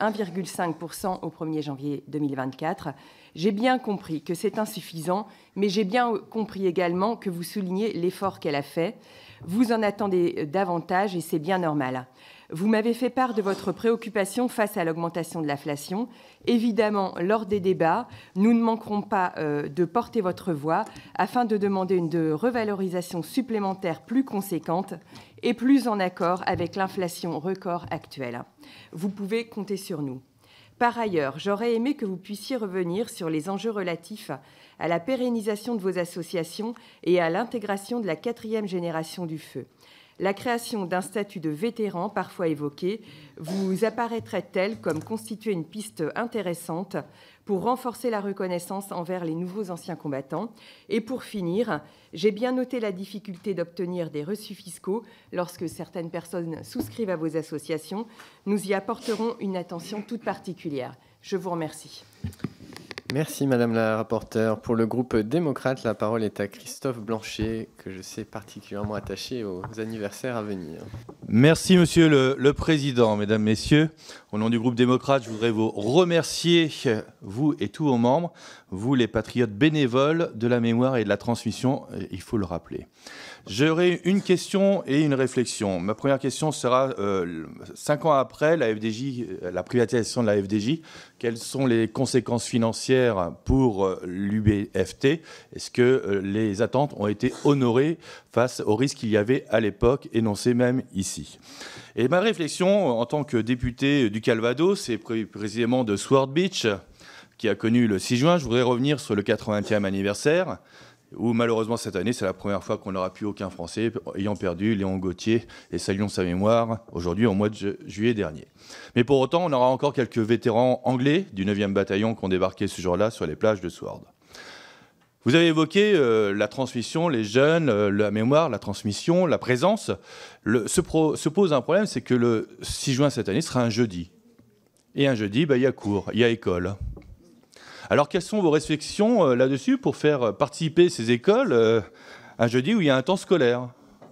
Speaker 19: 1,5% au 1er janvier 2024. J'ai bien compris que c'est insuffisant, mais j'ai bien compris également que vous soulignez l'effort qu'elle a fait. Vous en attendez davantage et c'est bien normal. Vous m'avez fait part de votre préoccupation face à l'augmentation de l'inflation. Évidemment, lors des débats, nous ne manquerons pas de porter votre voix afin de demander une revalorisation supplémentaire plus conséquente et plus en accord avec l'inflation record actuelle. Vous pouvez compter sur nous. Par ailleurs, j'aurais aimé que vous puissiez revenir sur les enjeux relatifs à la pérennisation de vos associations et à l'intégration de la 4e génération du feu. La création d'un statut de vétéran, parfois évoqué, vous apparaîtrait-elle comme constituer une piste intéressante pour renforcer la reconnaissance envers les nouveaux anciens combattants? Et pour finir, j'ai bien noté la difficulté d'obtenir des reçus fiscaux lorsque certaines personnes souscrivent à vos associations. Nous y apporterons une attention toute particulière. Je vous remercie.
Speaker 1: Merci Madame la rapporteure. Pour le groupe démocrate, la parole est à Christophe Blanchet, que je sais particulièrement attaché aux anniversaires à venir.
Speaker 20: Merci Monsieur le Président, Mesdames, Messieurs. Au nom du groupe démocrate, je voudrais vous remercier, vous et tous vos membres, vous les patriotes bénévoles de la mémoire et de la transmission, il faut le rappeler. J'aurai une question et une réflexion. Ma première question sera, 5 ans après la FDJ, la privatisation de la FDJ, quelles sont les conséquences financières pour l'UBFT? Est-ce que les attentes ont été honorées face aux risques qu'il y avait à l'époque, énoncés même ici? Et ma réflexion, en tant que député du Calvados, et précisément de Sword Beach, qui a connu le 6 juin, je voudrais revenir sur le 80e anniversaire, où malheureusement cette année, c'est la première fois qu'on n'aura plus aucun Français ayant perdu Léon Gauthier, et saluons sa mémoire, aujourd'hui au mois de juillet dernier. Mais pour autant, on aura encore quelques vétérans anglais du 9e bataillon qui ont débarqué ce jour-là sur les plages de Sword. Vous avez évoqué la transmission, les jeunes, la mémoire, la transmission, la présence. Se pose un problème, c'est que le 6 juin cette année sera un jeudi. Et un jeudi, il y a cours, il y a école. Alors, quelles sont vos réflexions là-dessus pour faire participer ces écoles un jeudi où il y a un temps scolaire?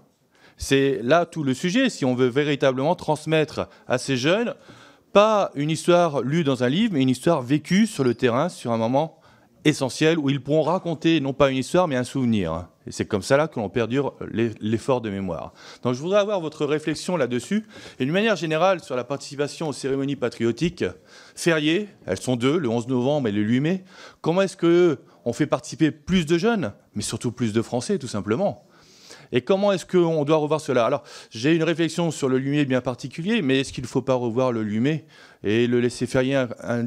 Speaker 20: C'est là tout le sujet, si on veut véritablement transmettre à ces jeunes, pas une histoire lue dans un livre, mais une histoire vécue sur le terrain, sur un moment essentiel, où ils pourront raconter, non pas une histoire, mais un souvenir. Et c'est comme ça là que l'on perdure l'effort de mémoire. Donc je voudrais avoir votre réflexion là-dessus. Et d'une manière générale, sur la participation aux cérémonies patriotiques fériées, elles sont 2, le 11 novembre et le 8 mai. Comment est-ce qu'on fait participer plus de jeunes, mais surtout plus de Français, tout simplement? Et comment est-ce qu'on doit revoir cela? Alors, j'ai une réflexion sur le 8 mai bien particulier, mais est-ce qu'il ne faut pas revoir le 8 mai et le laisser férié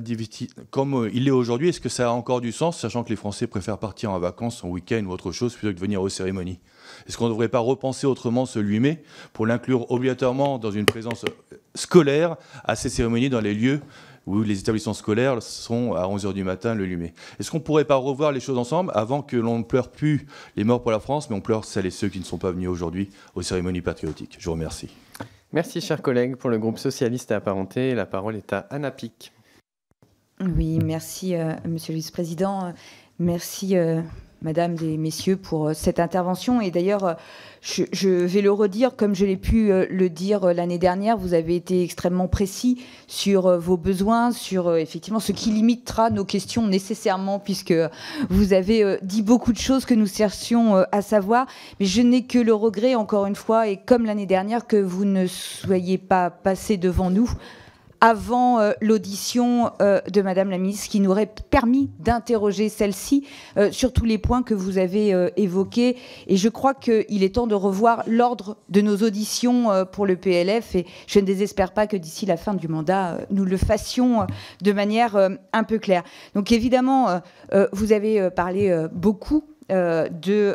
Speaker 20: comme il est aujourd'hui? Est-ce que ça a encore du sens, sachant que les Français préfèrent partir en vacances, en week-end ou autre chose, plutôt que de venir aux cérémonies? Est-ce qu'on ne devrait pas repenser autrement ce 8 mai pour l'inclure obligatoirement dans une présence scolaire à ces cérémonies dans les lieux où les établissements scolaires sont à 11h du matin le 8 mai? Est-ce qu'on ne pourrait pas revoir les choses ensemble avant que l'on ne pleure plus les morts pour la France, mais on pleure celles et ceux qui ne sont pas venus aujourd'hui aux cérémonies patriotiques? Je vous remercie.
Speaker 1: Merci, chers collègues. Pour le groupe socialiste et apparenté, la parole est à Anna Pic.
Speaker 21: Oui, merci, Monsieur le Vice-président. Merci, Mesdames et Messieurs, pour cette intervention. Et d'ailleurs, je vais le redire, comme je l'ai pu le dire l'année dernière, vous avez été extrêmement précis sur vos besoins, sur effectivement ce qui limitera nos questions nécessairement, puisque vous avez dit beaucoup de choses que nous cherchions à savoir. Mais je n'ai que le regret, encore une fois, et comme l'année dernière, que vous ne soyez pas passé devant nous avant l'audition de Madame la ministre, qui nous aurait permis d'interroger celle-ci sur tous les points que vous avez évoqués. Et je crois qu'il est temps de revoir l'ordre de nos auditions pour le PLF. Et je ne désespère pas que d'ici la fin du mandat, nous le fassions de manière un peu claire. Donc évidemment, vous avez parlé beaucoup de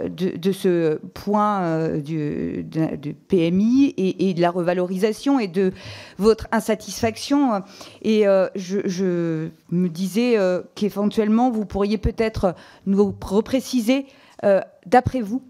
Speaker 21: ce point du PMI et de la revalorisation et de votre insatisfaction. Et je me disais qu'éventuellement, vous pourriez peut-être nous repréciser, d'après vous,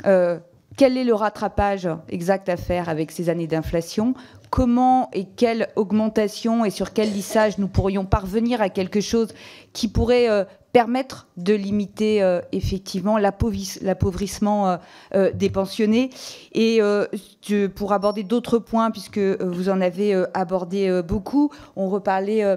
Speaker 21: quel est le rattrapage exact à faire avec ces années d'inflation ? Comment et quelle augmentation et sur quel lissage nous pourrions parvenir à quelque chose qui pourrait permettre de limiter effectivement l'appauvrissement des pensionnés. Et pour aborder d'autres points, puisque vous en avez abordé beaucoup, on reparlait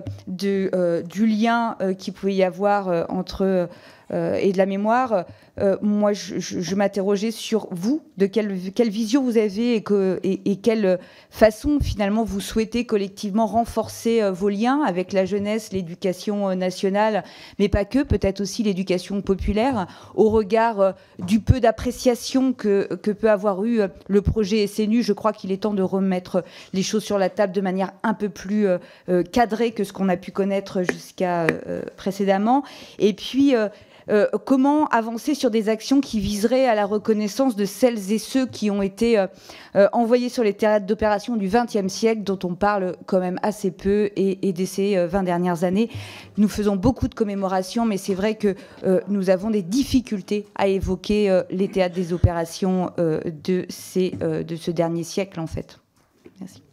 Speaker 21: du lien qu'il pouvait y avoir entre et de la mémoire. Moi, je m'interrogeais sur vous, de quelle vision vous avez et quelle façon, finalement, vous souhaitez collectivement renforcer vos liens avec la jeunesse, l'éducation nationale, mais pas que, peut-être aussi l'éducation populaire, au regard du peu d'appréciation que peut avoir eu le projet SNU. Je crois qu'il est temps de remettre les choses sur la table de manière un peu plus cadrée que ce qu'on a pu connaître jusqu'à précédemment. Et puis, comment avancer sur des actions qui viseraient à la reconnaissance de celles et ceux qui ont été envoyés sur les théâtres d'opération du XXe siècle, dont on parle quand même assez peu, et de ces 20 dernières années. Nous faisons beaucoup de commémorations, mais c'est vrai que nous avons des difficultés à évoquer les théâtres des opérations de ce dernier siècle, en fait. Merci.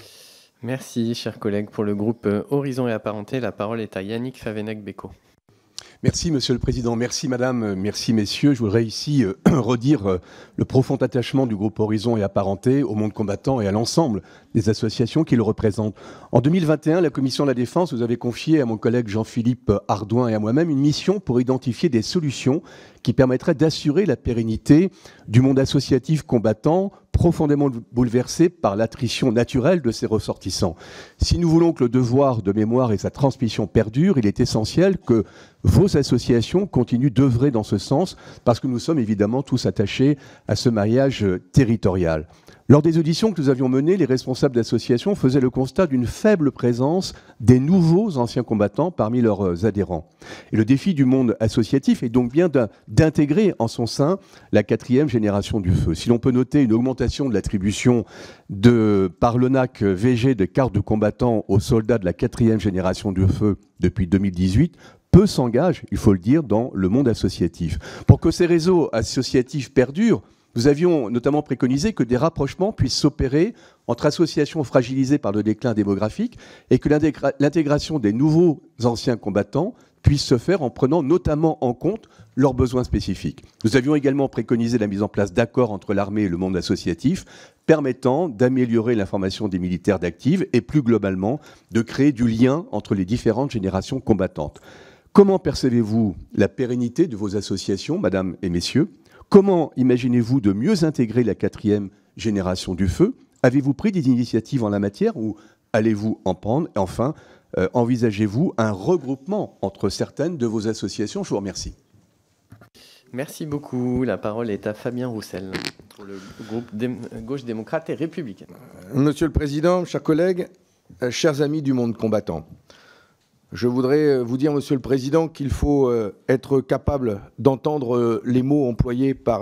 Speaker 1: Merci, chers collègues. Pour le groupe Horizon et Apparentés, la parole est à Yannick Favennec-Becco.
Speaker 22: Merci, Monsieur le Président. Merci, Madame. Merci, Messieurs. Je voudrais ici redire le profond attachement du groupe Horizon et Apparentés au monde combattant et à l'ensemble des associations qui le représentent. En 2021, la Commission de la Défense vous avait confié à mon collègue Jean-Philippe Ardouin et à moi-même une mission pour identifier des solutions qui permettraient d'assurer la pérennité du monde associatif combattant, profondément bouleversé par l'attrition naturelle de ses ressortissants. Si nous voulons que le devoir de mémoire et sa transmission perdurent, il est essentiel que vos associations continuent d'œuvrer dans ce sens, parce que nous sommes évidemment tous attachés à ce maillage territorial. Lors des auditions que nous avions menées, les responsables d'associations faisaient le constat d'une faible présence des nouveaux anciens combattants parmi leurs adhérents. Et le défi du monde associatif est donc bien d'intégrer en son sein la 4e génération du feu. Si l'on peut noter une augmentation de l'attribution par l'ONAC VG de cartes de combattants aux soldats de la 4e génération du feu depuis 2018, peu s'engagent, il faut le dire, dans le monde associatif. Pour que ces réseaux associatifs perdurent, nous avions notamment préconisé que des rapprochements puissent s'opérer entre associations fragilisées par le déclin démographique et que l'intégration des nouveaux anciens combattants puisse se faire en prenant notamment en compte leurs besoins spécifiques. Nous avions également préconisé la mise en place d'accords entre l'armée et le monde associatif permettant d'améliorer l'information des militaires d'active et plus globalement de créer du lien entre les différentes générations combattantes. Comment percevez-vous la pérennité de vos associations, Madame et Messieurs ? Comment imaginez-vous de mieux intégrer la 4e génération du feu ? Avez-vous pris des initiatives en la matière ou allez-vous en prendre ? Et enfin, envisagez-vous un regroupement entre certaines de vos associations ? Je vous remercie.
Speaker 1: Merci beaucoup. La parole est à Fabien Roussel, pour le groupe Gauche démocrate et républicaine.
Speaker 12: Monsieur le Président, chers collègues, chers amis du monde combattant, je voudrais vous dire, Monsieur le Président, qu'il faut être capable d'entendre les mots employés par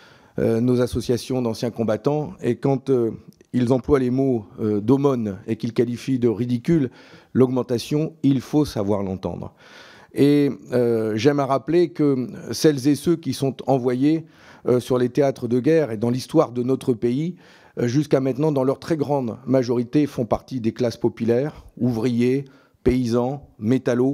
Speaker 12: nos associations d'anciens combattants. Et quand ils emploient les mots d'aumône et qu'ils qualifient de ridicule l'augmentation, il faut savoir l'entendre. Et j'aime à rappeler que celles et ceux qui sont envoyés sur les théâtres de guerre et dans l'histoire de notre pays, jusqu'à maintenant, dans leur très grande majorité, font partie des classes populaires, ouvriers, paysans, métallos,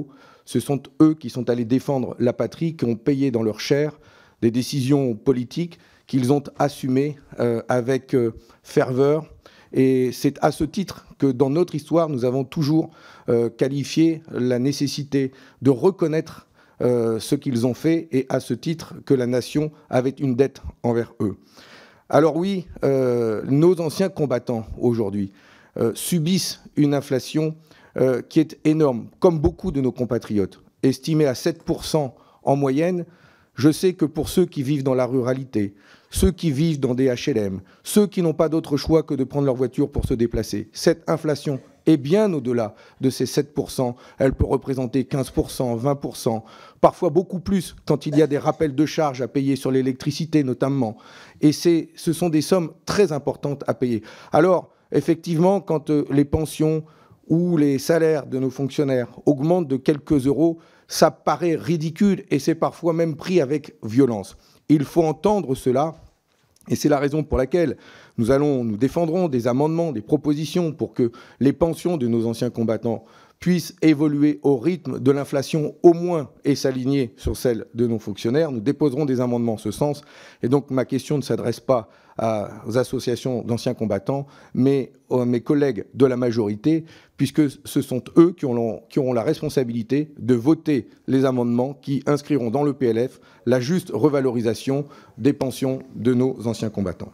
Speaker 2: Ce sont eux qui sont allés défendre la patrie, qui ont payé dans leur chair des décisions politiques qu'ils ont assumées avec ferveur. Et c'est à ce titre que dans notre histoire, nous avons toujours qualifié la nécessité de reconnaître ce qu'ils ont fait, et à ce titre que la nation avait une dette envers eux. Alors oui, nos anciens combattants aujourd'hui subissent une inflation qui est énorme, comme beaucoup de nos compatriotes, estimée à 7% en moyenne. Je sais que pour ceux qui vivent dans la ruralité, ceux qui vivent dans des HLM, ceux qui n'ont pas d'autre choix que de prendre leur voiture pour se déplacer, cette inflation est bien au-delà de ces 7%. Elle peut représenter 15%, 20%, parfois beaucoup plus quand il y a des rappels de charges à payer sur l'électricité notamment. Et ce sont des sommes très importantes à payer. Alors, effectivement, quand les pensions ou les salaires de nos fonctionnaires augmentent de quelques euros, ça paraît ridicule et c'est parfois même pris avec violence. Il faut entendre cela, et c'est la raison pour laquelle nous défendrons des amendements, des propositions pour que les pensions de nos anciens combattants puissent évoluer au rythme de l'inflation au moins et s'aligner sur celle de nos fonctionnaires. Nous déposerons des amendements en ce sens. Et donc ma question ne s'adresse pas aux associations d'anciens combattants, mais à mes collègues de la majorité, puisque ce sont eux qui auront la responsabilité de voter les amendements qui inscriront dans le PLF la juste revalorisation des pensions de nos anciens combattants.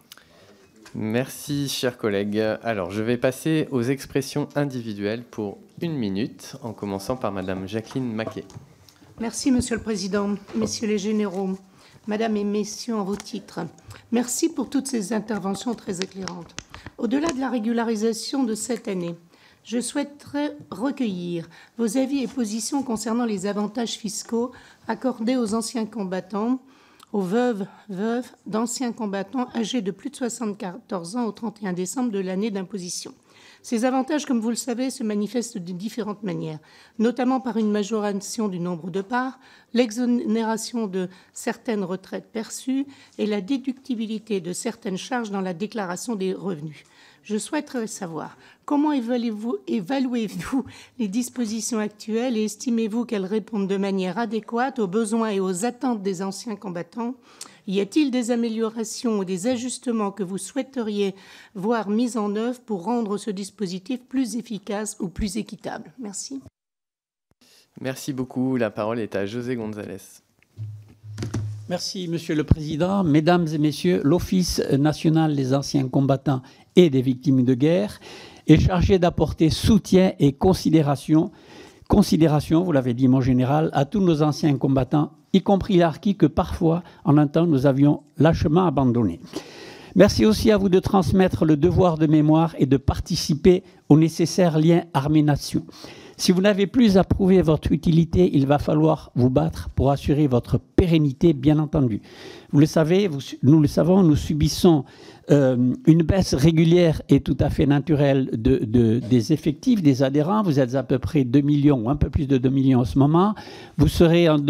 Speaker 1: Merci, chers collègues. Alors, je vais passer aux expressions individuelles pour 1 minute, en commençant par Madame Jacqueline Maquet.
Speaker 3: Merci, Monsieur le Président, Messieurs les généraux, Madame et Messieurs en vos titres. Merci pour toutes ces interventions très éclairantes. Au-delà de la régularisation de cette année, je souhaiterais recueillir vos avis et positions concernant les avantages fiscaux accordés aux anciens combattants, aux veuves d'anciens combattants âgés de plus de 74 ans au 31 décembre de l'année d'imposition. Ces avantages, comme vous le savez, se manifestent de différentes manières, notamment par une majoration du nombre de parts, l'exonération de certaines retraites perçues et la déductibilité de certaines charges dans la déclaration des revenus. Je souhaiterais savoir comment évaluez-vous les dispositions actuelles et estimez-vous qu'elles répondent de manière adéquate aux besoins et aux attentes des anciens combattants? Y a-t-il des améliorations ou des ajustements que vous souhaiteriez voir mis en œuvre pour rendre ce dispositif plus efficace ou plus équitable? Merci.
Speaker 1: Merci beaucoup. La parole est à José González.
Speaker 23: Merci, Monsieur le Président. Mesdames et Messieurs, l'Office national des anciens combattants et des victimes de guerre est chargé d'apporter soutien et considération, vous l'avez dit mon général, à tous nos anciens combattants, y compris les harkis que parfois, en un temps, nous avions lâchement abandonnés. Merci aussi à vous de transmettre le devoir de mémoire et de participer au nécessaire lien armée-nation. Si vous n'avez plus à prouver votre utilité, il va falloir vous battre pour assurer votre pérennité, bien entendu. Vous le savez, nous le savons, nous subissons une baisse régulière et tout à fait naturelle des effectifs, des adhérents. Vous êtes à peu près 2 millions, ou un peu plus de 2 millions en ce moment. Vous serez en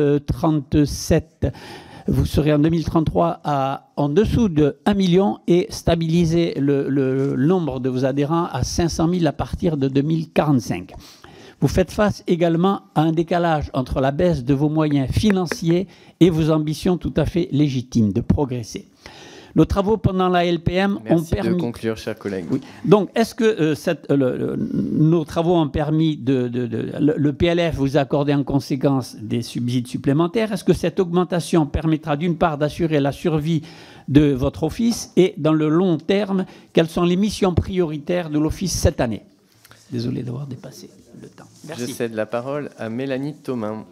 Speaker 23: 2037... Vous serez en 2033 en dessous de 1 million et stabiliser le nombre de vos adhérents à 500 000 à partir de 2045. Vous faites face également à un décalage entre la baisse de vos moyens financiers et vos ambitions tout à fait légitimes de progresser. Nos travaux pendant la LPM ont permis... Merci
Speaker 1: de conclure, chers collègues.
Speaker 23: Oui. Donc, est-ce que nos travaux ont permis le PLF vous accorder en conséquence des subsides supplémentaires? Est-ce que cette augmentation permettra d'une part d'assurer la survie de votre office et dans le long terme, quelles sont les missions prioritaires de l'office cette année? Désolé d'avoir dépassé le temps. Merci.
Speaker 1: Je cède la parole à Mélanie Thomain.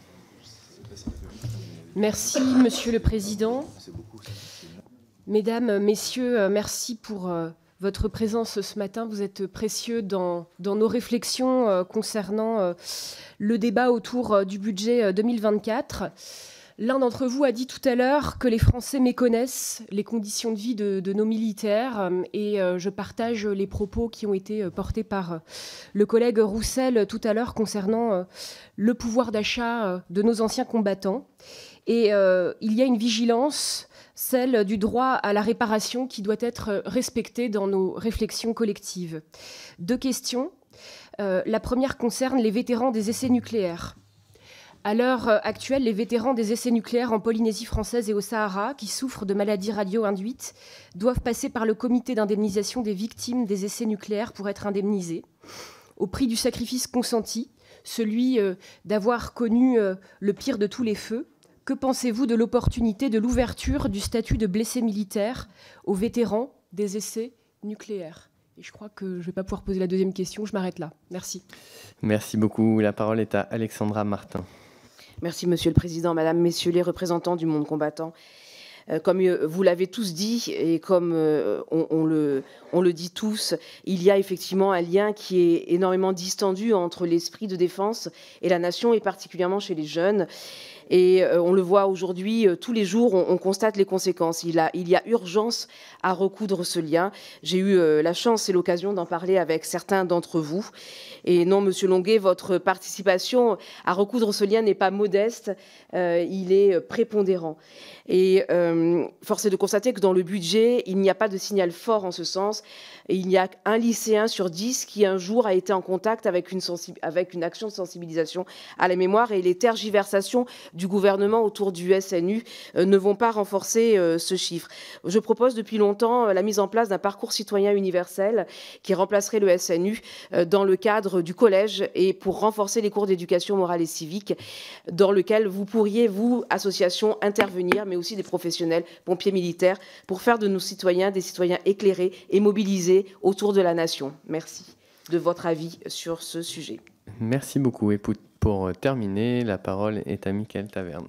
Speaker 24: Merci, Monsieur le Président. Mesdames, Messieurs, merci pour votre présence ce matin. Vous êtes précieux dans nos réflexions concernant le débat autour du budget 2024. L'un d'entre vous a dit tout à l'heure que les Français méconnaissent les conditions de vie de nos militaires et je partage les propos qui ont été portés par le collègue Roussel tout à l'heure concernant le pouvoir d'achat de nos anciens combattants. Et il y a une vigilance, celle du droit à la réparation qui doit être respectée dans nos réflexions collectives. 2 questions. La première concerne les vétérans des essais nucléaires. À l'heure actuelle, les vétérans des essais nucléaires en Polynésie française et au Sahara, qui souffrent de maladies radio-induites, doivent passer par le comité d'indemnisation des victimes des essais nucléaires pour être indemnisés, au prix du sacrifice consenti, celui d'avoir connu le pire de tous les feux. Que pensez-vous de l'opportunité de l'ouverture du statut de blessé militaire aux vétérans des essais nucléaires? Et je crois que je ne vais pas pouvoir poser la deuxième question, je m'arrête là. Merci.
Speaker 1: Merci beaucoup. La parole est à Alexandra Martin.
Speaker 4: Merci, Monsieur le Président, Madame, Messieurs les représentants du monde combattant. Comme vous l'avez tous dit et comme on le dit tous, il y a effectivement un lien qui est énormément distendu entre l'esprit de défense et la nation, et particulièrement chez les jeunes. Et on le voit aujourd'hui, tous les jours, on constate les conséquences. Il y a urgence à recoudre ce lien. J'ai eu la chance et l'occasion d'en parler avec certains d'entre vous. Et non, Monsieur Longuet, votre participation à recoudre ce lien n'est pas modeste, il est prépondérant. Et force est de constater que dans le budget, il n'y a pas de signal fort en ce sens. Et il y a un lycéen sur 10 qui un jour a été en contact avec une action de sensibilisation à la mémoire, et les tergiversations du gouvernement autour du SNU ne vont pas renforcer ce chiffre. Je propose depuis longtemps la mise en place d'un parcours citoyen universel qui remplacerait le SNU dans le cadre du collège, et pour renforcer les cours d'éducation morale et civique, dans lequel vous pourriez, vous, associations, intervenir, mais aussi des professionnels, pompiers militaires, pour faire de nos citoyens des citoyens éclairés et mobilisés autour de la nation. Merci de votre avis sur ce sujet.
Speaker 1: Merci beaucoup. Et pour terminer, la parole est à Michael Taverne.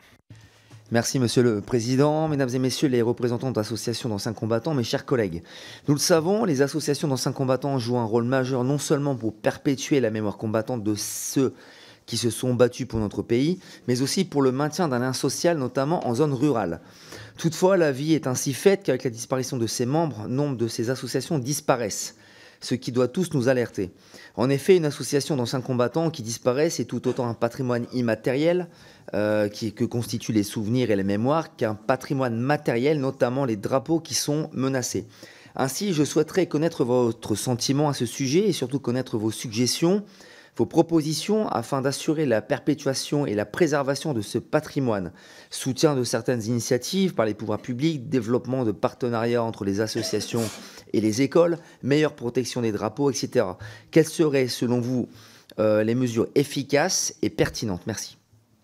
Speaker 5: Merci Monsieur le Président, Mesdames et Messieurs les représentants d'associations d'anciens combattants, mes chers collègues. Nous le savons, les associations d'anciens combattants jouent un rôle majeur non seulement pour perpétuer la mémoire combattante de ceux qui se sont battus pour notre pays, mais aussi pour le maintien d'un lien social, notamment en zone rurale. Toutefois, la vie est ainsi faite qu'avec la disparition de ses membres, nombre de ces associations disparaissent, ce qui doit tous nous alerter. En effet, une association d'anciens combattants qui disparaît, c'est tout autant un patrimoine immatériel que constituent les souvenirs et les mémoires, qu'un patrimoine matériel, notamment les drapeaux qui sont menacés. Ainsi, je souhaiterais connaître votre sentiment à ce sujet et surtout connaître vos suggestions, vos propositions afin d'assurer la perpétuation et la préservation de ce patrimoine, soutien de certaines initiatives par les pouvoirs publics, développement de partenariats entre les associations et les écoles, meilleure protection des drapeaux, etc. Quelles seraient, selon vous, les mesures efficaces et pertinentes? Merci.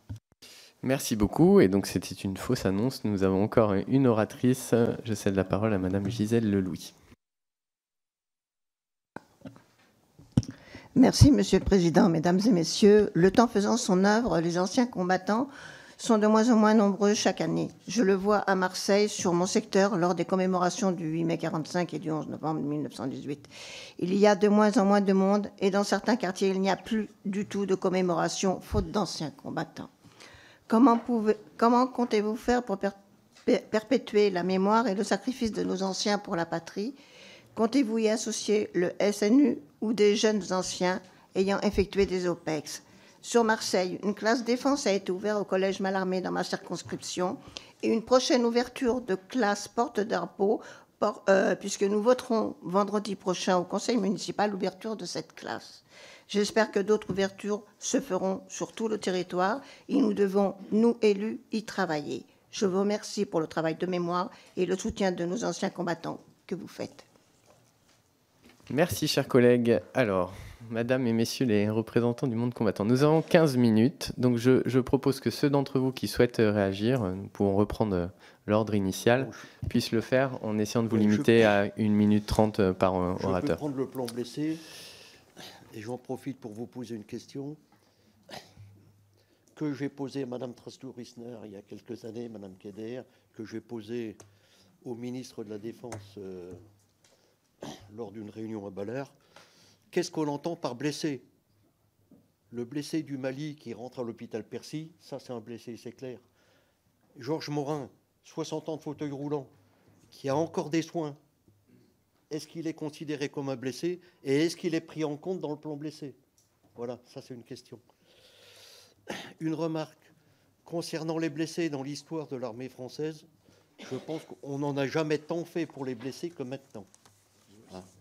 Speaker 1: Merci beaucoup. Et donc, c'était une fausse annonce. Nous avons encore une oratrice. Je cède la parole à Madame Gisèle Lelouis.
Speaker 7: Merci, Monsieur le Président, Mesdames et Messieurs. Le temps faisant son œuvre, les anciens combattants sont de moins en moins nombreux chaque année. Je le vois à Marseille, sur mon secteur, lors des commémorations du 8 mai 45 et du 11 novembre 1918. Il y a de moins en moins de monde et dans certains quartiers, il n'y a plus du tout de commémoration, faute d'anciens combattants. Comment comptez-vous faire pour perpétuer la mémoire et le sacrifice de nos anciens pour la patrie? Comptez-vous y associer le SNU ou des jeunes anciens ayant effectué des OPEX? Sur Marseille, une classe défense a été ouverte au collège Mallarmé dans ma circonscription, et une prochaine ouverture de classe porte-drapeau, puisque nous voterons vendredi prochain au conseil municipal l'ouverture de cette classe. J'espère que d'autres ouvertures se feront sur tout le territoire et nous devons, nous élus, y travailler. Je vous remercie pour le travail de mémoire et le soutien de nos anciens combattants que vous faites.
Speaker 1: Merci, chers collègues. Alors, Madame et Messieurs les représentants du monde combattant, nous avons 15 minutes, donc je propose que ceux d'entre vous qui souhaitent réagir, nous pouvons reprendre l'ordre initial, puissent le faire en essayant de vous limiter à 1 minute 30 par orateur.
Speaker 8: Je peux prendre le plan blessé, et j'en profite pour vous poser une question que j'ai posée à Madame Trastou-Rissner il y a quelques années, Madame Keder, que j'ai posée au ministre de la Défense lors d'une réunion à Ballard. Qu'est-ce qu'on entend par blessé? Le blessé du Mali qui rentre à l'hôpital Percy, ça c'est un blessé, c'est clair. Georges Morin, 60 ans de fauteuil roulant, qui a encore des soins. Est-ce qu'il est considéré comme un blessé et est-ce qu'il est pris en compte dans le plan blessé? Voilà, ça c'est une question. Une remarque concernant les blessés dans l'histoire de l'armée française, je pense qu'on n'en a jamais tant fait pour les blessés que maintenant.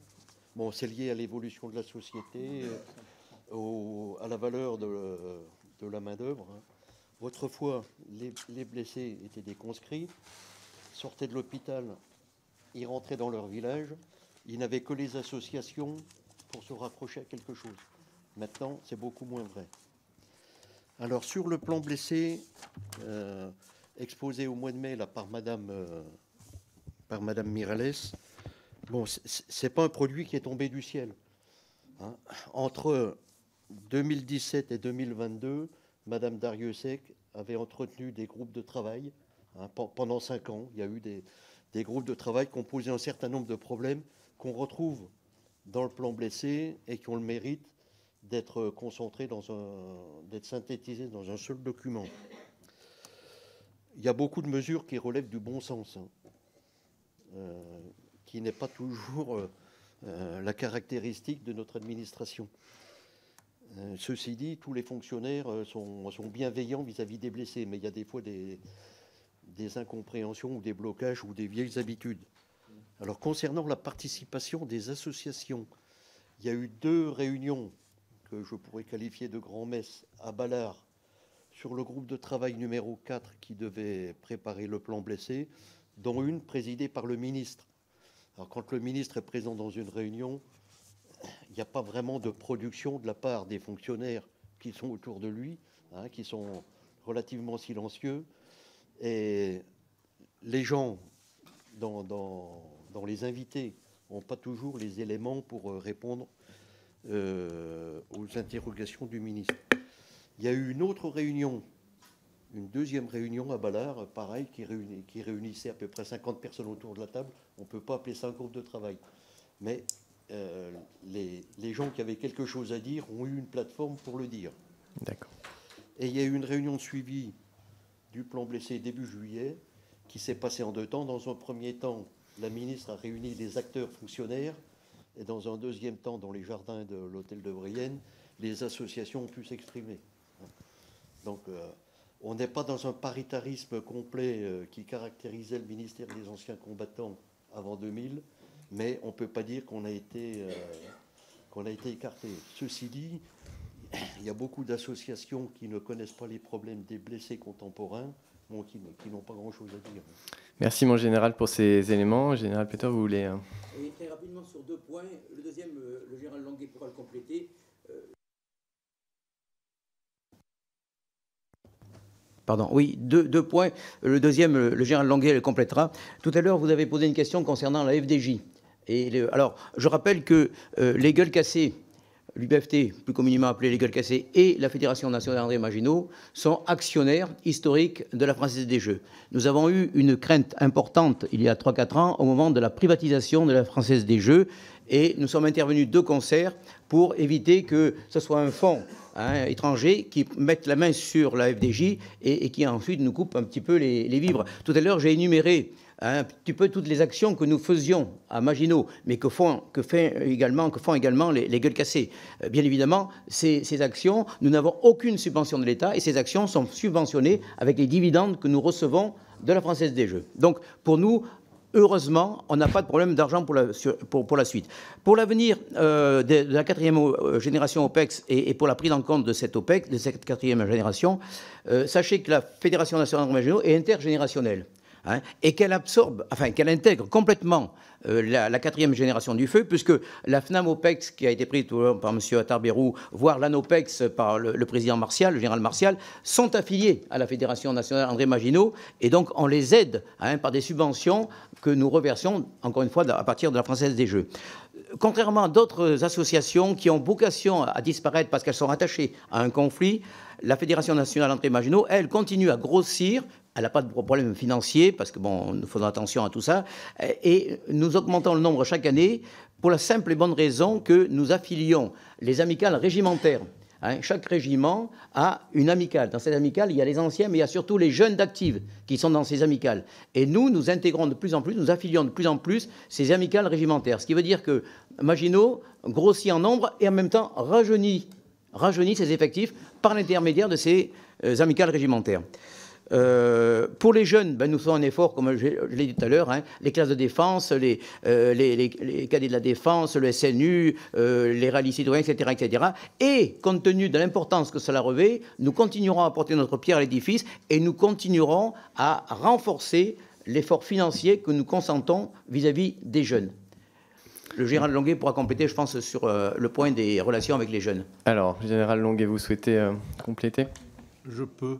Speaker 8: Bon, c'est lié à l'évolution de la société, à la valeur de la main-d'œuvre. Hein. Autrefois, les blessés étaient des conscrits, sortaient de l'hôpital, ils rentraient dans leur village, ils n'avaient que les associations pour se raccrocher à quelque chose. Maintenant, c'est beaucoup moins vrai. Alors, sur le plan blessé, exposé au mois de mai là, par Madame Miralles, bon, c'est pas un produit qui est tombé du ciel. Hein. Entre 2017 et 2022, Madame Dariussec avait entretenu des groupes de travail. Hein, pendant 5 ans, il y a eu des groupes de travail qui ont posé un certain nombre de problèmes qu'on retrouve dans le plan blessé et qui ont le mérite d'être concentrés, d'être synthétisés dans un seul document. Il y a beaucoup de mesures qui relèvent du bon sens, hein, qui n'est pas toujours la caractéristique de notre administration. Ceci dit, tous les fonctionnaires sont bienveillants vis-à-vis des blessés, mais il y a des fois des incompréhensions ou des blocages ou des vieilles habitudes. Alors, concernant la participation des associations, il y a eu 2 réunions que je pourrais qualifier de grand-messe à Ballard sur le groupe de travail numéro 4 qui devait préparer le plan blessé, dont une présidée par le ministre. Alors, quand le ministre est présent dans une réunion, il n'y a pas vraiment de production de la part des fonctionnaires qui sont autour de lui, hein, qui sont relativement silencieux. Et les gens, dans les invités, n'ont pas toujours les éléments pour répondre aux interrogations du ministre. Il y a eu une autre réunion, une 2e réunion à Ballard, pareil, qui réunissait à peu près 50 personnes autour de la table. On ne peut pas appeler ça un groupe de travail. Mais les gens qui avaient quelque chose à dire ont eu une plateforme pour le dire.
Speaker 1: D'accord.
Speaker 8: Et il y a eu une réunion de suivi du plan blessé début juillet qui s'est passée en 2 temps. Dans un premier temps, la ministre a réuni les acteurs fonctionnaires et dans un deuxième temps, dans les jardins de l'hôtel de Brienne, les associations ont pu s'exprimer. Donc, on n'est pas dans un paritarisme complet qui caractérisait le ministère des Anciens Combattants avant 2000, mais on ne peut pas dire qu'on a été écarté. Ceci dit, il y a beaucoup d'associations qui ne connaissent pas les problèmes des blessés contemporains, bon, qui n'ont pas grand-chose à dire.
Speaker 1: Merci, mon général, pour ces éléments. Général Peter, vous voulez...
Speaker 6: Oui, très rapidement sur 2 points. Le deuxième, le général Languet pourra le compléter. Pardon, oui, deux points. Le deuxième, le général Languet le complétera. Tout à l'heure, vous avez posé une question concernant la FDJ. Alors, je rappelle que les gueules cassées, l'UBFT, plus communément appelé les gueules cassées, et la Fédération nationale André Maginot sont actionnaires historiques de la Française des Jeux. Nous avons eu une crainte importante il y a 3-4 ans au moment de la privatisation de la Française des Jeux et nous sommes intervenus de concert pour éviter que ce soit un fonds étranger qui mette la main sur la FDJ et qui ensuite nous coupe un petit peu les vivres. Tout à l'heure, j'ai énuméré un petit peu toutes les actions que nous faisions à Maginot, mais que font également les gueules cassées. Bien évidemment, ces actions, nous n'avons aucune subvention de l'État et ces actions sont subventionnées avec les dividendes que nous recevons de la Française des Jeux. Donc, pour nous, heureusement, on n'a pas de problème d'argent pour la suite. Pour l'avenir de la 4e génération OPEX et pour la prise en compte de cette OPEX, de cette 4e génération, sachez que la Fédération nationale André Maginot est intergénérationnelle. Et qu'elle absorbe, enfin qu'elle intègre complètement la 4e génération du feu, puisque la FNAM OPEX qui a été prise par M. Attard-Bérou, voire l'ANOPEX par le président Martial, le général Martial, sont affiliés à la Fédération nationale André Maginot, et donc on les aide par des subventions que nous reversons, encore une fois, à partir de la Française des Jeux. Contrairement à d'autres associations qui ont vocation à disparaître parce qu'elles sont attachées à un conflit, la Fédération nationale André Maginot, elle, continue à grossir. Elle n'a pas de problème financier, parce que, bon, nous faisons attention à tout ça. Et nous augmentons le nombre chaque année pour la simple et bonne raison que nous affilions les amicales régimentaires. Chaque régiment a une amicale. Dans cette amicale, il y a les anciens, mais il y a surtout les jeunes d'actifs qui sont dans ces amicales. Et nous intégrons de plus en plus, nous affilions de plus en plus ces amicales régimentaires. Ce qui veut dire que Maginot grossit en nombre et en même temps rajeunit ses effectifs par l'intermédiaire de ces amicales régimentaires. Pour les jeunes, nous faisons un effort, comme je l'ai dit tout à l'heure, les classes de défense, les cadets de la défense, le SNU, les rallyes citoyens, etc., etc. Et compte tenu de l'importance que cela revêt, nous continuerons à apporter notre pierre à l'édifice et nous continuerons à renforcer l'effort financier que nous consentons vis-à-vis des jeunes. Le général Longuet pourra compléter, je pense, sur le point des relations avec les jeunes.
Speaker 1: Alors, général Longuet, vous souhaitez compléter?
Speaker 9: Je peux.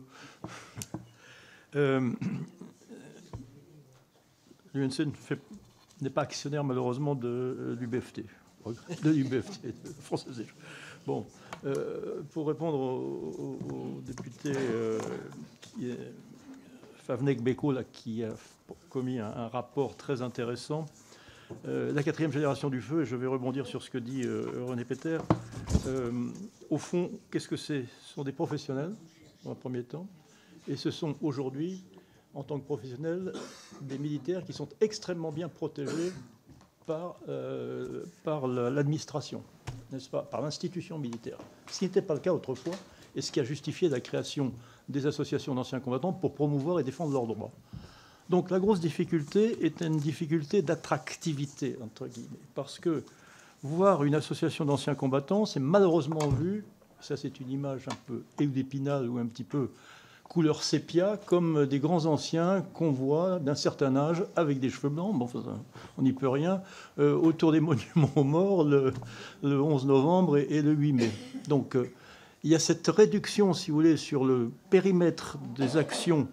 Speaker 9: L'UNC n'est pas actionnaire malheureusement de l'UBFT, de Française des Jeux. Bon, pour répondre au député Favnek-Beko, qui a commis un rapport très intéressant, la 4e génération du feu, et je vais rebondir sur ce que dit René Peter, au fond, qu'est-ce que c'est? Ce sont des professionnels, dans un premier temps, et ce sont aujourd'hui, en tant que professionnels, des militaires qui sont extrêmement bien protégés par l'administration, n'est-ce pas, par l'institution militaire. Ce qui n'était pas le cas autrefois, et ce qui a justifié la création des associations d'anciens combattants pour promouvoir et défendre leurs droits. Donc la grosse difficulté est une difficulté d'attractivité, entre guillemets, parce que voir une association d'anciens combattants, c'est malheureusement vu, ça c'est une image un peu d'épinal ou un petit peu couleur sépia, comme des grands anciens qu'on voit d'un certain âge avec des cheveux blancs, bon, on n'y peut rien, autour des monuments aux morts le 11 novembre et le 8 mai. Donc il y a cette réduction, si vous voulez, sur le périmètre des actions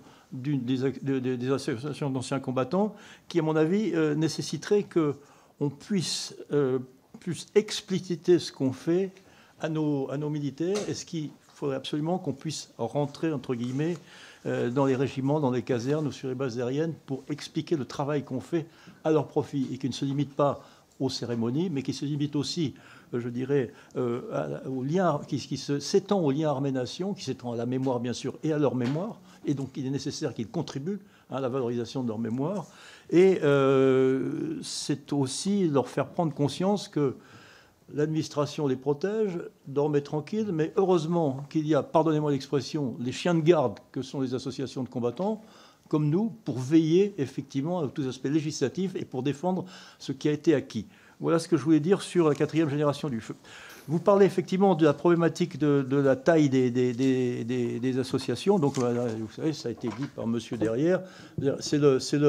Speaker 9: des associations d'anciens combattants qui, à mon avis, nécessiterait qu'on puisse plus expliciter ce qu'on fait à nos militaires, et ce qu'il faudrait absolument qu'on puisse rentrer, entre guillemets, dans les régiments, dans les casernes ou sur les bases aériennes pour expliquer le travail qu'on fait à leur profit et qui ne se limite pas aux cérémonies, mais qui se limite aussi, je dirais, au lien, qui s'étend au lien armée-nation, qui s'étend à la mémoire, bien sûr, et à leur mémoire. Et donc, il est nécessaire qu'ils contribuent à la valorisation de leur mémoire. Et c'est aussi leur faire prendre conscience que l'administration les protège, dormez tranquilles, mais heureusement qu'il y a, pardonnez-moi l'expression, les chiens de garde que sont les associations de combattants, comme nous, pour veiller effectivement à tous les aspects législatifs et pour défendre ce qui a été acquis. Voilà ce que je voulais dire sur la 4e génération du feu. Vous parlez effectivement de la problématique de la taille des associations. Donc, vous savez, ça a été dit par monsieur derrière. C'est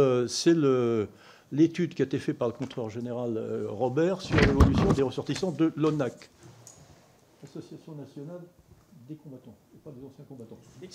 Speaker 9: l'étude qui a été faite par le contrôleur général Robert sur l'évolution des ressortissants de l'ONAC, Association nationale des combattants, et pas des anciens combattants.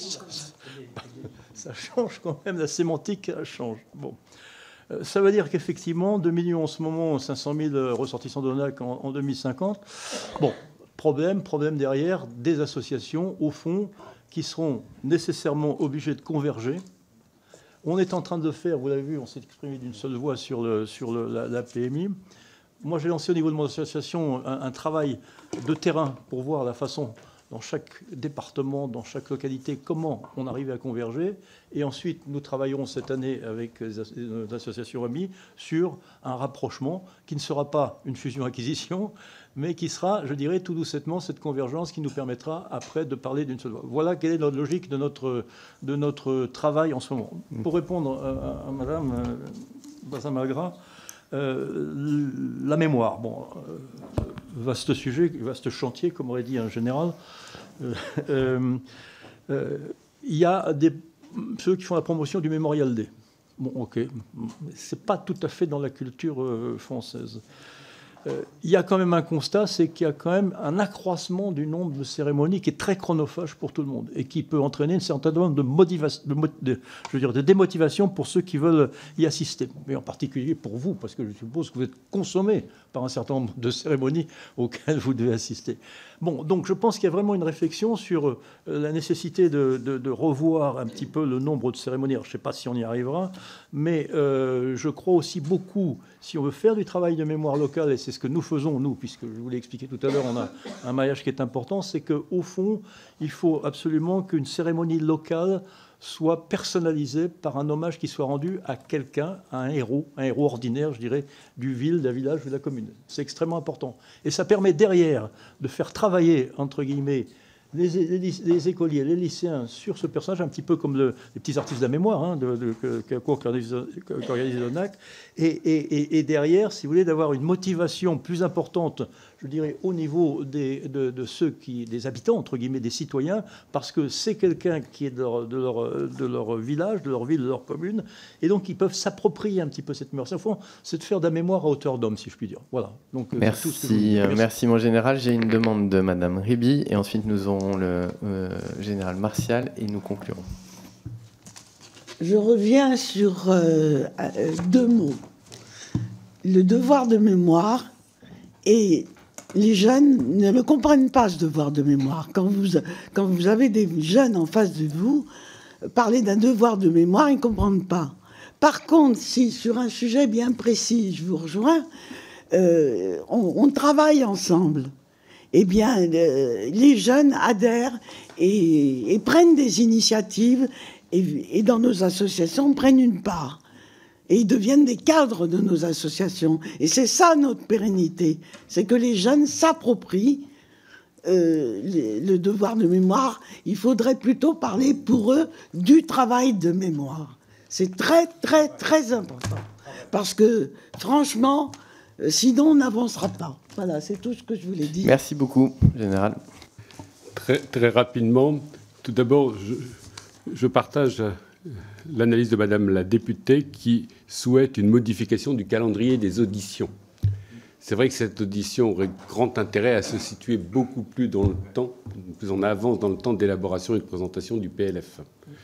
Speaker 9: Ça change quand même, la sémantique change. Bon. Ça veut dire qu'effectivement, 2 millions en ce moment, 500 000 ressortissants de l'ONAC en 2050. Bon, problème derrière des associations, au fond, qui seront nécessairement obligées de converger. On est en train de le faire, vous l'avez vu, on s'est exprimé d'une seule voix sur la PMI. Moi, j'ai lancé au niveau de mon association un travail de terrain pour voir la façon, dans chaque département, dans chaque localité, comment on arrive à converger. Et ensuite, nous travaillerons cette année avec les associations amies sur un rapprochement qui ne sera pas une fusion-acquisition, mais qui sera, je dirais, tout doucement cette convergence qui nous permettra après de parler d'une seule voix. Voilà quelle est notre logique de notre travail en ce moment. Pour répondre à Madame Bazamagra, la mémoire. Bon, vaste sujet, vaste chantier, comme aurait dit un général. Il y a ceux qui font la promotion du Mémorial Day. Bon, ok, c'est pas tout à fait dans la culture française. Il y a quand même un constat, c'est qu'il y a quand même un accroissement du nombre de cérémonies qui est très chronophage pour tout le monde et qui peut entraîner une certaine nombre de démotivation pour ceux qui veulent y assister. Mais en particulier pour vous, parce que je suppose que vous êtes consommé par un certain nombre de cérémonies auxquelles vous devez assister. Bon, donc je pense qu'il y a vraiment une réflexion sur la nécessité de revoir un petit peu le nombre de cérémonies. Alors, je ne sais pas si on y arrivera, mais je crois aussi beaucoup, si on veut faire du travail de mémoire locale, et c'est ce que nous faisons, nous, puisque je vous l'ai expliqué tout à l'heure, on a un maillage qui est important, c'est qu'au fond, il faut absolument qu'une cérémonie locale soit personnalisée par un hommage qui soit rendu à quelqu'un, à un héros ordinaire, je dirais, du village ou de la commune. C'est extrêmement important. Et ça permet derrière de faire travailler, entre guillemets, les écoliers, les lycéens sur ce personnage, un petit peu comme les petits artistes de la mémoire hein, qu'organise l'ONAC. Et derrière, si vous voulez, d'avoir une motivation plus importante, je dirais, au niveau des habitants, entre guillemets, des citoyens, parce que c'est quelqu'un qui est de leur village, de leur ville, de leur commune, et donc ils peuvent s'approprier un petit peu cette mémoire. Au fond, c'est de faire de la mémoire à hauteur d'homme, si je puis dire. Voilà. Donc,
Speaker 1: merci mon général. J'ai une demande de Madame Riby, et ensuite nous aurons le général Martial, et nous conclurons.
Speaker 10: Je reviens sur deux mots. Le devoir de mémoire, et les jeunes ne le comprennent pas, ce devoir de mémoire. Quand vous avez des jeunes en face de vous, parler d'un devoir de mémoire, ils ne comprennent pas. Par contre, si sur un sujet bien précis, je vous rejoins, on travaille ensemble, eh bien, les jeunes adhèrent et prennent des initiatives et dans nos associations prennent une part. Et ils deviennent des cadres de nos associations. Et c'est ça notre pérennité. C'est que les jeunes s'approprient le devoir de mémoire. Il faudrait plutôt parler pour eux du travail de mémoire. C'est très, très, très important. Parce que, franchement, sinon on n'avancera pas. Voilà, c'est tout ce que je voulais dire.
Speaker 1: Merci beaucoup, Général.
Speaker 11: Très, très rapidement, tout d'abord, je partage l'analyse de Madame la députée qui souhaite une modification du calendrier des auditions. C'est vrai que cette audition aurait grand intérêt à se situer beaucoup plus dans le temps, plus en avance dans le temps d'élaboration et de présentation du PLF.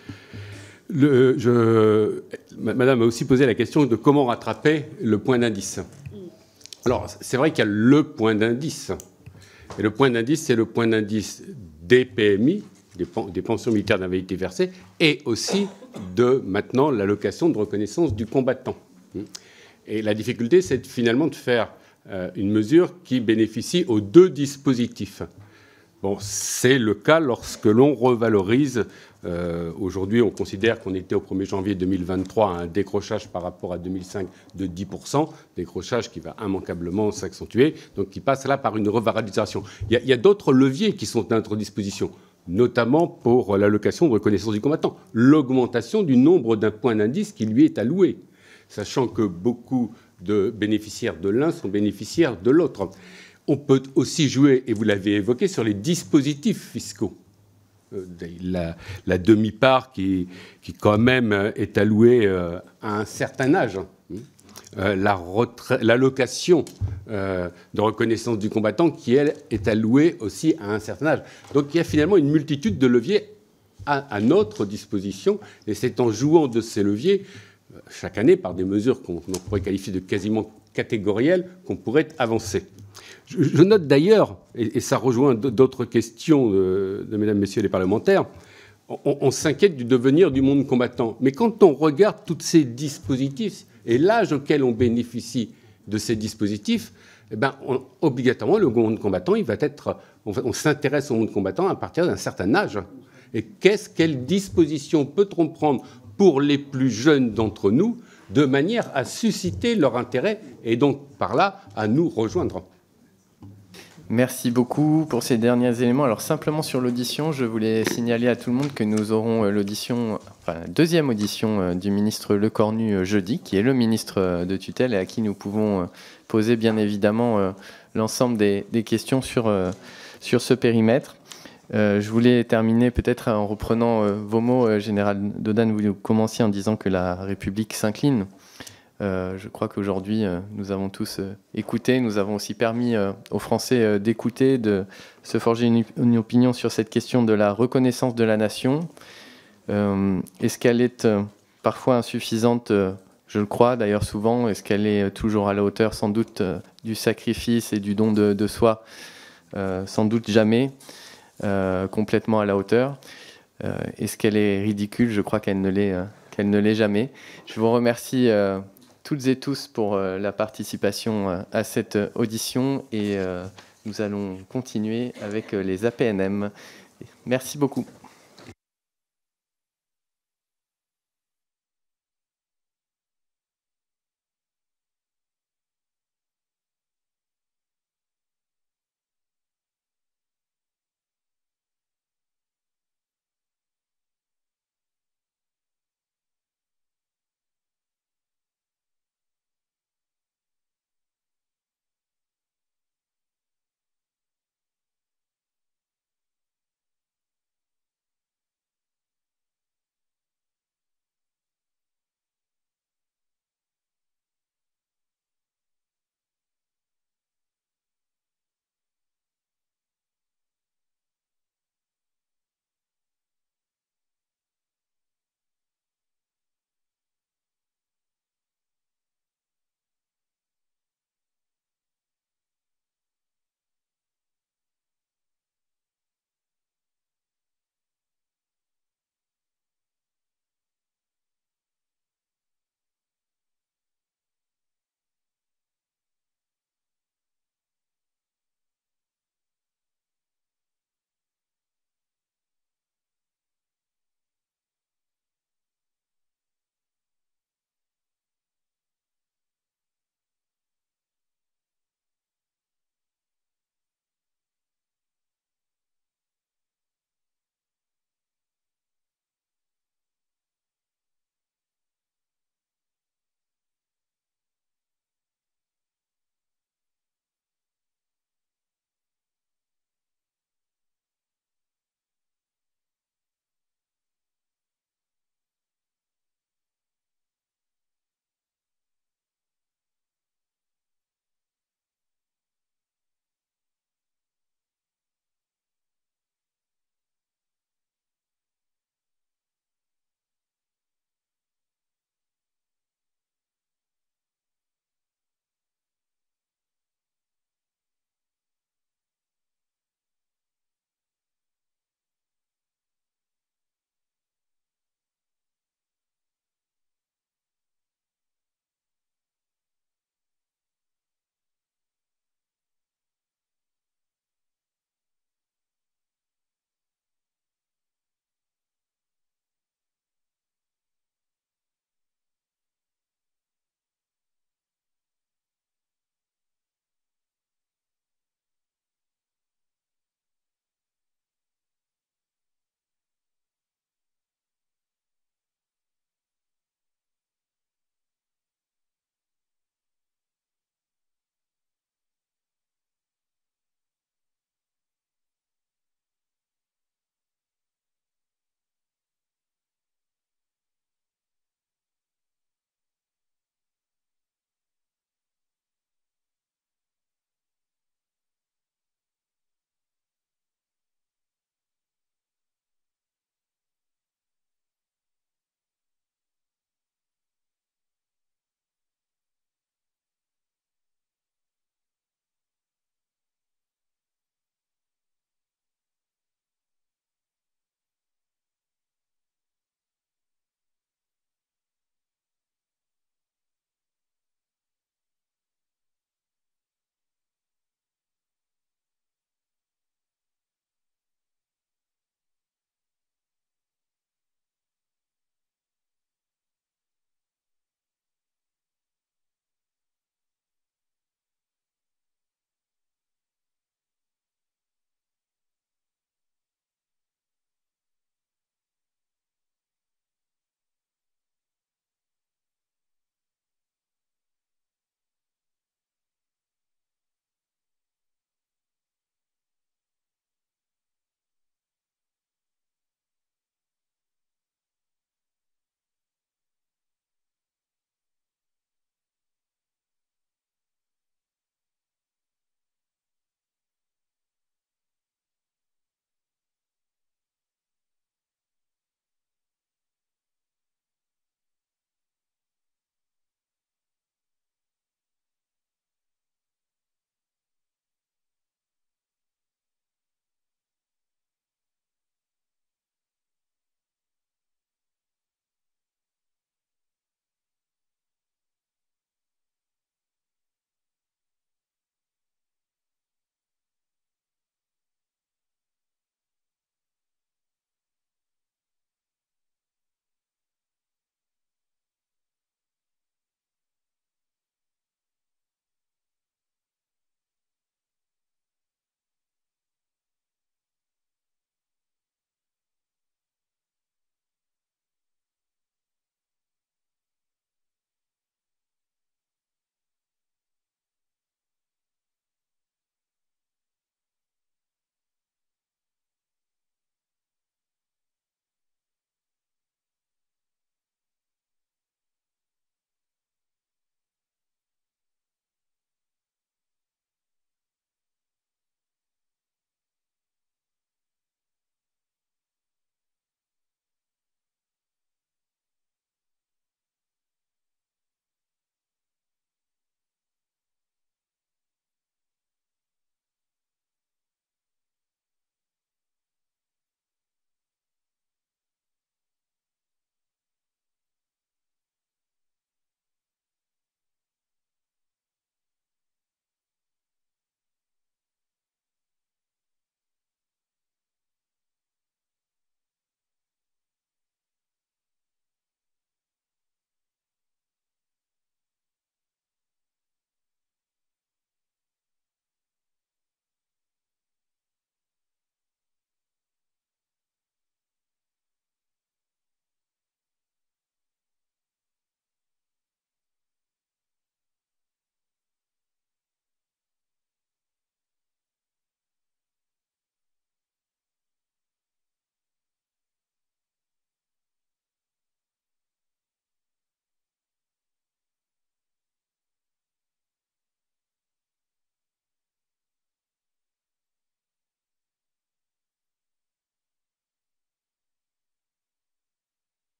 Speaker 11: Madame a aussi posé la question de comment rattraper le point d'indice. Alors, c'est vrai qu'il y a le point d'indice. Et le point d'indice, c'est le point d'indice des PMI, des pensions militaires d'invalidité versées, et aussi de, maintenant, l'allocation de reconnaissance du combattant. Et la difficulté, c'est finalement de faire une mesure qui bénéficie aux deux dispositifs. Bon, c'est le cas lorsque l'on revalorise. Aujourd'hui, on considère qu'on était au 1er janvier 2023 à un décrochage par rapport à 2005 de 10%, décrochage qui va immanquablement s'accentuer, donc qui passe là par une revalorisation. Il y a d'autres leviers qui sont à notre disposition, notamment pour l'allocation de reconnaissance du combattant, l'augmentation du nombre d'un point d'indice qui lui est alloué, sachant que beaucoup de bénéficiaires de l'un sont bénéficiaires de l'autre. On peut aussi jouer, et vous l'avez évoqué, sur les dispositifs fiscaux. La demi-part qui quand même est allouée à un certain âge. L'allocation de reconnaissance du combattant qui, elle, est allouée aussi à un certain âge. Donc il y a finalement une multitude de leviers à notre disposition, et c'est en jouant de ces leviers, chaque année, par des mesures qu'on pourrait qualifier de quasiment catégorielles, qu'on pourrait avancer. Je note d'ailleurs, et ça rejoint d'autres questions de mesdames, messieurs les parlementaires, on s'inquiète du devenir du monde combattant. Mais quand on regarde tous ces dispositifs et l'âge auquel on bénéficie de ces dispositifs, eh ben, obligatoirement, le monde combattant, on s'intéresse au monde combattant à partir d'un certain âge. Et quelles dispositions peut-on prendre pour les plus jeunes d'entre nous de manière à susciter leur intérêt et donc, par là, à nous rejoindre ?
Speaker 1: Merci beaucoup pour ces derniers éléments. Alors simplement sur l'audition, je voulais signaler à tout le monde que nous aurons la deuxième audition du ministre Lecornu jeudi, qui est le ministre de tutelle et à qui nous pouvons poser bien évidemment l'ensemble des questions sur ce périmètre. Je voulais terminer peut-être en reprenant vos mots, Général Dodane. Vous commenciez en disant que la République s'incline. Je crois qu'aujourd'hui, nous avons tous écouté, nous avons aussi permis aux Français d'écouter, de se forger une opinion sur cette question de la reconnaissance de la nation. Est-ce qu'elle est parfois insuffisante ? Je le crois d'ailleurs souvent. Est-ce qu'elle est toujours à la hauteur, sans doute, du sacrifice et du don de soi ? Sans doute jamais complètement à la hauteur. Est-ce qu'elle est ridicule ? Je crois qu'elle ne l'est jamais. Je vous remercie toutes et tous pour la participation à cette audition et nous allons continuer avec les APNM. Merci beaucoup.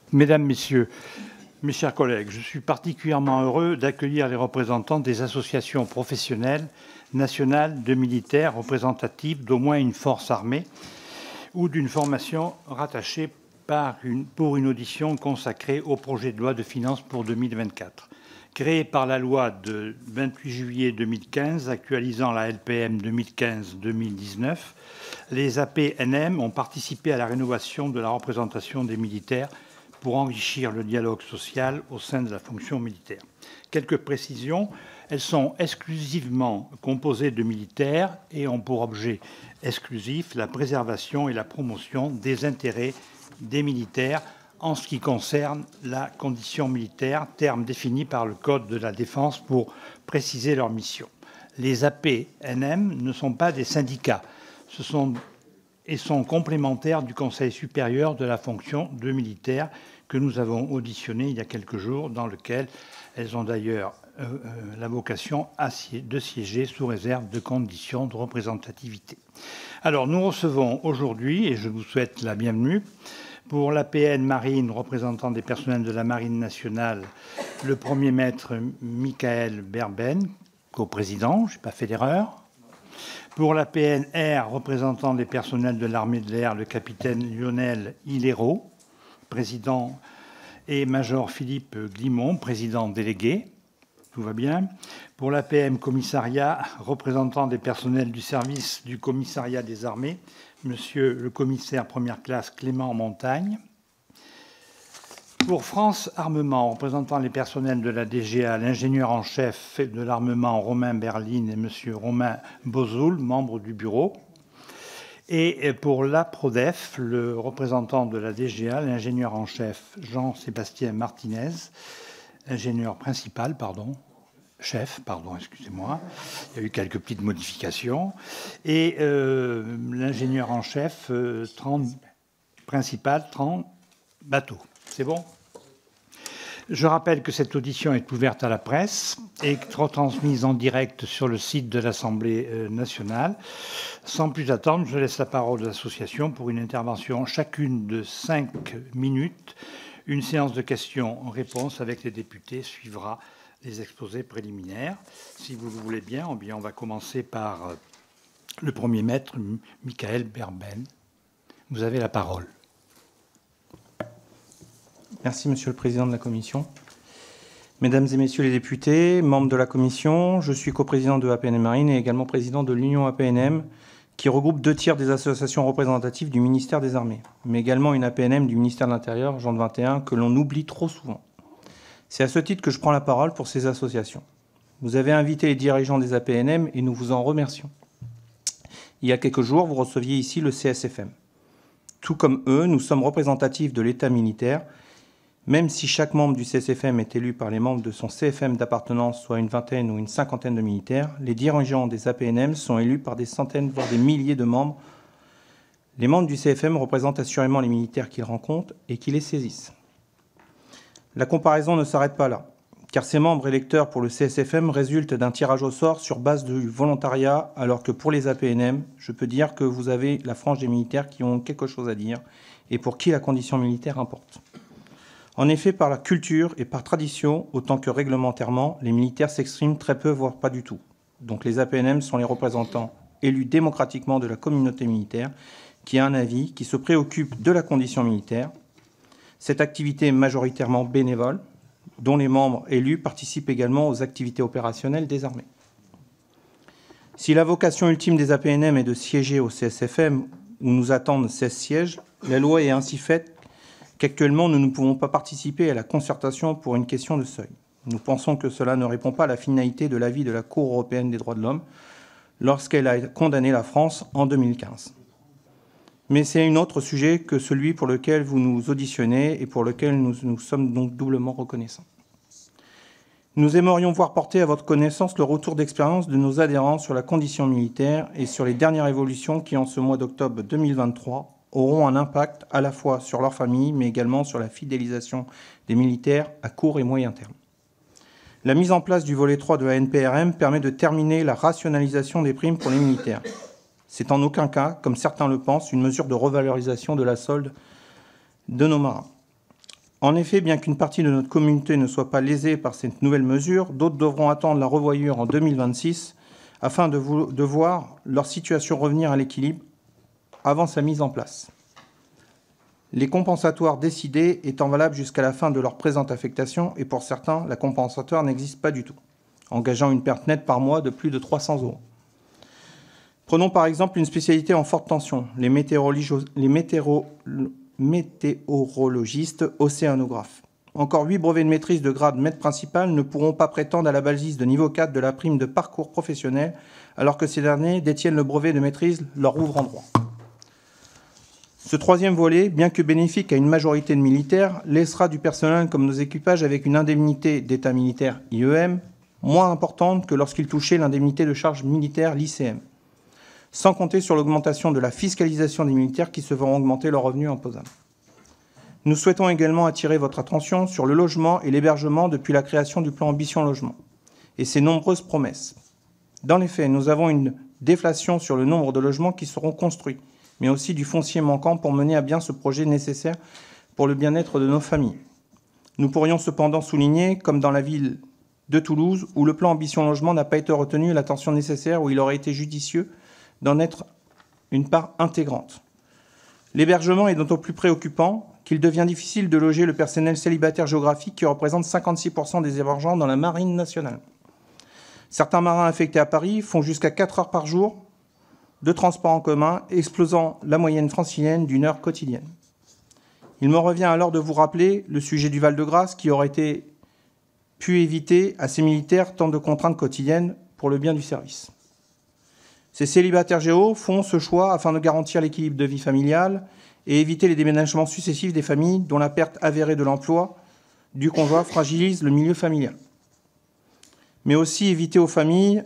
Speaker 13: Mesdames, Messieurs, mes chers collègues, je suis particulièrement heureux d'accueillir les représentants des associations professionnelles nationales de militaires représentatives d'au moins une force armée ou d'une formation rattachée pour une audition consacrée au projet de loi de finances pour 2024. Créé par la loi de 28 juillet 2015 actualisant la LPM 2015-2019, les APNM ont participé à la rénovation de la représentation des militaires pour enrichir le dialogue social au sein de la fonction militaire. Quelques précisions. Elles sont exclusivement composées de militaires et ont pour objet exclusif la préservation et la promotion des intérêts des militaires en ce qui concerne la condition militaire, terme défini par le Code de la défense pour préciser leur mission. Les APNM ne sont pas des syndicats sont complémentaires du Conseil supérieur de la fonction de militaire que nous avons auditionné il y a quelques jours, dans lequel elles ont d'ailleurs la vocation de siéger sous réserve de conditions de représentativité. Alors, nous recevons aujourd'hui, et je vous souhaite la bienvenue, pour l'APN Marine, représentant des personnels de la Marine nationale, le premier maître Michael Berben, co-président, je n'ai pas fait d'erreur. Pour l'APN Air, représentant des personnels de l'armée de l'air, le capitaine Lionel Hilero, président, et Major Philippe Glimont, président délégué. Tout va bien. Pour l'APM Commissariat, représentant des personnels du service du commissariat des armées, Monsieur le commissaire première classe Clément Montagne. Pour France Armement, représentant les personnels de la DGA, l'ingénieur en chef de l'armement Romain Berline et Monsieur Romain Bozoul, membre du bureau. Et pour la PRODEF, le représentant de la DGA, l'ingénieur en chef Jean-Sébastien Martinez, ingénieur principal, excusez-moi, il y a eu quelques petites modifications, et l'ingénieur en chef principal 30 bateaux. C'est bon ? Je rappelle que cette audition est ouverte à la presse et retransmise en direct sur le site de l'Assemblée nationale. Sans plus attendre, je laisse la parole aux associations pour une intervention chacune de 5 minutes. Une séance de questions-réponses avec les députés suivra les exposés préliminaires. Si vous le voulez bien, on va commencer par le premier maître, Michael Berben. Vous avez la parole.
Speaker 14: Merci, Monsieur le Président de la Commission. Mesdames et Messieurs les députés, membres de la Commission, je suis coprésident de APNM Marine et également président de l'Union APNM, qui regroupe 2 tiers des associations représentatives du ministère des Armées, mais également une APNM du ministère de l'Intérieur, Jean de 21, que l'on oublie trop souvent. C'est à ce titre que je prends la parole pour ces associations. Vous avez invité les dirigeants des APNM et nous vous en remercions. Il y a quelques jours, vous receviez ici le CSFM. Tout comme eux, nous sommes représentatifs de l'État militaire. Même si chaque membre du CSFM est élu par les membres de son CFM d'appartenance, soit une vingtaine ou une cinquantaine de militaires, les dirigeants des APNM sont élus par des centaines, voire des milliers de membres. Les membres du CFM représentent assurément les militaires qu'ils rencontrent et qui les saisissent. La comparaison ne s'arrête pas là, car ces membres électeurs pour le CSFM résultent d'un tirage au sort sur base du volontariat, alors que pour les APNM, je peux dire que vous avez la frange des militaires qui ont quelque chose à dire et pour qui la condition militaire importe. En effet, par la culture et par tradition, autant que réglementairement, les militaires s'expriment très peu, voire pas du tout. Donc les APNM sont les représentants élus démocratiquement de la communauté militaire, qui a un avis, qui se préoccupe de la condition militaire. Cette activité est majoritairement bénévole, dont les membres élus participent également aux activités opérationnelles des armées. Si la vocation ultime des APNM est de siéger au CSFM, où nous attendent 16 sièges, la loi est ainsi faite qu'actuellement, nous ne pouvons pas participer à la concertation pour une question de seuil. Nous pensons que cela ne répond pas à la finalité de l'avis de la Cour européenne des droits de l'homme lorsqu'elle a condamné la France en 2015. Mais c'est un autre sujet que celui pour lequel vous nous auditionnez et pour lequel nous sommes donc doublement reconnaissants. Nous aimerions voir porter à votre connaissance le retour d'expérience de nos adhérents sur la condition militaire et sur les dernières évolutions qui, en ce mois d'octobre 2023, auront un impact à la fois sur leur famille, mais également sur la fidélisation des militaires à court et moyen terme. La mise en place du volet 3 de la NPRM permet de terminer la rationalisation des primes pour les militaires. C'est en aucun cas, comme certains le pensent, une mesure de revalorisation de la solde de nos marins. En effet, bien qu'une partie de notre communauté ne soit pas lésée par cette nouvelle mesure, d'autres devront attendre la revoyure en 2026 afin de voir leur situation revenir à l'équilibre avant sa mise en place. Les compensatoires décidés étant valables jusqu'à la fin de leur présente affectation, et pour certains, la compensatoire n'existe pas du tout, engageant une perte nette par mois de plus de 300 €. Prenons par exemple une spécialité en forte tension, les météorologistes océanographes. Encore 8 brevets de maîtrise de grade maître principal ne pourront pas prétendre à la balise de niveau 4 de la prime de parcours professionnel, alors que ces derniers détiennent le brevet de maîtrise leur ouvrant droit. Ce troisième volet, bien que bénéfique à une majorité de militaires, laissera du personnel comme nos équipages avec une indemnité d'état militaire IEM moins importante que lorsqu'ils touchaient l'indemnité de charge militaire l'ICM, sans compter sur l'augmentation de la fiscalisation des militaires qui se verront augmenter leurs revenus imposables. Nous souhaitons également attirer votre attention sur le logement et l'hébergement depuis la création du plan Ambition Logement et ses nombreuses promesses. Dans les faits, nous avons une déflation sur le nombre de logements qui seront construits, mais aussi du foncier manquant pour mener à bien ce projet nécessaire pour le bien-être de nos familles. Nous pourrions cependant souligner, comme dans la ville de Toulouse, où le plan Ambition Logement n'a pas été retenu à l'attention nécessaire, où il aurait été judicieux d'en être une part intégrante. L'hébergement est d'autant plus préoccupant qu'il devient difficile de loger le personnel célibataire géographique qui représente 56% des hébergements dans la marine nationale. Certains marins affectés à Paris font jusqu'à 4 heures par jour de transport en commun, explosant la moyenne francilienne d'1 heure quotidienne. Il me revient alors de vous rappeler le sujet du Val-de-Grâce qui aurait pu éviter à ces militaires tant de contraintes quotidiennes pour le bien du service. Ces célibataires géo font ce choix afin de garantir l'équilibre de vie familiale et éviter les déménagements successifs des familles dont la perte avérée de l'emploi du conjoint fragilise le milieu familial. Mais aussi éviter aux familles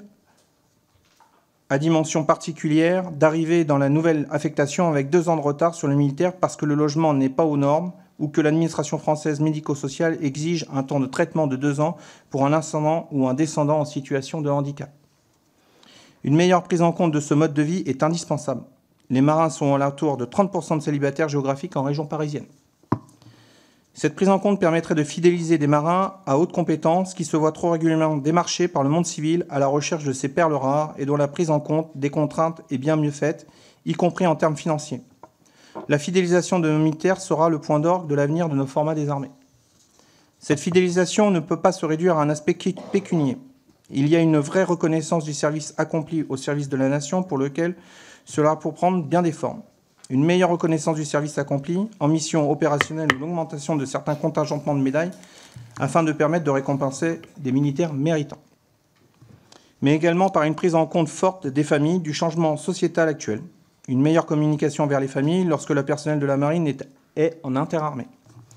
Speaker 14: à dimension particulière d'arriver dans la nouvelle affectation avec 2 ans de retard sur le militaire parce que le logement n'est pas aux normes ou que l'administration française médico-sociale exige un temps de traitement de 2 ans pour un ascendant ou un descendant en situation de handicap. Une meilleure prise en compte de ce mode de vie est indispensable. Les marins sont à l'entour de 30% de célibataires géographiques en région parisienne. Cette prise en compte permettrait de fidéliser des marins à haute compétence qui se voient trop régulièrement démarchés par le monde civil à la recherche de ces perles rares et dont la prise en compte des contraintes est bien mieux faite, y compris en termes financiers. La fidélisation de nos militaires sera le point d'orgue de l'avenir de nos formats des armées. Cette fidélisation ne peut pas se réduire à un aspect pécunier. Il y a une vraie reconnaissance du service accompli au service de la nation pour lequel cela peut prendre bien des formes. Une meilleure reconnaissance du service accompli en mission opérationnelle ou l'augmentation de certains contingentements de médailles afin de permettre de récompenser des militaires méritants. Mais également par une prise en compte forte des familles du changement sociétal actuel. Une meilleure communication vers les familles lorsque le personnel de la marine est en interarmée.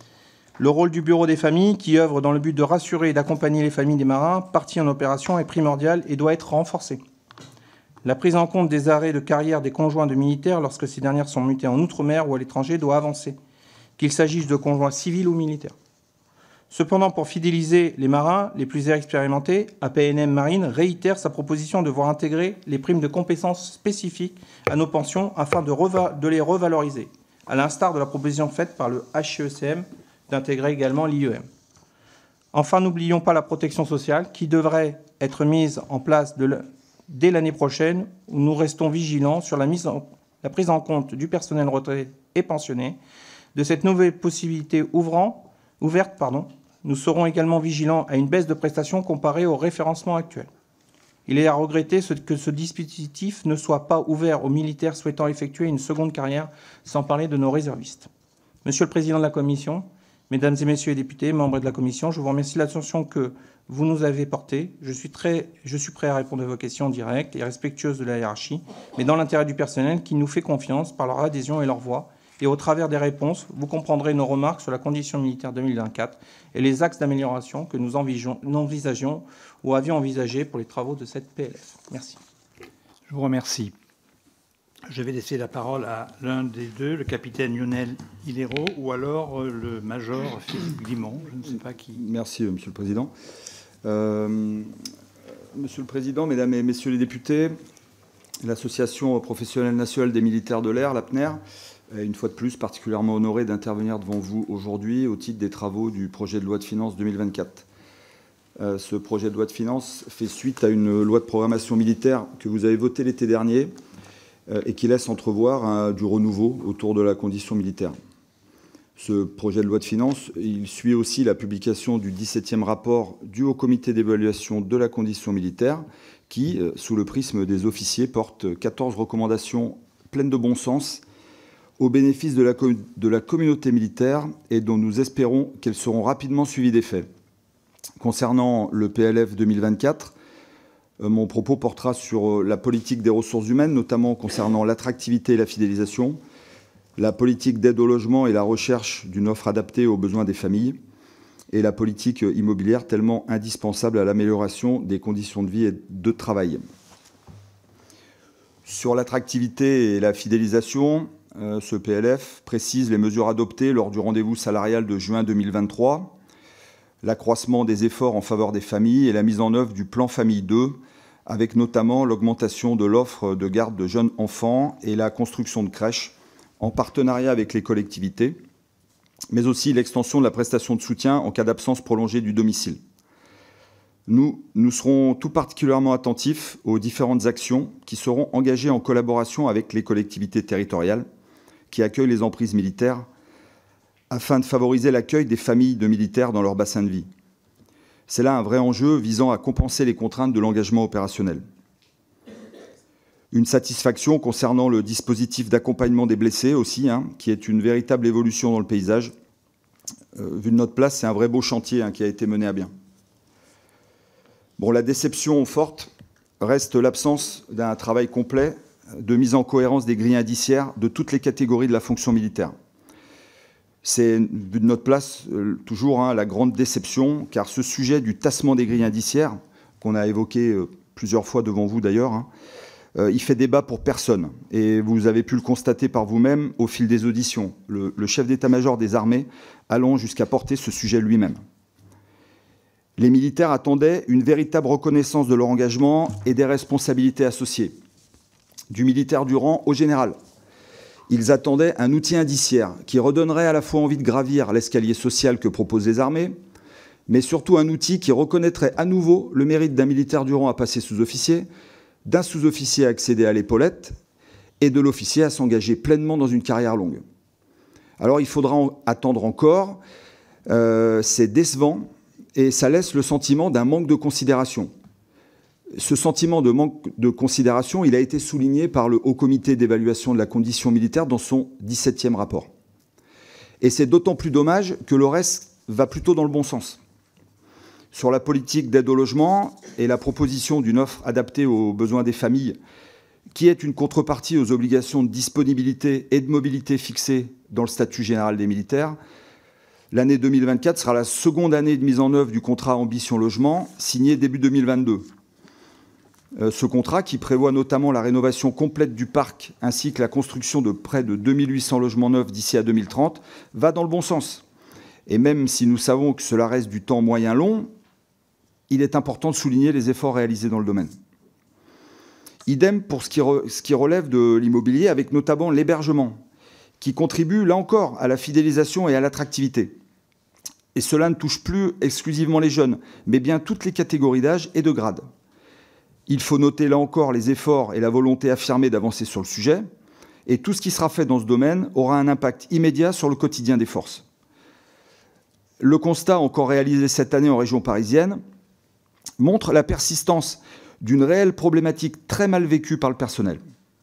Speaker 14: Le rôle du bureau des familles, qui œuvre dans le but de rassurer et d'accompagner les familles des marins partis en opération, est primordial et doit être renforcé. La prise en compte des arrêts de carrière des conjoints de militaires lorsque ces dernières sont mutées en outre-mer ou à l'étranger doit avancer, qu'il s'agisse de conjoints civils ou militaires. Cependant, pour fidéliser les marins les plus expérimentés, APNM Marine réitère sa proposition de voir intégrer les primes de compétences spécifiques à nos pensions afin de les revaloriser, à l'instar de la proposition faite par le HECM d'intégrer également l'IEM. Enfin, n'oublions pas la protection sociale qui devrait être mise en place dès l'année prochaine, où nous restons vigilants sur la prise en compte du personnel retraité et pensionné. De cette nouvelle possibilité ouverte, nous serons également vigilants à une baisse de prestations comparée au référencement actuel. Il est à regretter que ce dispositif ne soit pas ouvert aux militaires souhaitant effectuer une seconde carrière, sans parler de nos réservistes. Monsieur le Président de la Commission, Mesdames et Messieurs les députés, membres de la Commission, je vous remercie de l'attention que vous nous avez portée. Je suis prêt à répondre à vos questions directes et respectueuses de la hiérarchie, mais dans l'intérêt du personnel qui nous fait confiance par leur adhésion et leur voix. Et au travers des réponses, vous comprendrez nos remarques sur la condition militaire 2024 et les axes d'amélioration que nous envisagions ou avions envisagés pour les travaux de cette PLF. Merci.
Speaker 13: Je vous remercie. Je vais laisser la parole à l'un des deux, le capitaine Lionel Hilero ou alors le major Philippe Glimont. Je ne sais pas qui.
Speaker 15: Merci, Monsieur le Président. Monsieur le Président, Mesdames et Messieurs les députés, l'Association professionnelle nationale des militaires de l'air, l'APNER, Une fois de plus, particulièrement honoré d'intervenir devant vous aujourd'hui au titre des travaux du projet de loi de finances 2024. Ce projet de loi de finances fait suite à une loi de programmation militaire que vous avez votée l'été dernier et qui laisse entrevoir du renouveau autour de la condition militaire. Ce projet de loi de finances, il suit aussi la publication du 17e rapport du Haut Comité d'évaluation de la condition militaire qui, sous le prisme des officiers, porte 14 recommandations pleines de bon sens au bénéfice de la communauté militaire et dont nous espérons qu'elles seront rapidement suivies d'effets. Concernant le PLF 2024, mon propos portera sur la politique des ressources humaines, notamment concernant l'attractivité et la fidélisation, la politique d'aide au logement et la recherche d'une offre adaptée aux besoins des familles, et la politique immobilière tellement indispensable à l'amélioration des conditions de vie et de travail. Sur l'attractivité et la fidélisation, ce PLF précise les mesures adoptées lors du rendez-vous salarial de juin 2023, l'accroissement des efforts en faveur des familles et la mise en œuvre du plan Famille 2, avec notamment l'augmentation de l'offre de garde de jeunes enfants et la construction de crèches en partenariat avec les collectivités, mais aussi l'extension de la prestation de soutien en cas d'absence prolongée du domicile. Nous serons tout particulièrement attentifs aux différentes actions qui seront engagées en collaboration avec les collectivités territoriales qui accueillent les emprises militaires afin de favoriser l'accueil des familles de militaires dans leur bassin de vie. C'est là un vrai enjeu visant à compenser les contraintes de l'engagement opérationnel. Une satisfaction concernant le dispositif d'accompagnement des blessés aussi, qui est une véritable évolution dans le paysage. Vu de notre place, c'est un vrai beau chantier qui a été mené à bien. Bon, la déception forte reste l'absence d'un travail complet de mise en cohérence des grilles indiciaires de toutes les catégories de la fonction militaire. C'est, vu de notre place, toujours la grande déception, car ce sujet du tassement des grilles indiciaires, qu'on a évoqué plusieurs fois devant vous d'ailleurs, il fait débat pour personne. Et vous avez pu le constater par vous-même au fil des auditions, le chef d'état-major des armées allant jusqu'à porter ce sujet lui-même. Les militaires attendaient une véritable reconnaissance de leur engagement et des responsabilités associées, du militaire du rang au général. Ils attendaient un outil indiciaire qui redonnerait à la fois envie de gravir l'escalier social que proposent les armées, mais surtout un outil qui reconnaîtrait à nouveau le mérite d'un militaire du rang à passer sous-officier, d'un sous-officier à accéder à l'épaulette et de l'officier à s'engager pleinement dans une carrière longue. Alors il faudra attendre encore, c'est décevant et ça laisse le sentiment d'un manque de considération. Ce sentiment de manque de considération, il a été souligné par le Haut Comité d'évaluation de la condition militaire dans son 17e rapport. Et c'est d'autant plus dommage que le reste va plutôt dans le bon sens. Sur la politique d'aide au logement et la proposition d'une offre adaptée aux besoins des familles, qui est une contrepartie aux obligations de disponibilité et de mobilité fixées dans le statut général des militaires, l'année 2024 sera la seconde année de mise en œuvre du contrat Ambition Logement, signé début 2022. Ce contrat, qui prévoit notamment la rénovation complète du parc ainsi que la construction de près de 2800 logements neufs d'ici à 2030, va dans le bon sens. Et même si nous savons que cela reste du temps moyen long, il est important de souligner les efforts réalisés dans le domaine. Idem pour ce qui relève de l'immobilier, avec notamment l'hébergement, qui contribue là encore à la fidélisation et à l'attractivité. Et cela ne touche plus exclusivement les jeunes, mais bien toutes les catégories d'âge et de grade. Il faut noter là encore les efforts et la volonté affirmée d'avancer sur le sujet, et tout ce qui sera fait dans ce domaine aura un impact immédiat sur le quotidien des forces. Le constat encore réalisé cette année en région parisienne montre la persistance d'une réelle problématique très mal vécue par le personnel.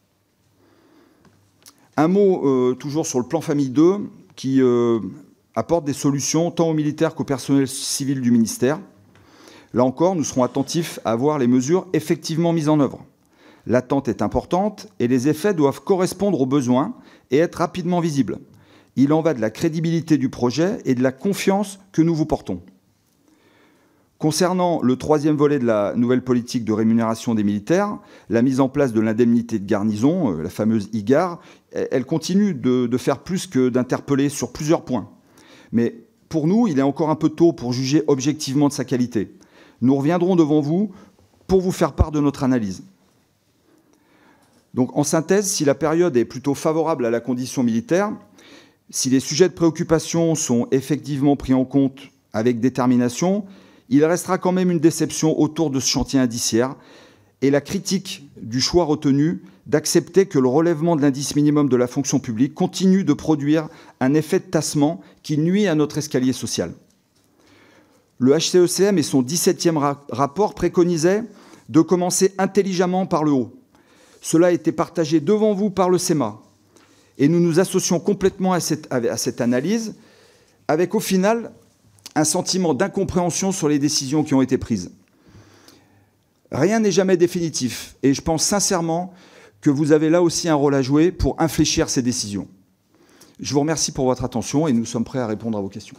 Speaker 15: Un mot toujours sur le plan Famille 2 qui apporte des solutions tant aux militaires qu'au personnel civil du ministère. Là encore, nous serons attentifs à voir les mesures effectivement mises en œuvre. L'attente est importante et les effets doivent correspondre aux besoins et être rapidement visibles. Il en va de la crédibilité du projet et de la confiance que nous vous portons. Concernant le troisième volet de la nouvelle politique de rémunération des militaires, la mise en place de l'indemnité de garnison, la fameuse IGAR, elle continue de faire plus que d'interpeller sur plusieurs points. Mais pour nous, il est encore un peu tôt pour juger objectivement de sa qualité. Nous reviendrons devant vous pour vous faire part de notre analyse. Donc, en synthèse, si la période est plutôt favorable à la condition militaire, si les sujets de préoccupation sont effectivement pris en compte avec détermination, il restera quand même une déception autour de ce chantier indiciaire et la critique du choix retenu d'accepter que le relèvement de l'indice minimum de la fonction publique continue de produire un effet de tassement qui nuit à notre escalier social. Le HCECM et son 17e rapport préconisaient de commencer intelligemment par le haut. Cela a été partagé devant vous par le CEMA. Et nous nous associons complètement à cette analyse, avec au final un sentiment d'incompréhension sur les décisions qui ont été prises. Rien n'est jamais définitif, et je pense sincèrement que vous avez là aussi un rôle à jouer pour infléchir ces décisions. Je vous remercie pour votre attention et nous sommes prêts à répondre à vos questions.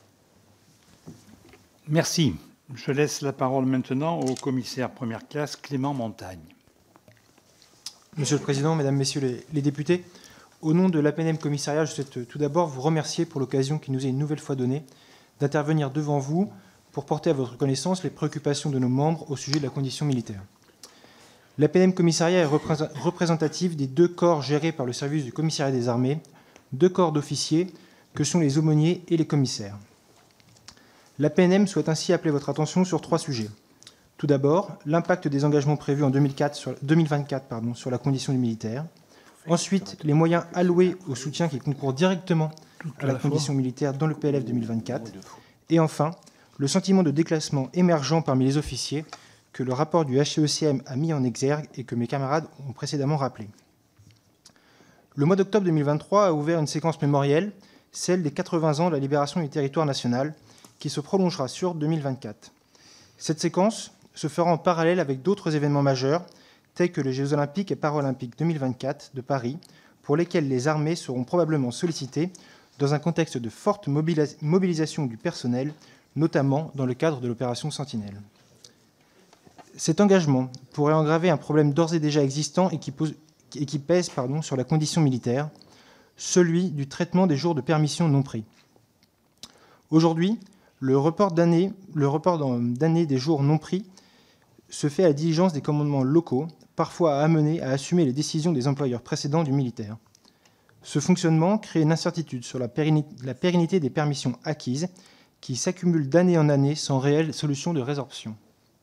Speaker 13: Merci. Je laisse la parole maintenant au commissaire première classe Clément Montagne.
Speaker 16: Monsieur le Président, Mesdames, Messieurs les députés, au nom de l'APNM Commissariat, je souhaite tout d'abord vous remercier pour l'occasion qui nous est une nouvelle fois donnée d'intervenir devant vous pour porter à votre connaissance les préoccupations de nos membres au sujet de la condition militaire. L'APNM Commissariat est représentative des 2 corps gérés par le service du commissariat des armées, 2 corps d'officiers que sont les aumôniers et les commissaires. L'APNM souhaite ainsi appeler votre attention sur 3 sujets. Tout d'abord, l'impact des engagements prévus en 2024 sur la condition du militaire. Ensuite, les moyens alloués au soutien qui concourent directement à la condition militaire dans le PLF 2024. Et enfin, le sentiment de déclassement émergent parmi les officiers que le rapport du HCECM a mis en exergue et que mes camarades ont précédemment rappelé. Le mois d'octobre 2023 a ouvert une séquence mémorielle, celle des 80 ans de la libération du territoire national, qui se prolongera sur 2024. Cette séquence se fera en parallèle avec d'autres événements majeurs, tels que les Jeux olympiques et paralympiques 2024 de Paris, pour lesquels les armées seront probablement sollicitées dans un contexte de forte mobilisation du personnel, notamment dans le cadre de l'opération Sentinelle. Cet engagement pourrait aggraver un problème d'ores et déjà existant et qui pèse sur la condition militaire, celui du traitement des jours de permission non pris. Aujourd'hui, le report d'année des jours non pris se fait à la diligence des commandements locaux, parfois amenés à assumer les décisions des employeurs précédents du militaire. Ce fonctionnement crée une incertitude sur la pérennité des permissions acquises qui s'accumulent d'année en année sans réelle solution de résorption.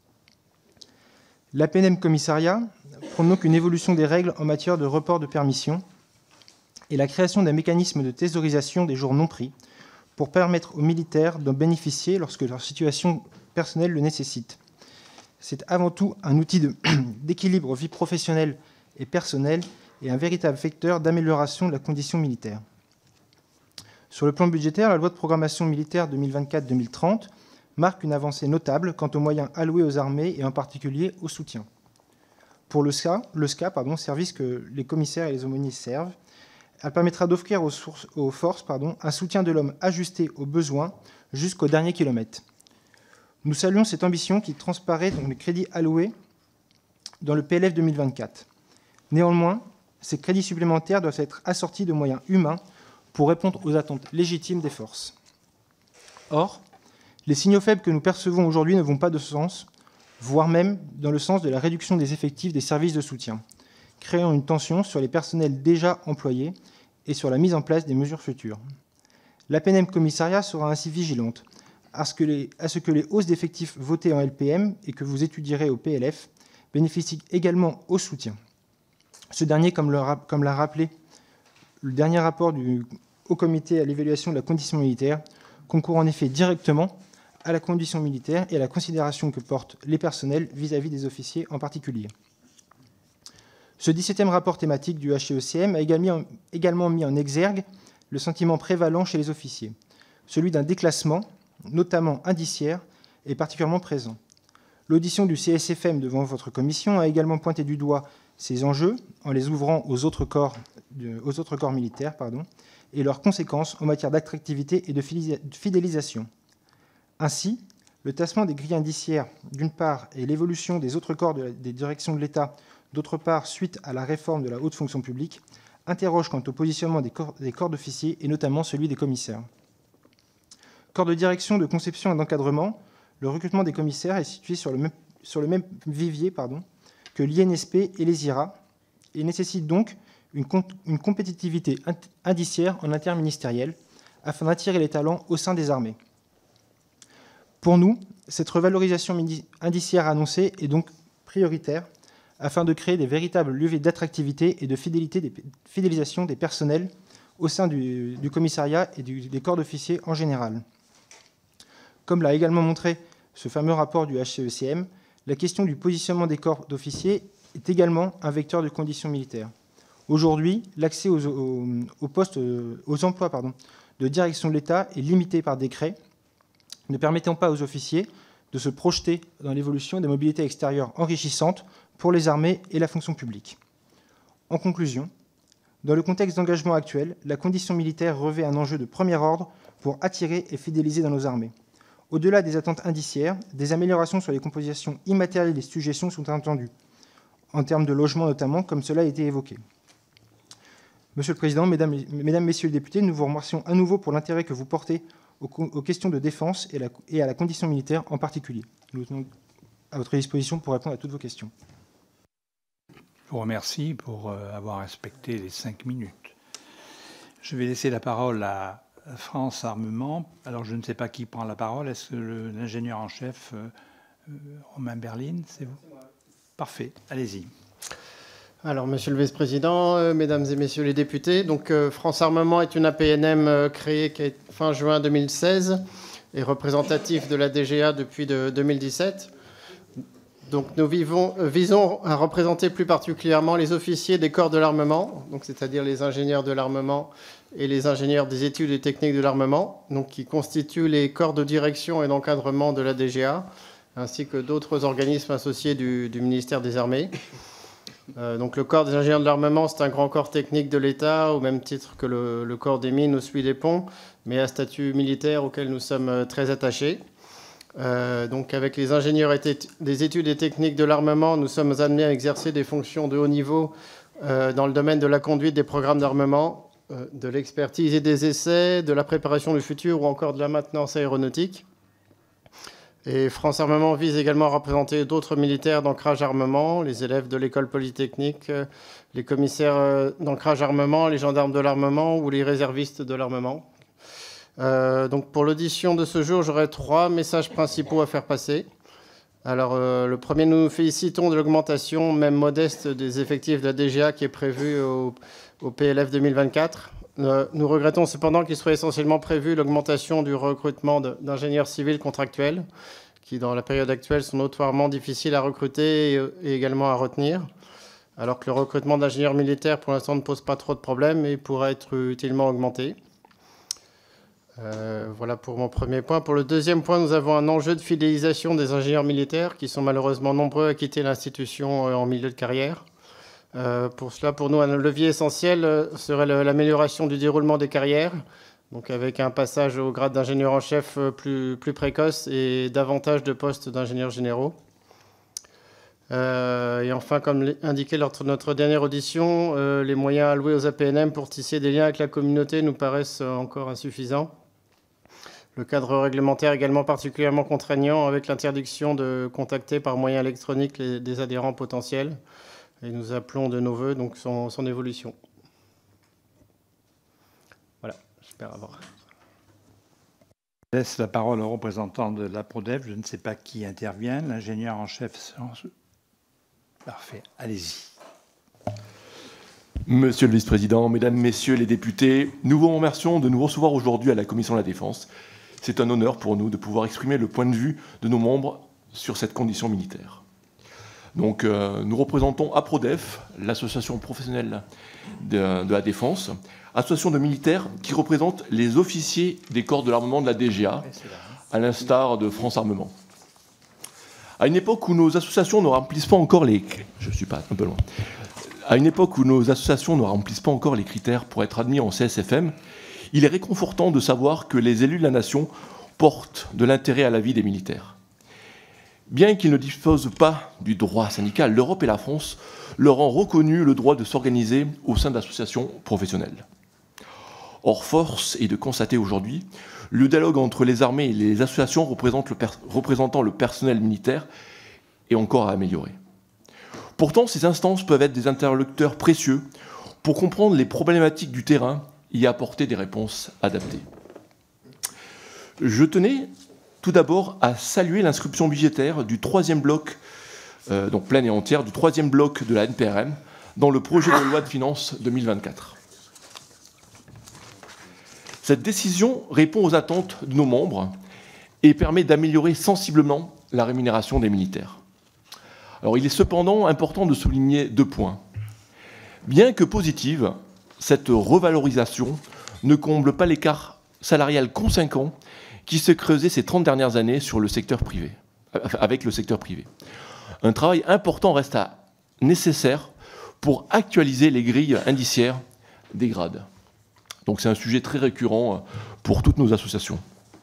Speaker 16: L'APNM Commissariat prône donc une évolution des règles en matière de report de permission et la création d'un mécanisme de thésaurisation des jours non pris pour permettre aux militaires d'en bénéficier lorsque leur situation personnelle le nécessite. C'est avant tout un outil d'équilibre vie professionnelle et personnelle et un véritable vecteur d'amélioration de la condition militaire. Sur le plan budgétaire, la loi de programmation militaire 2024-2030 marque une avancée notable quant aux moyens alloués aux armées et en particulier au soutien. Pour le SCA, service que les commissaires et les aumôniers servent, elle permettra d'offrir aux forces un soutien de l'homme ajusté aux besoins jusqu'au dernier kilomètre. Nous saluons cette ambition qui transparaît dans les crédits alloués dans le PLF 2024. Néanmoins, ces crédits supplémentaires doivent être assortis de moyens humains pour répondre aux attentes légitimes des forces. Or, les signaux faibles que nous percevons aujourd'hui ne vont pas de ce sens, voire même dans le sens de la réduction des effectifs des services de soutien, créant une tension sur les personnels déjà employés et sur la mise en place des mesures futures. L'APNM Commissariat sera ainsi vigilante à ce que les hausses d'effectifs votées en LPM et que vous étudierez au PLF bénéficient également au soutien. Ce dernier, comme l'a rappelé le dernier rapport du Haut Comité à l'évaluation de la condition militaire, concourt en effet directement à la condition militaire et à la considération que portent les personnels vis-à-vis des officiers en particulier. Ce 17e rapport thématique du HCECM a également mis en exergue le sentiment prévalant chez les officiers. Celui d'un déclassement, notamment indiciaire, est particulièrement présent. L'audition du CSFM devant votre commission a également pointé du doigt ces enjeux en les ouvrant aux autres corps militaires et leurs conséquences en matière d'attractivité et de fidélisation. Ainsi, le tassement des grilles indiciaires, d'une part, et l'évolution des autres corps des directions de l'État, d'autre part, suite à la réforme de la haute fonction publique, interrogent quant au positionnement des corps d'officiers et notamment celui des commissaires. Corps de direction, de conception et d'encadrement, le recrutement des commissaires est situé sur le même vivier que l'INSP et les IRA, et nécessite donc une compétitivité indiciaire en interministériel afin d'attirer les talents au sein des armées. Pour nous, cette revalorisation indiciaire annoncée est donc prioritaire afin de créer des véritables leviers d'attractivité et de fidélisation des personnels au sein du commissariat et des corps d'officiers en général. Comme l'a également montré ce fameux rapport du HCECM, la question du positionnement des corps d'officiers est également un vecteur de conditions militaires. Aujourd'hui, l'accès aux emplois de direction de l'État est limité par décret, ne permettant pas aux officiers de se projeter dans l'évolution des mobilités extérieures enrichissantes pour les armées et la fonction publique. En conclusion, dans le contexte d'engagement actuel, la condition militaire revêt un enjeu de premier ordre pour attirer et fidéliser dans nos armées. Au-delà des attentes indiciaires, des améliorations sur les compositions immatérielles des sujétions sont attendues, en termes de logement notamment, comme cela a été évoqué. Monsieur le Président, Mesdames, Messieurs les députés, nous vous remercions à nouveau pour l'intérêt que vous portez aux questions de défense et à la condition militaire en particulier. Nous sommes à votre disposition pour répondre à toutes vos questions.
Speaker 13: Je vous remercie pour avoir respecté les 5 minutes. Je vais laisser la parole à France Armement. Alors, je ne sais pas qui prend la parole. Est-ce que l'ingénieur en chef, Romain Berline, c'est vous? Parfait, allez-y.
Speaker 17: Alors, Monsieur le Vice-président, Mesdames et Messieurs les députés, donc France Armement est une APNM créée fin juin 2016 et représentative de la DGA depuis 2017. Donc, nous visons à représenter plus particulièrement les officiers des corps de l'armement, donc c'est-à-dire les ingénieurs de l'armement et les ingénieurs des études et techniques de l'armement, donc qui constituent les corps de direction et d'encadrement de la DGA, ainsi que d'autres organismes associés du ministère des Armées. Donc le corps des ingénieurs de l'armement, c'est un grand corps technique de l'État, au même titre que le corps des mines ou celui des ponts, mais à statut militaire auquel nous sommes très attachés. Donc avec les ingénieurs des études et techniques de l'armement, nous sommes amenés à exercer des fonctions de haut niveau dans le domaine de la conduite des programmes d'armement, de l'expertise et des essais, de la préparation du futur ou encore de la maintenance aéronautique. Et France Armement vise également à représenter d'autres militaires d'ancrage armement, les élèves de l'école polytechnique, les commissaires d'ancrage armement, les gendarmes de l'armement ou les réservistes de l'armement. Donc pour l'audition de ce jour, j'aurai 3 messages principaux à faire passer. Alors le premier, nous nous félicitons de l'augmentation, même modeste, des effectifs de la DGA qui est prévue au PLF 2024. Nous regrettons cependant qu'il soit essentiellement prévu l'augmentation du recrutement d'ingénieurs civils contractuels, qui dans la période actuelle sont notoirement difficiles à recruter et également à retenir, alors que le recrutement d'ingénieurs militaires pour l'instant ne pose pas trop de problèmes et pourra être utilement augmenté. Voilà pour mon premier point. Pour le deuxième point, nous avons un enjeu de fidélisation des ingénieurs militaires qui sont malheureusement nombreux à quitter l'institution en milieu de carrière. Pour cela, pour nous, un levier essentiel serait l'amélioration du déroulement des carrières, donc avec un passage au grade d'ingénieur en chef plus précoce et davantage de postes d'ingénieurs généraux. Et enfin, comme indiqué lors de notre dernière audition, les moyens alloués aux APNM pour tisser des liens avec la communauté nous paraissent encore insuffisants. Le cadre réglementaire est également particulièrement contraignant avec l'interdiction de contacter par moyen électronique des adhérents potentiels. Et nous appelons de nos voeux donc son évolution. Voilà, j'espère avoir.
Speaker 13: Je laisse la parole au représentant de la PRODEF. Je ne sais pas qui intervient. L'ingénieur en chef. Parfait, allez-y.
Speaker 18: Monsieur le Vice-président, Mesdames, Messieurs les députés, nous vous remercions de nous recevoir aujourd'hui à la Commission de la Défense. C'est un honneur pour nous de pouvoir exprimer le point de vue de nos membres sur cette condition militaire. Donc, nous représentons APRODEF, l'association professionnelle de la défense, association de militaires qui représente les officiers des corps de l'armement de la DGA, à l'instar de France Armement. À une époque où nos associations ne remplissent pas encore les... Je suis pas un peu loin. À une époque où nos associations ne remplissent pas encore les critères pour être admis en CSFM, il est réconfortant de savoir que les élus de la nation portent de l'intérêt à la vie des militaires. Bien qu'ils ne disposent pas du droit syndical, l'Europe et la France leur ont reconnu le droit de s'organiser au sein d'associations professionnelles. Or, force est de constater aujourd'hui le dialogue entre les armées et les associations représentant le personnel militaire est encore à améliorer. Pourtant, ces instances peuvent être des interlocuteurs précieux pour comprendre les problématiques du terrain et y apporter des réponses adaptées. Je tenais tout d'abord à saluer l'inscription budgétaire du troisième bloc, donc pleine et entière, du troisième bloc de la NPRM dans le projet de loi de finances 2024. Cette décision répond aux attentes de nos membres et permet d'améliorer sensiblement la rémunération des militaires. Alors, il est cependant important de souligner 2 points. Bien que positive, cette revalorisation ne comble pas l'écart salarial conséquent qui s'est creusé ces 30 dernières années sur le secteur privé, avec le secteur privé. Un travail important reste nécessaire pour actualiser les grilles indiciaires des grades. Donc c'est un sujet très récurrent pour toutes nos associations.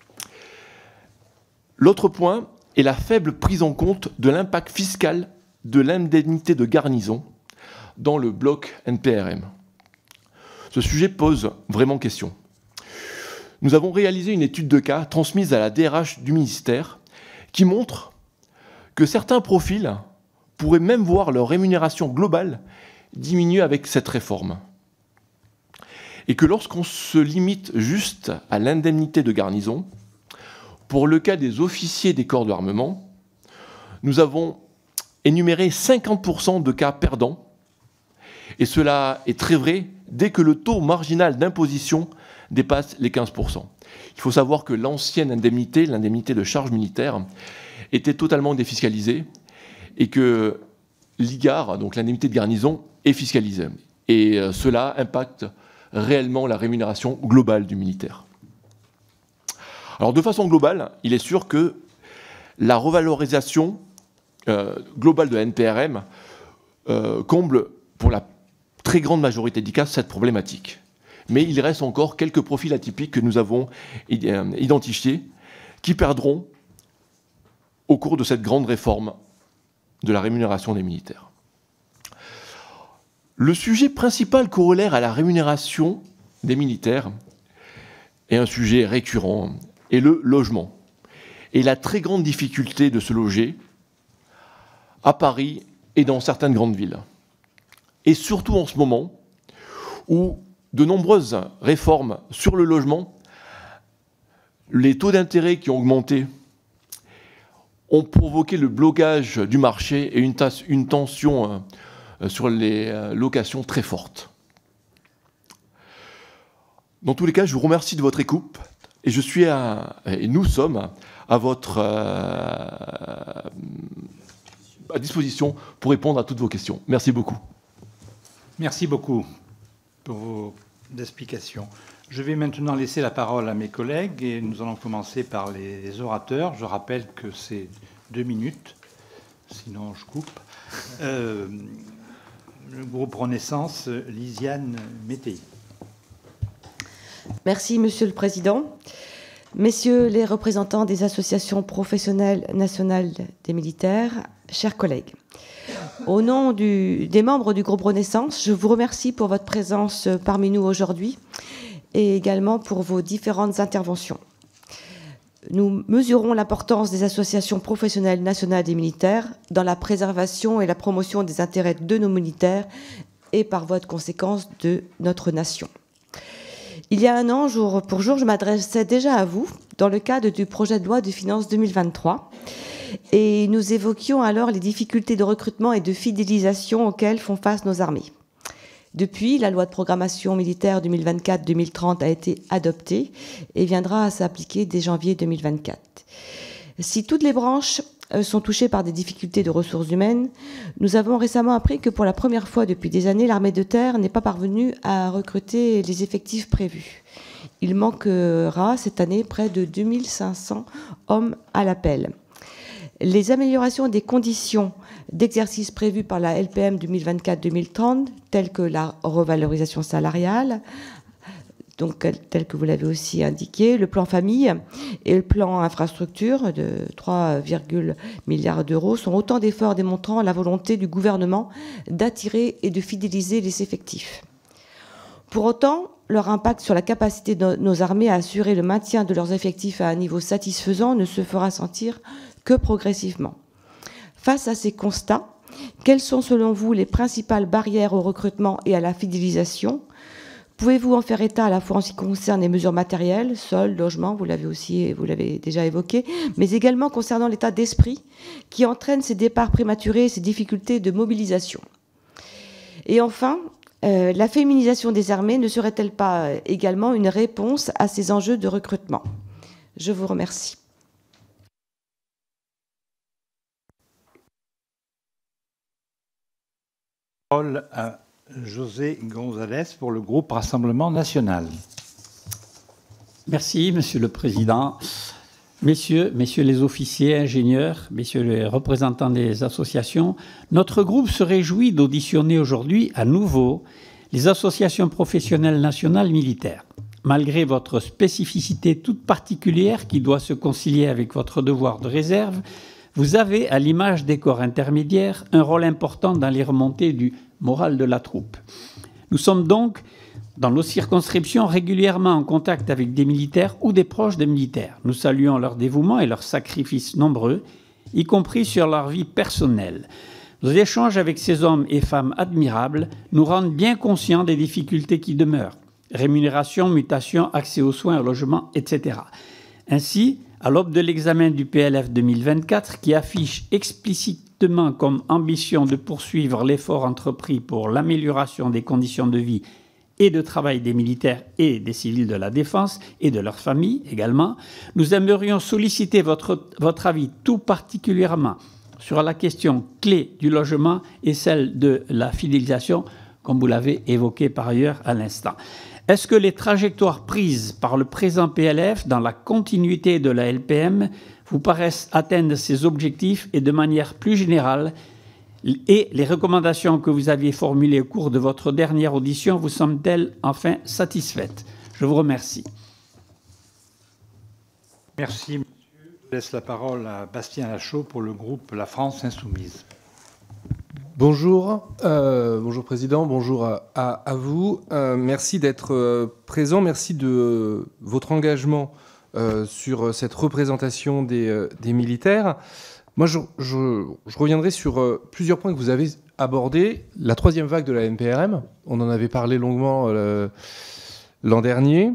Speaker 18: L'autre point est la faible prise en compte de l'impact fiscal de l'indemnité de garnison dans le bloc NPRM. Ce sujet pose vraiment question. Nous avons réalisé une étude de cas transmise à la DRH du ministère qui montre que certains profils pourraient même voir leur rémunération globale diminuer avec cette réforme. Et que lorsqu'on se limite juste à l'indemnité de garnison, pour le cas des officiers des corps d'armement, nous avons énuméré 50% de cas perdants. Et cela est très vrai dès que le taux marginal d'imposition dépasse les 15%. Il faut savoir que l'ancienne indemnité, l'indemnité de charge militaire, était totalement défiscalisée et que l'IGAR, donc l'indemnité de garnison, est fiscalisée. Et cela impacte réellement la rémunération globale du militaire. Alors de façon globale, il est sûr que la revalorisation globale de la NPRM comble pour la très grande majorité des cas cette problématique. Mais il reste encore quelques profils atypiques que nous avons identifiés qui perdront au cours de cette grande réforme de la rémunération des militaires. Le sujet principal corollaire à la rémunération des militaires est un sujet récurrent, est le logement. Et la très grande difficulté de se loger à Paris et dans certaines grandes villes. Et surtout en ce moment où de nombreuses réformes sur le logement, les taux d'intérêt qui ont augmenté ont provoqué le blocage du marché et une tension sur les locations très forte. Dans tous les cas, je vous remercie de votre écoute et nous sommes à votre à disposition pour répondre à toutes vos questions. Merci beaucoup.
Speaker 13: Merci beaucoup pour vos explications. Je vais maintenant laisser la parole à mes collègues et nous allons commencer par les orateurs. Je rappelle que c'est 2 minutes, sinon je coupe. Le groupe Renaissance, Lisiane Métayer.
Speaker 4: Merci, Monsieur le Président. Messieurs les représentants des associations professionnelles nationales des militaires, chers collègues, au nom des membres du groupe Renaissance, je vous remercie pour votre présence parmi nous aujourd'hui et également pour vos différentes interventions. Nous mesurons l'importance des associations professionnelles nationales des militaires dans la préservation et la promotion des intérêts de nos militaires et par voie de conséquence de notre nation. Il y a un an, jour pour jour, je m'adressais déjà à vous dans le cadre du projet de loi de finances 2023 et nous évoquions alors les difficultés de recrutement et de fidélisation auxquelles font face nos armées. Depuis, la loi de programmation militaire 2024-2030 a été adoptée et viendra à s'appliquer dès janvier 2024. Si toutes les branches sont touchées par des difficultés de ressources humaines, nous avons récemment appris que pour la première fois depuis des années, l'armée de terre n'est pas parvenue à recruter les effectifs prévus. Il manquera cette année près de 2500 hommes à l'appel. Les améliorations des conditions d'exercice prévues par la LPM 2024-2030, telles que la revalorisation salariale, donc tel que vous l'avez aussi indiqué, le plan famille et le plan infrastructure de 3, milliards d'euros sont autant d'efforts démontrant la volonté du gouvernement d'attirer et de fidéliser les effectifs. Pour autant, leur impact sur la capacité de nos armées à assurer le maintien de leurs effectifs à un niveau satisfaisant ne se fera sentir que progressivement. Face à ces constats,
Speaker 19: Quelles sont selon vous les principales barrières au recrutement et à la fidélisation? Pouvez-vous en faire état à la fois en ce qui concerne les mesures matérielles, sol, logement, vous l'avez déjà évoqué, mais également concernant l'état d'esprit qui entraîne ces départs prématurés et ces difficultés de mobilisation? Et enfin, la féminisation des armées ne serait-elle pas également une réponse à ces enjeux de recrutement? Je vous remercie.
Speaker 13: Parole à José González pour le groupe Rassemblement national.
Speaker 23: Merci, Monsieur le Président. Messieurs les officiers, ingénieurs, messieurs les représentants des associations, notre groupe se réjouit d'auditionner aujourd'hui à nouveau les associations professionnelles nationales militaires. Malgré votre spécificité toute particulière qui doit se concilier avec votre devoir de réserve, vous avez, à l'image des corps intermédiaires, un rôle important dans les remontées du moral de la troupe. Nous sommes donc, dans nos circonscriptions, régulièrement en contact avec des militaires ou des proches des militaires. Nous saluons leur dévouement et leurs sacrifices nombreux, y compris sur leur vie personnelle. Nos échanges avec ces hommes et femmes admirables nous rendent bien conscients des difficultés qui demeurent. Rémunération, mutation, accès aux soins, au logement, etc. Ainsi, à l'aube de l'examen du PLF 2024, qui affiche explicitement comme ambition de poursuivre l'effort entrepris pour l'amélioration des conditions de vie et de travail des militaires et des civils de la défense et de leurs familles également, nous aimerions solliciter votre avis tout particulièrement sur la question clé du logement et celle de la fidélisation, comme vous l'avez évoqué par ailleurs à l'instant. Est-ce que les trajectoires prises par le présent PLF dans la continuité de la LPM vous paraissent atteindre ces objectifs et de manière plus générale, et les recommandations que vous aviez formulées au cours de votre dernière audition vous semblent-elles enfin satisfaites? Je vous remercie.
Speaker 13: Merci, monsieur. Je laisse la parole à Bastien Lachaud pour le groupe La France Insoumise.
Speaker 20: Bonjour, bonjour Président, bonjour à vous. Merci d'être présent, merci de votre engagement sur cette représentation des militaires. Moi, je reviendrai sur plusieurs points que vous avez abordés. La troisième vague de la NPRM, on en avait parlé longuement l'an dernier.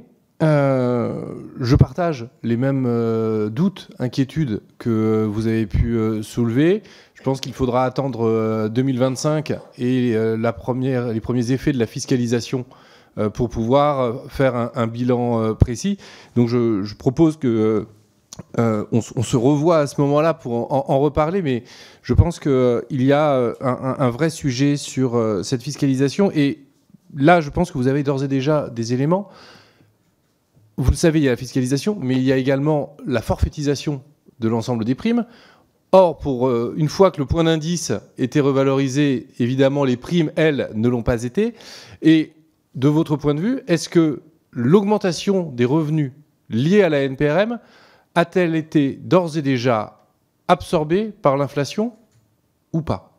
Speaker 20: Je partage les mêmes doutes, inquiétudes que vous avez pu soulever. Je pense qu'il faudra attendre 2025 et les premiers effets de la fiscalisation pour pouvoir faire un bilan précis. Donc je propose que on se revoit à ce moment-là pour en reparler, mais je pense qu'il y a un vrai sujet sur cette fiscalisation. Et là, je pense que vous avez d'ores et déjà des éléments. Vous le savez, il y a la fiscalisation, mais il y a également la forfaitisation de l'ensemble des primes. Or, une fois que le point d'indice était revalorisé, évidemment, les primes, elles, ne l'ont pas été. Et de votre point de vue, est-ce que l'augmentation des revenus liés à la NPRM a-t-elle été d'ores et déjà absorbée par l'inflation ou pas?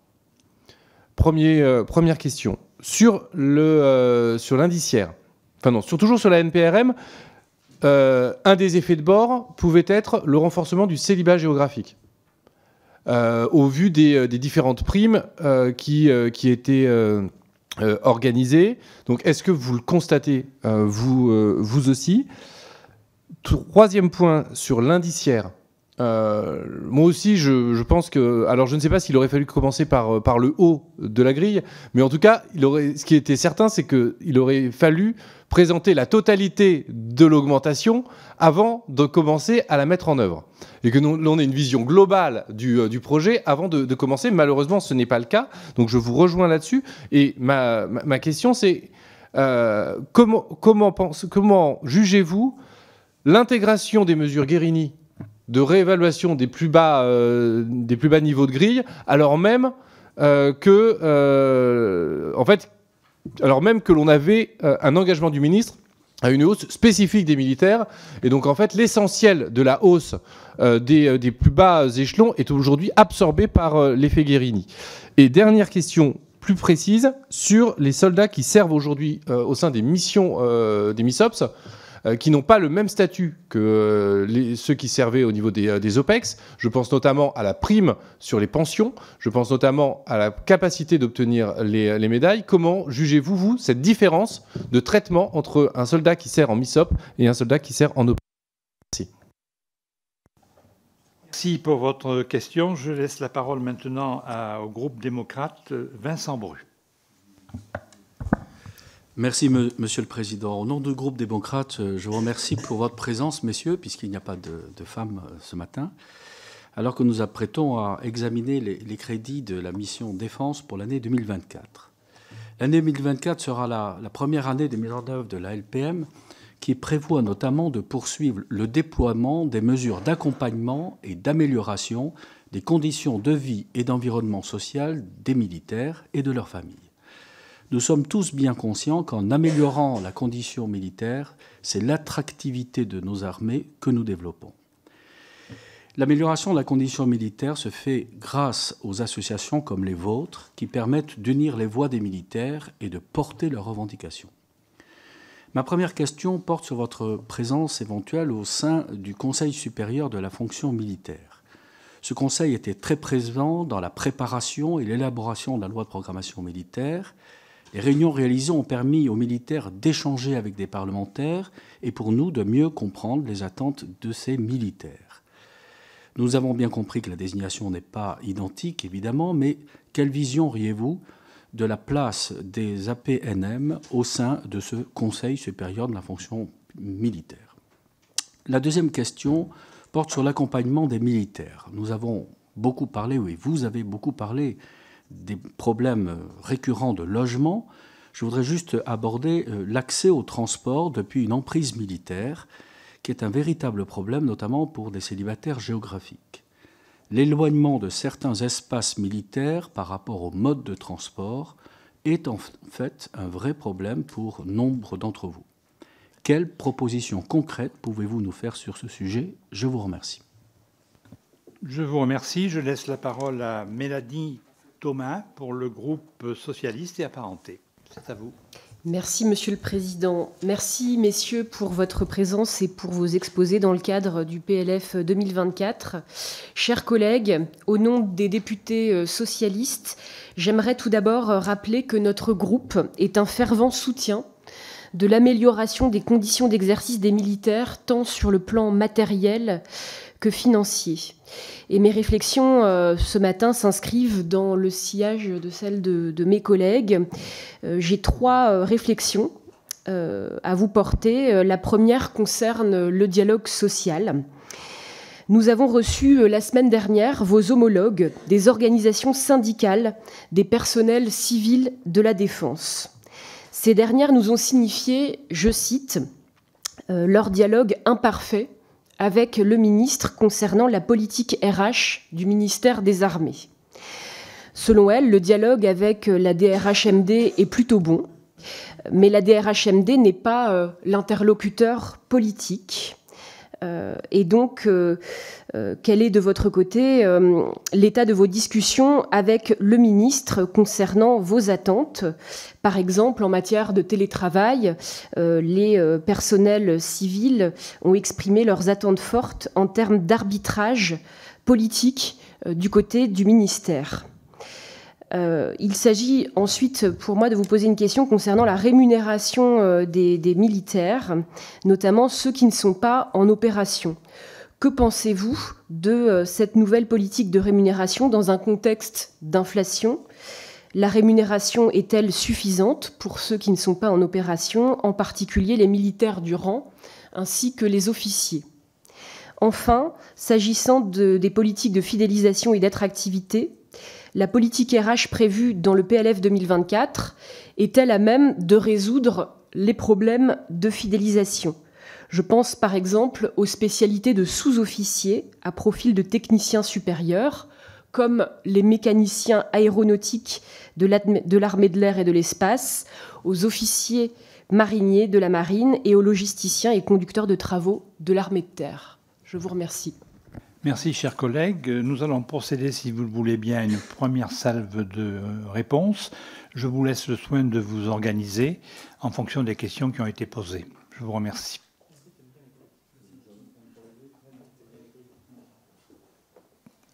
Speaker 20: Première question. Sur l'indiciaire, toujours sur la NPRM, un des effets de bord pouvait être le renforcement du célibat géographique. Au vu des différentes primes qui étaient organisées. Donc, est-ce que vous le constatez, vous aussi? Troisième point, sur l'indiciaire. Moi aussi, je pense que... Alors, je ne sais pas s'il aurait fallu commencer par le haut de la grille, mais en tout cas, ce qui était certain, c'est qu'il aurait fallu présenter la totalité de l'augmentation avant de commencer à la mettre en œuvre. Et que l'on ait une vision globale du projet avant de commencer. Malheureusement, ce n'est pas le cas. Donc, je vous rejoins là-dessus. Et ma question, c'est comment jugez-vous l'intégration des mesures Guerini de réévaluation des plus bas niveaux de grille, alors même que l'on avait un engagement du ministre à une hausse spécifique des militaires. Et donc, en fait, l'essentiel de la hausse des plus bas échelons est aujourd'hui absorbé par l'effet Guerini. Et dernière question plus précise sur les soldats qui servent aujourd'hui au sein des missions des MISOPS. qui n'ont pas le même statut que ceux qui servaient au niveau des OPEX. Je pense notamment à la prime sur les pensions, je pense notamment à la capacité d'obtenir les médailles. Comment jugez-vous, vous, cette différence de traitement entre un soldat qui sert en MISOP et un soldat qui sert en OPEX? Merci.
Speaker 13: Merci pour votre question. Je laisse la parole maintenant au groupe démocrate, Vincent Bru.
Speaker 2: Merci, Monsieur le Président. Au nom du groupe démocrate, je vous remercie pour votre présence, messieurs, puisqu'il n'y a pas de femmes ce matin, alors que nous apprêtons à examiner les crédits de la mission Défense pour l'année 2024. L'année 2024 sera la première année de mise en œuvre de la LPM, qui prévoit notamment de poursuivre le déploiement des mesures d'accompagnement et d'amélioration des conditions de vie et d'environnement social des militaires et de leurs familles. Nous sommes tous bien conscients qu'en améliorant la condition militaire, c'est l'attractivité de nos armées que nous développons. L'amélioration de la condition militaire se fait grâce aux associations comme les vôtres qui permettent d'unir les voix des militaires et de porter leurs revendications. Ma première question porte sur votre présence éventuelle au sein du Conseil supérieur de la fonction militaire. Ce conseil était très présent dans la préparation et l'élaboration de la loi de programmation militaire. Les réunions réalisées ont permis aux militaires d'échanger avec des parlementaires et pour nous de mieux comprendre les attentes de ces militaires. Nous avons bien compris que la désignation n'est pas identique, évidemment, mais quelle vision auriez-vous de la place des APNM au sein de ce Conseil supérieur de la fonction militaire? La deuxième question porte sur l'accompagnement des militaires. Nous avons beaucoup parlé, oui, vous avez beaucoup parlé des problèmes récurrents de logement. Je voudrais juste aborder l'accès au transport depuis une emprise militaire, qui est un véritable problème, notamment pour des célibataires géographiques. L'éloignement de certains espaces militaires par rapport au mode de transport est en fait un vrai problème pour nombre d'entre vous. Quelles propositions concrètes pouvez-vous nous faire sur ce sujet? Je vous remercie.
Speaker 13: Je vous remercie. Je laisse la parole à Mélanie Thomas pour le groupe socialiste et apparenté. C'est à vous.
Speaker 24: Merci, Monsieur le Président. Merci, messieurs, pour votre présence et pour vos exposés dans le cadre du PLF 2024. Chers collègues, au nom des députés socialistes, j'aimerais tout d'abord rappeler que notre groupe est un fervent soutien de l'amélioration des conditions d'exercice des militaires, tant sur le plan matériel que financier. Et mes réflexions ce matin s'inscrivent dans le sillage de celles de mes collègues. J'ai trois réflexions à vous porter. La première concerne le dialogue social. Nous avons reçu la semaine dernière vos homologues des organisations syndicales des personnels civils de la Défense. Ces dernières nous ont signifié, je cite, leur dialogue imparfait avec le ministre concernant la politique RH du ministère des Armées. Selon elle, le dialogue avec la DRHMD est plutôt bon, mais la DRHMD n'est pas l'interlocuteur politique. Et donc, quel est de votre côté l'état de vos discussions avec le ministre concernant vos attentes? Par exemple, en matière de télétravail, les personnels civils ont exprimé leurs attentes fortes en termes d'arbitrage politique du côté du ministère. Il s'agit ensuite pour moi de vous poser une question concernant la rémunération des militaires, notamment ceux qui ne sont pas en opération. Que pensez-vous de cette nouvelle politique de rémunération dans un contexte d'inflation? La rémunération est-elle suffisante pour ceux qui ne sont pas en opération, en particulier les militaires du rang, ainsi que les officiers? Enfin, s'agissant des politiques de fidélisation et d'attractivité, la politique RH prévue dans le PLF 2024 est-elle à même de résoudre les problèmes de fidélisation? Je pense par exemple aux spécialités de sous-officiers à profil de techniciens supérieurs, comme les mécaniciens aéronautiques de l'armée de l'air et de l'espace, aux officiers mariniers de la marine et aux logisticiens et conducteurs de travaux de l'armée de terre. Je vous remercie.
Speaker 13: Merci, chers collègues. Nous allons procéder, si vous le voulez bien, à une première salve de réponses. Je vous laisse le soin de vous organiser en fonction des questions qui ont été posées. Je vous remercie.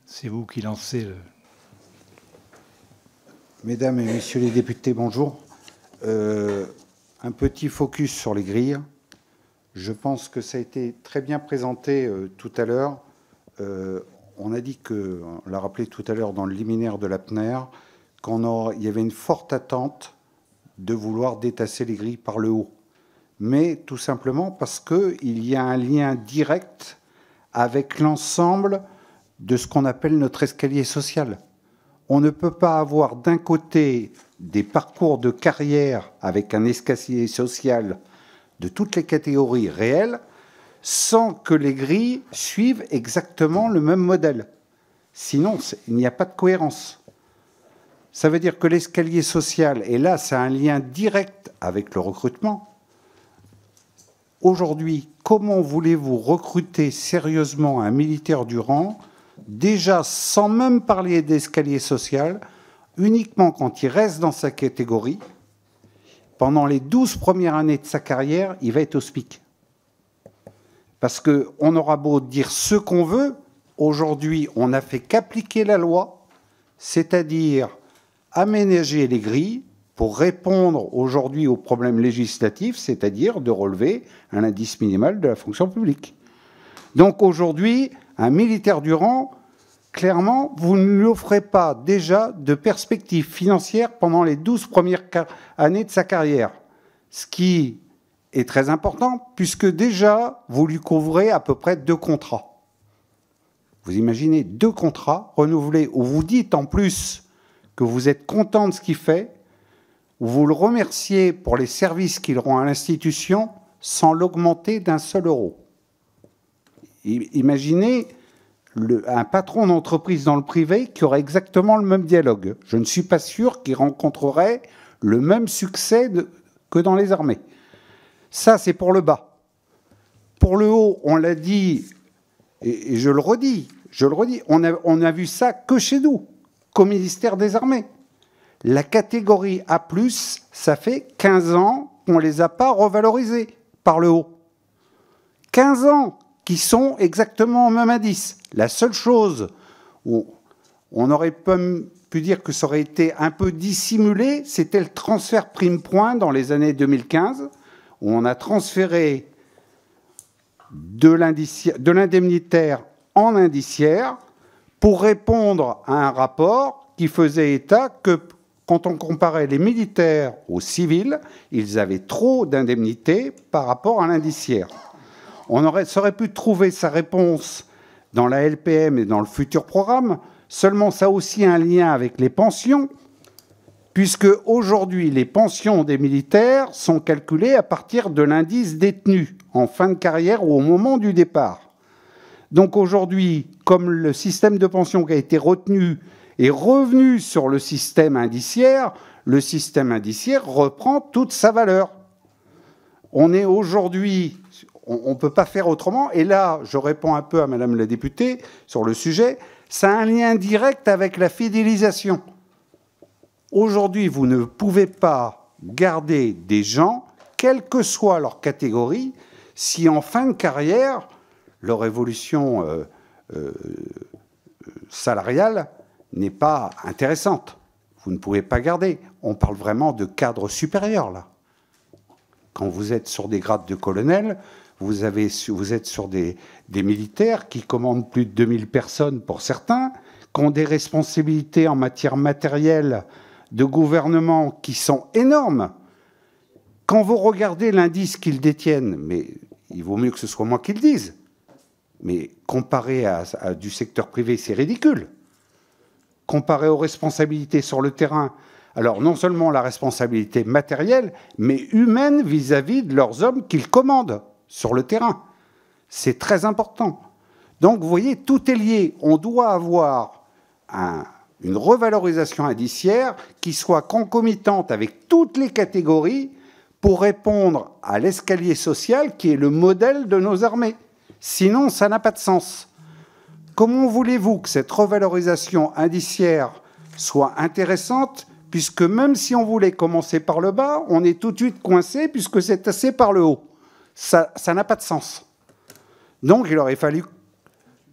Speaker 13: C'est vous qui lancez le...
Speaker 3: Mesdames et messieurs les députés, bonjour. Un petit focus sur les grilles. Je pense que ça a été très bien présenté tout à l'heure. On a dit que, on l'a rappelé tout à l'heure dans le liminaire de la PNER, qu'il y avait une forte attente de vouloir détasser les grilles par le haut. Mais tout simplement parce qu'il y a un lien direct avec l'ensemble de ce qu'on appelle notre escalier social. On ne peut pas avoir d'un côté des parcours de carrière avec un escalier social de toutes les catégories réelles sans que les grilles suivent exactement le même modèle. Sinon, il n'y a pas de cohérence. Ça veut dire que l'escalier social, et là, ça a un lien direct avec le recrutement. Aujourd'hui, comment voulez-vous recruter sérieusement un militaire du rang, déjà sans même parler d'escalier social, uniquement quand il reste dans sa catégorie, pendant les 12 premières années de sa carrière, il va être au SPIC. Parce qu'on aura beau dire ce qu'on veut, aujourd'hui, on n'a fait qu'appliquer la loi, c'est-à-dire aménager les grilles pour répondre aujourd'hui aux problèmes législatifs, c'est-à-dire de relever un indice minimal de la fonction publique. Donc aujourd'hui, un militaire du rang, clairement, vous ne lui offrez pas déjà de perspectives financières pendant les 12 premières années de sa carrière. Ce qui est très important, puisque déjà, vous lui couvrez à peu près 2 contrats. Vous imaginez 2 contrats renouvelés, où vous dites en plus que vous êtes content de ce qu'il fait, où vous le remerciez pour les services qu'il rend à l'institution sans l'augmenter d'un seul euro. Imaginez un patron d'entreprise dans le privé qui aurait exactement le même dialogue. Je ne suis pas sûr qu'il rencontrerait le même succès que dans les armées. Ça, c'est pour le bas. Pour le haut, on l'a dit, et je le redis, on a vu ça que chez nous, qu'au ministère des Armées. La catégorie A+, ça fait 15 ans qu'on ne les a pas revalorisés par le haut. 15 ans qui sont exactement au même indice. La seule chose où on aurait pu dire que ça aurait été un peu dissimulé, c'était le transfert prime-point dans les années 2015, où on a transféré de l'indemnitaire en indiciaire pour répondre à un rapport qui faisait état que quand on comparait les militaires aux civils, ils avaient trop d'indemnités par rapport à l'indiciaire. On aurait pu trouver sa réponse dans la LPM et dans le futur programme, seulement ça a aussi un lien avec les pensions, puisque aujourd'hui, les pensions des militaires sont calculées à partir de l'indice détenu en fin de carrière ou au moment du départ. Donc aujourd'hui, comme le système de pension qui a été retenu est revenu sur le système indiciaire reprend toute sa valeur. On est aujourd'hui, on ne peut pas faire autrement, et là, je réponds un peu à Madame la députée sur le sujet, ça a un lien direct avec la fidélisation. Aujourd'hui, vous ne pouvez pas garder des gens, quelle que soit leur catégorie, si en fin de carrière, leur évolution salariale n'est pas intéressante. Vous ne pouvez pas garder. On parle vraiment de cadre supérieur, là. Quand vous êtes sur des grades de colonel, vous êtes sur des militaires qui commandent plus de 2000 personnes pour certains, qui ont des responsabilités en matière matérielle de gouvernement qui sont énormes. Quand vous regardez l'indice qu'ils détiennent, mais il vaut mieux que ce soit moi qui le dise, mais comparé à du secteur privé, c'est ridicule. Comparé aux responsabilités sur le terrain, alors non seulement la responsabilité matérielle, mais humaine vis-à-vis de leurs hommes qu'ils commandent sur le terrain. C'est très important. Donc, vous voyez, tout est lié. On doit avoir une revalorisation indiciaire qui soit concomitante avec toutes les catégories pour répondre à l'escalier social qui est le modèle de nos armées. Sinon, ça n'a pas de sens. Comment voulez-vous que cette revalorisation indiciaire soit intéressante, puisque même si on voulait commencer par le bas, on est tout de suite coincé, puisque c'est tassé par le haut. Ça n'a pas de sens. Donc, il aurait fallu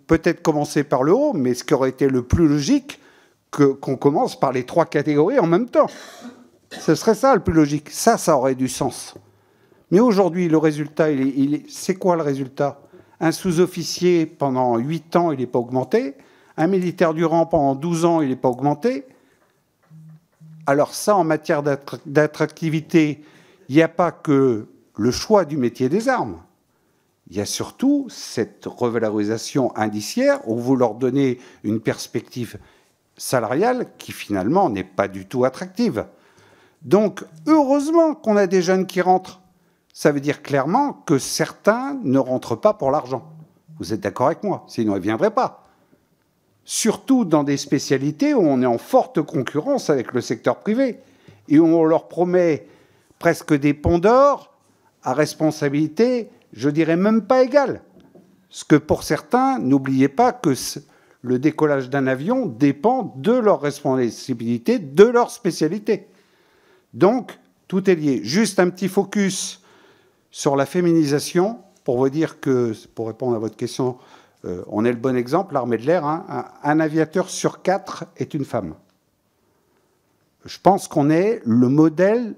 Speaker 3: peut-être commencer par le haut, mais ce qui aurait été le plus logique, qu'on commence par les 3 catégories en même temps. Ce serait ça le plus logique. Ça aurait du sens. Mais aujourd'hui, le résultat, c'est quoi le résultat? Un sous-officier, pendant 8 ans, il n'est pas augmenté. Un militaire du rang, pendant 12 ans, il n'est pas augmenté. Alors ça, en matière d'attractivité, il n'y a pas que le choix du métier des armes. Il y a surtout cette revalorisation indiciaire où vous leur donnez une perspective salariale qui, finalement, n'est pas du tout attractive. Donc, heureusement qu'on a des jeunes qui rentrent. Ça veut dire clairement que certains ne rentrent pas pour l'argent. Vous êtes d'accord avec moi? Sinon, ils ne viendraient pas. Surtout dans des spécialités où on est en forte concurrence avec le secteur privé et où on leur promet presque des ponts d'or à responsabilité, je dirais même pas égale. Parce que pour certains, n'oubliez pas que le décollage d'un avion dépend de leur responsabilité, de leur spécialité. Donc, tout est lié. Juste un petit focus sur la féminisation, pour vous dire que, pour répondre à votre question, on est le bon exemple, l'armée de l'air, hein, un aviateur sur 4 est une femme. Je pense qu'on est le modèle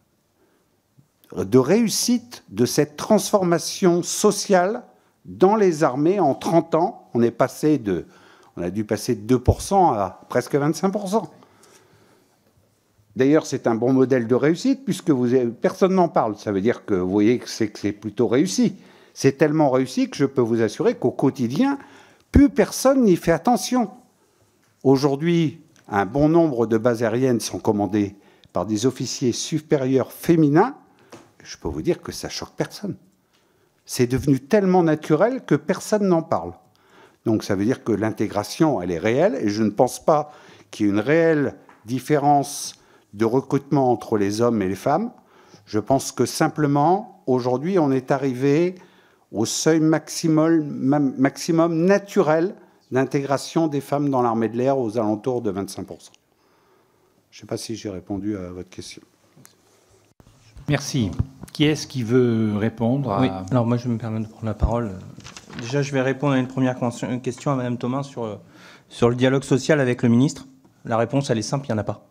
Speaker 3: de réussite de cette transformation sociale dans les armées en 30 ans. On a dû passer de 2% à presque 25%. D'ailleurs, c'est un bon modèle de réussite puisque personne n'en parle. Ça veut dire que vous voyez que c'est plutôt réussi. C'est tellement réussi que je peux vous assurer qu'au quotidien, plus personne n'y fait attention. Aujourd'hui, un bon nombre de bases aériennes sont commandées par des officiers supérieurs féminins. Je peux vous dire que ça choque personne. C'est devenu tellement naturel que personne n'en parle. Donc ça veut dire que l'intégration, elle est réelle, et je ne pense pas qu'il y ait une réelle différence de recrutement entre les hommes et les femmes. Je pense que simplement, aujourd'hui, on est arrivé au seuil maximum naturel d'intégration des femmes dans l'armée de l'air aux alentours de 25%. Je ne sais pas si j'ai répondu à votre question.
Speaker 13: Merci. Qui est-ce qui veut répondre à...
Speaker 14: Oui, alors moi je me permets de prendre la parole. Déjà, je vais répondre à une première question à Mme Thomas sur le dialogue social avec le ministre. La réponse, elle est simple, il n'y en a pas.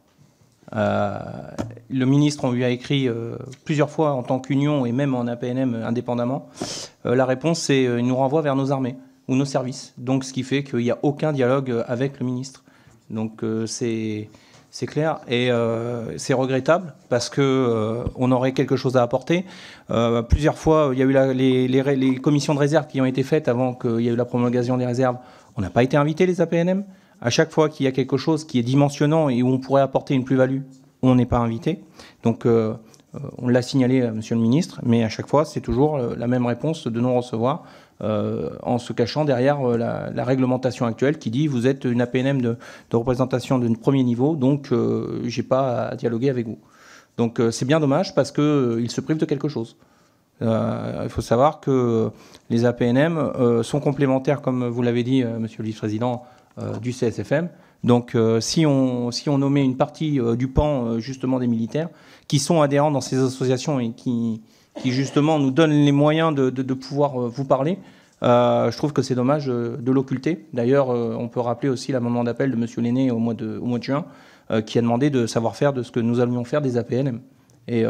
Speaker 14: Le ministre, on lui a écrit plusieurs fois en tant qu'union et même en APNM indépendamment. La réponse, c'est il nous renvoie vers nos armées ou nos services. Donc, ce qui fait qu'il n'y a aucun dialogue avec le ministre. Donc, c'est clair et c'est regrettable parce que on aurait quelque chose à apporter. Plusieurs fois, il y a eu les commissions de réserve qui ont été faites avant qu'il y ait eu la promulgation des réserves. On n'a pas été invités, les APNM. À chaque fois qu'il y a quelque chose qui est dimensionnant et où on pourrait apporter une plus-value, on n'est pas invité. Donc, on l'a signalé à Monsieur le Ministre, mais à chaque fois, c'est toujours la même réponse de non-recevoir, en se cachant derrière la réglementation actuelle qui dit vous êtes une APNM de représentation de premier niveau, donc je n'ai pas à dialoguer avec vous. Donc, c'est bien dommage parce qu'ils se privent de quelque chose. Il faut savoir que les APNM sont complémentaires, comme vous l'avez dit, Monsieur le Vice-président, du CSFM. Donc, si on nommait une partie du pan, justement, des militaires, qui sont adhérents dans ces associations et qui justement, nous donnent les moyens de pouvoir vous parler, je trouve que c'est dommage de l'occulter. D'ailleurs, on peut rappeler aussi l'amendement d'appel de M. Lenné au mois de juin, qui a demandé de savoir faire de ce que nous allions faire des APNM. Et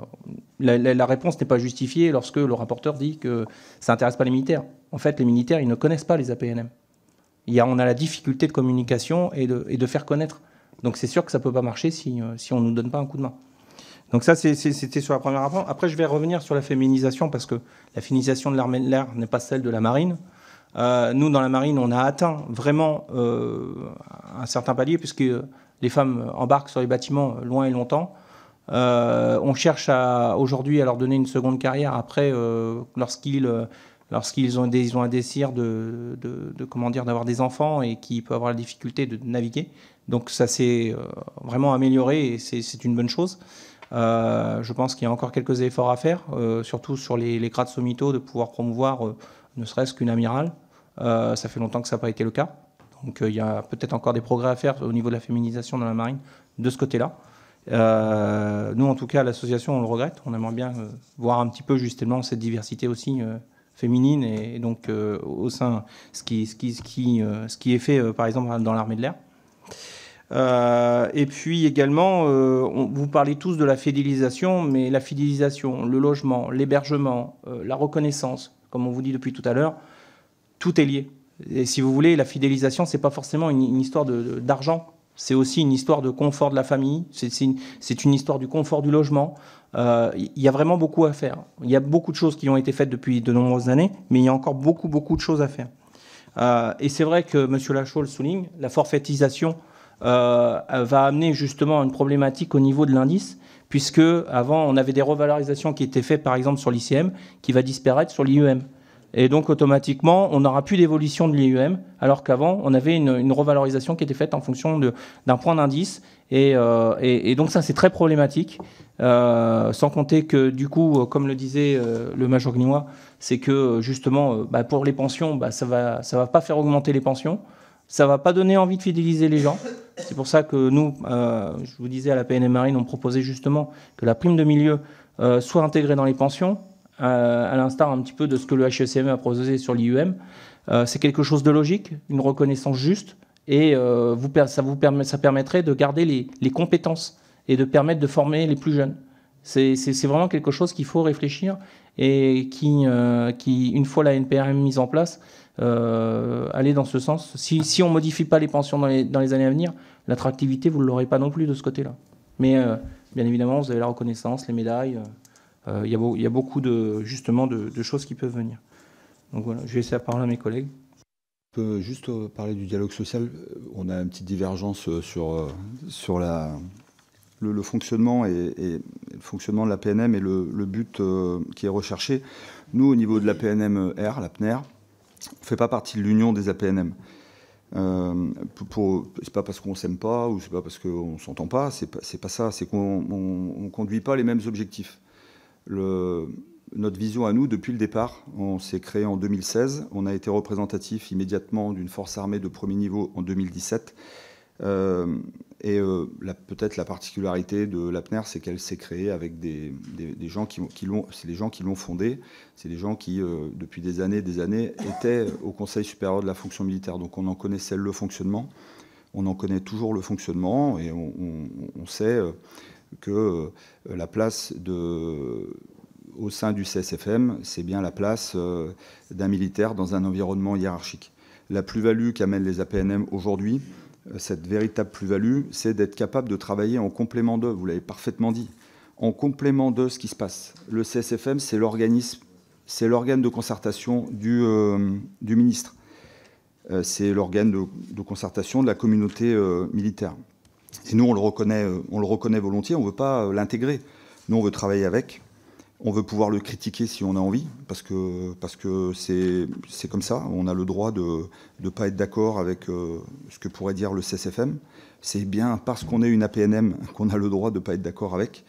Speaker 14: la réponse n'est pas justifiée lorsque le rapporteur dit que ça n'intéresse pas les militaires. En fait, les militaires, ils ne connaissent pas les APNM. On a la difficulté de communication et de faire connaître. Donc c'est sûr que ça ne peut pas marcher si on ne nous donne pas un coup de main. Donc ça, c'était sur la première réponse. Après, je vais revenir sur la féminisation, parce que la féminisation de l'armée de l'air n'est pas celle de la marine. Nous, dans la marine, on a atteint vraiment un certain palier, puisque les femmes embarquent sur les bâtiments loin et longtemps. On cherche aujourd'hui à leur donner une seconde carrière après, lorsqu'ils ont un désir d'avoir des enfants et qui peuvent avoir la difficulté de naviguer. Donc ça s'est vraiment amélioré et c'est une bonne chose. Je pense qu'il y a encore quelques efforts à faire, surtout sur les grades sommitaux, de pouvoir promouvoir ne serait-ce qu'une amirale. Ça fait longtemps que ça n'a pas été le cas. Donc il y a peut-être encore des progrès à faire au niveau de la féminisation dans la marine de ce côté-là. Nous, en tout cas, à l'association, on le regrette. On aimerait bien voir un petit peu justement cette diversité aussi féminine et donc au sein ce qui est fait par exemple dans l'armée de l'air. Et puis également, vous parlez tous de la fidélisation, mais la fidélisation, le logement, l'hébergement, la reconnaissance, comme on vous dit depuis tout à l'heure, tout est lié. Et si vous voulez, la fidélisation, c'est pas forcément une histoire d'argent, c'est aussi une histoire de confort de la famille, c'est une histoire du confort du logement. Il y a vraiment beaucoup à faire. Il y a beaucoup de choses qui ont été faites depuis de nombreuses années, mais il y a encore beaucoup de choses à faire. Et c'est vrai que M. Lachaud le souligne, la forfaitisation va amener justement une problématique au niveau de l'indice, puisque avant on avait des revalorisations qui étaient faites par exemple sur l'ICM, qui va disparaître sur l'IEM. Et donc automatiquement on n'aura plus d'évolution de l'IEM, alors qu'avant on avait une revalorisation qui était faite en fonction d'un point d'indice. Et donc ça c'est très problématique, sans compter que du coup, comme le disait le major Glinois, c'est que justement pour les pensions, ça va pas faire augmenter les pensions. Ça ne va pas donner envie de fidéliser les gens. C'est pour ça que nous, je vous disais, à la PNM Marine, on proposait justement que la prime de milieu soit intégrée dans les pensions, à l'instar un petit peu de ce que le HECM a proposé sur l'IUM. C'est quelque chose de logique, une reconnaissance juste, et ça permettrait de garder les compétences et de permettre de former les plus jeunes. C'est vraiment quelque chose qu'il faut réfléchir et qui, une fois la NPRM mise en place, aller dans ce sens. Si on ne modifie pas les pensions dans les années à venir, l'attractivité, vous ne l'aurez pas non plus de ce côté-là. Mais bien évidemment, vous avez la reconnaissance, les médailles. Il y a beaucoup de choses qui peuvent venir. Donc voilà, je vais laisser la parole à mes collègues.
Speaker 15: Je peux juste parler du dialogue social. On a une petite divergence sur le fonctionnement et le fonctionnement de la PNM et le but qui est recherché. Nous, au niveau de la PNM-R, la PNR, on ne fait pas partie de l'union des APNM. C'est pas parce qu'on ne s'aime pas ou c'est pas parce qu'on ne s'entend pas, c'est pas ça, c'est qu'on ne conduit pas les mêmes objectifs. Notre vision à nous, depuis le départ, on s'est créé en 2016, on a été représentatif immédiatement d'une force armée de premier niveau en 2017. Peut-être la particularité de la PNR, c'est qu'elle s'est créée avec des gens c'est les gens qui l'ont fondée, c'est des gens qui, depuis des années, étaient au Conseil supérieur de la fonction militaire. Donc on en connaissait le fonctionnement, on en connaît toujours le fonctionnement, et on sait que la place au sein du CSFM, c'est bien la place d'un militaire dans un environnement hiérarchique. La plus-value qu'amènent les APNM aujourd'hui, cette véritable plus-value, c'est d'être capable de travailler en complément d'eux, vous l'avez parfaitement dit, en complément de ce qui se passe. Le CSFM, c'est l'organe de concertation du ministre. C'est l'organe de concertation de la communauté militaire. Et nous, on le reconnaît volontiers, on ne veut pas l'intégrer. Nous, on veut travailler avec. On veut pouvoir le critiquer si on a envie, parce que c'est comme ça. On a le droit de ne pas être d'accord avec ce que pourrait dire le CSFM. C'est bien parce qu'on est une APNM qu'on a le droit de ne pas être d'accord avec.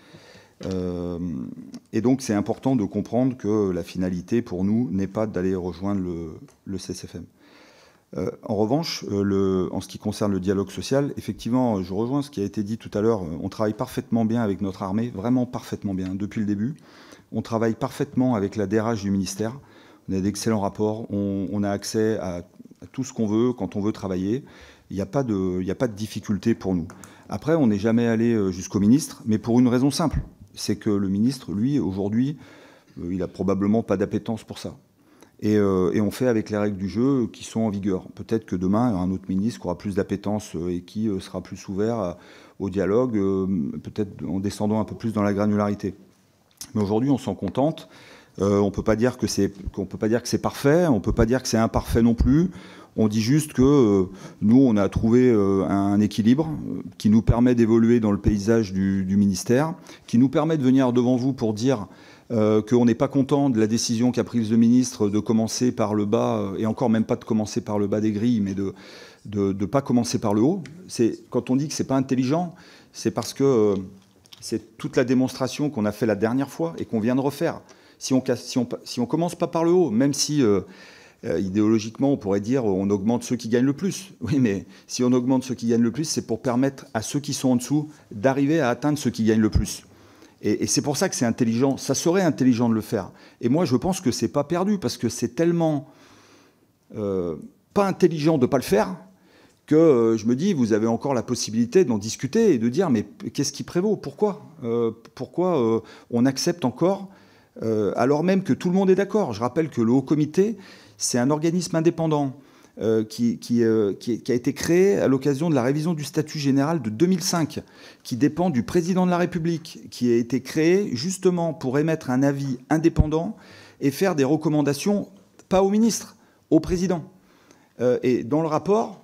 Speaker 15: Et donc c'est important de comprendre que la finalité pour nous n'est pas d'aller rejoindre le CSFM. En revanche, en ce qui concerne le dialogue social, effectivement, je rejoins ce qui a été dit tout à l'heure. On travaille parfaitement bien avec notre armée, vraiment parfaitement bien, depuis le début. On travaille parfaitement avec la DRH du ministère. On a d'excellents rapports. On a accès à tout ce qu'on veut quand on veut travailler. Il n'y a pas de difficulté pour nous. Après, on n'est jamais allé jusqu'au ministre, mais pour une raison simple. C'est que le ministre, lui, aujourd'hui, il n'a probablement pas d'appétence pour ça. Et on fait avec les règles du jeu qui sont en vigueur. Peut-être que demain, il y aura un autre ministre qui aura plus d'appétence et qui sera plus ouvert au dialogue, peut-être en descendant un peu plus dans la granularité. Mais aujourd'hui, on s'en contente. On ne peut pas dire que c'est parfait, on ne peut pas dire que c'est imparfait non plus. On dit juste que nous, on a trouvé un équilibre qui nous permet d'évoluer dans le paysage du ministère, qui nous permet de venir devant vous pour dire qu'on n'est pas content de la décision qu'a prise le ministre de commencer par le bas, et encore même pas de commencer par le bas des grilles, mais de ne pas commencer par le haut. Quand on dit que ce n'est pas intelligent, c'est parce que c'est toute la démonstration qu'on a fait la dernière fois et qu'on vient de refaire. Si on commence pas par le haut, même si idéologiquement on pourrait dire on augmente ceux qui gagnent le plus. Oui, mais si on augmente ceux qui gagnent le plus, c'est pour permettre à ceux qui sont en dessous d'arriver à atteindre ceux qui gagnent le plus. Et c'est pour ça que c'est intelligent, ça serait intelligent de le faire. Et moi, je pense que c'est pas perdu, parce que c'est tellement pas intelligent de pas le faire, que je me dis, vous avez encore la possibilité d'en discuter et de dire, mais qu'est-ce qui prévaut? Pourquoi on accepte encore, alors même que tout le monde est d'accord? Je rappelle que le Haut Comité, c'est un organisme indépendant qui a été créé à l'occasion de la révision du statut général de 2005, qui dépend du président de la République, qui a été créé justement pour émettre un avis indépendant et faire des recommandations, pas au ministre, au président. Et dans le rapport,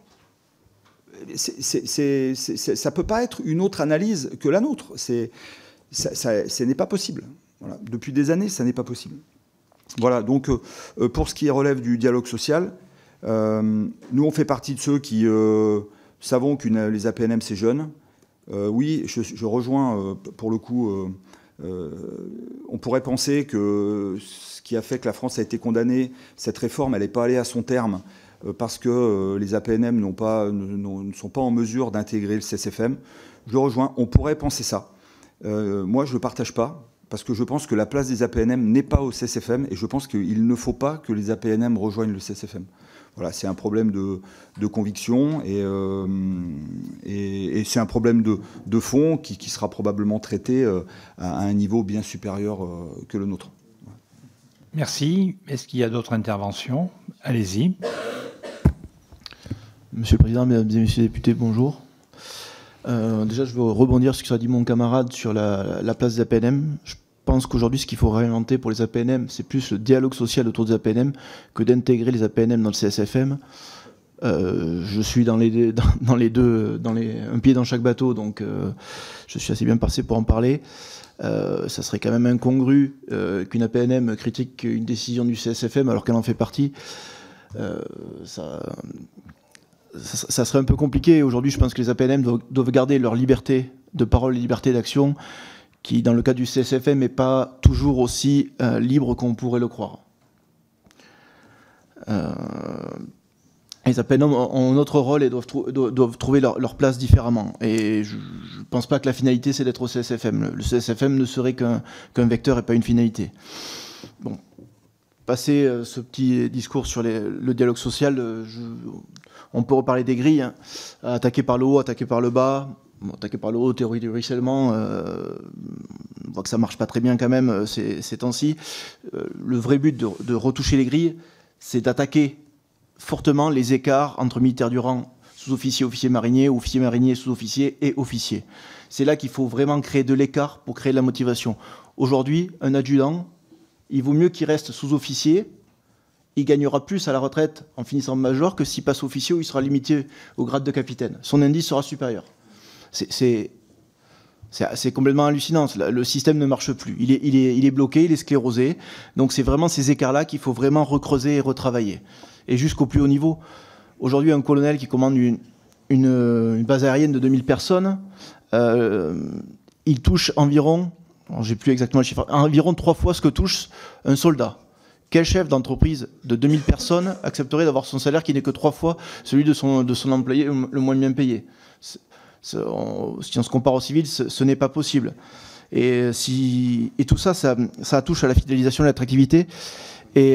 Speaker 15: ça ne peut pas être une autre analyse que la nôtre. Ce n'est pas possible. Voilà. Depuis des années, ça n'est pas possible. Voilà, donc pour ce qui relève du dialogue social, nous on fait partie de ceux qui savons que les APNM c'est jeune. Oui, je rejoins pour le coup, on pourrait penser que ce qui a fait que la France a été condamnée, cette réforme, elle n'est pas allée à son terme parce que les APNM ne sont pas en mesure d'intégrer le CSFM. Je rejoins, on pourrait penser ça. Moi, je ne le partage pas, parce que je pense que la place des APNM n'est pas au CSFM, et je pense qu'il ne faut pas que les APNM rejoignent le CSFM. Voilà, c'est un problème de conviction, et c'est un problème de fond qui sera probablement traité à un niveau bien supérieur que le nôtre.
Speaker 13: Merci. Est-ce qu'il y a d'autres interventions? Allez-y.
Speaker 5: Monsieur le Président, Mesdames et Messieurs les députés, bonjour. Déjà, je veux rebondir sur ce qu'a dit mon camarade sur la place des APNM. Je pense qu'aujourd'hui, ce qu'il faut réinventer pour les APNM, c'est plus le dialogue social autour des APNM que d'intégrer les APNM dans le CSFM. Je suis dans les deux, un pied dans chaque bateau, donc je suis assez bien passé pour en parler. Ça serait quand même incongru qu'une APNM critique une décision du CSFM alors qu'elle en fait partie. Ça serait un peu compliqué. Aujourd'hui, je pense que les APNM doivent garder leur liberté de parole et liberté d'action, qui, dans le cas du CSFM, n'est pas toujours aussi libre qu'on pourrait le croire. Les APNM ont un autre rôle et doivent trouver leur place différemment. Et je ne pense pas que la finalité, c'est d'être au CSFM. Le CSFM ne serait qu'un vecteur et pas une finalité. Bon. Passer ce petit discours sur le dialogue social, on peut reparler des grilles, hein. Attaquer par le haut, attaquer par le bas. Bon, attaquer par le haut, théorie du ruissellement, on voit que ça ne marche pas très bien quand même ces temps-ci. Le vrai but de retoucher les grilles, c'est d'attaquer fortement les écarts entre militaires du rang, sous-officiers, officiers mariniers, officiers mariniers, sous-officiers et officiers. C'est là qu'il faut vraiment créer de l'écart pour créer de la motivation. Aujourd'hui, un adjudant, il vaut mieux qu'il reste sous-officier, il gagnera plus à la retraite en finissant major que s'il passe officier où il sera limité au grade de capitaine. Son indice sera supérieur. C'est complètement hallucinant. Le système ne marche plus. Il est bloqué, il est sclérosé. Donc c'est vraiment ces écarts-là qu'il faut vraiment recreuser et retravailler. Et jusqu'au plus haut niveau. Aujourd'hui, un colonel qui commande une base aérienne de 2000 personnes, il touche environ, j'ai plus exactement le chiffre, environ 3 fois ce que touche un soldat. Quel chef d'entreprise de 2000 personnes accepterait d'avoir son salaire qui n'est que 3 fois celui de son employé le moins bien payé? Si on se compare au civil, ce n'est pas possible. Et tout ça touche à la fidélisation et à l'attractivité. Et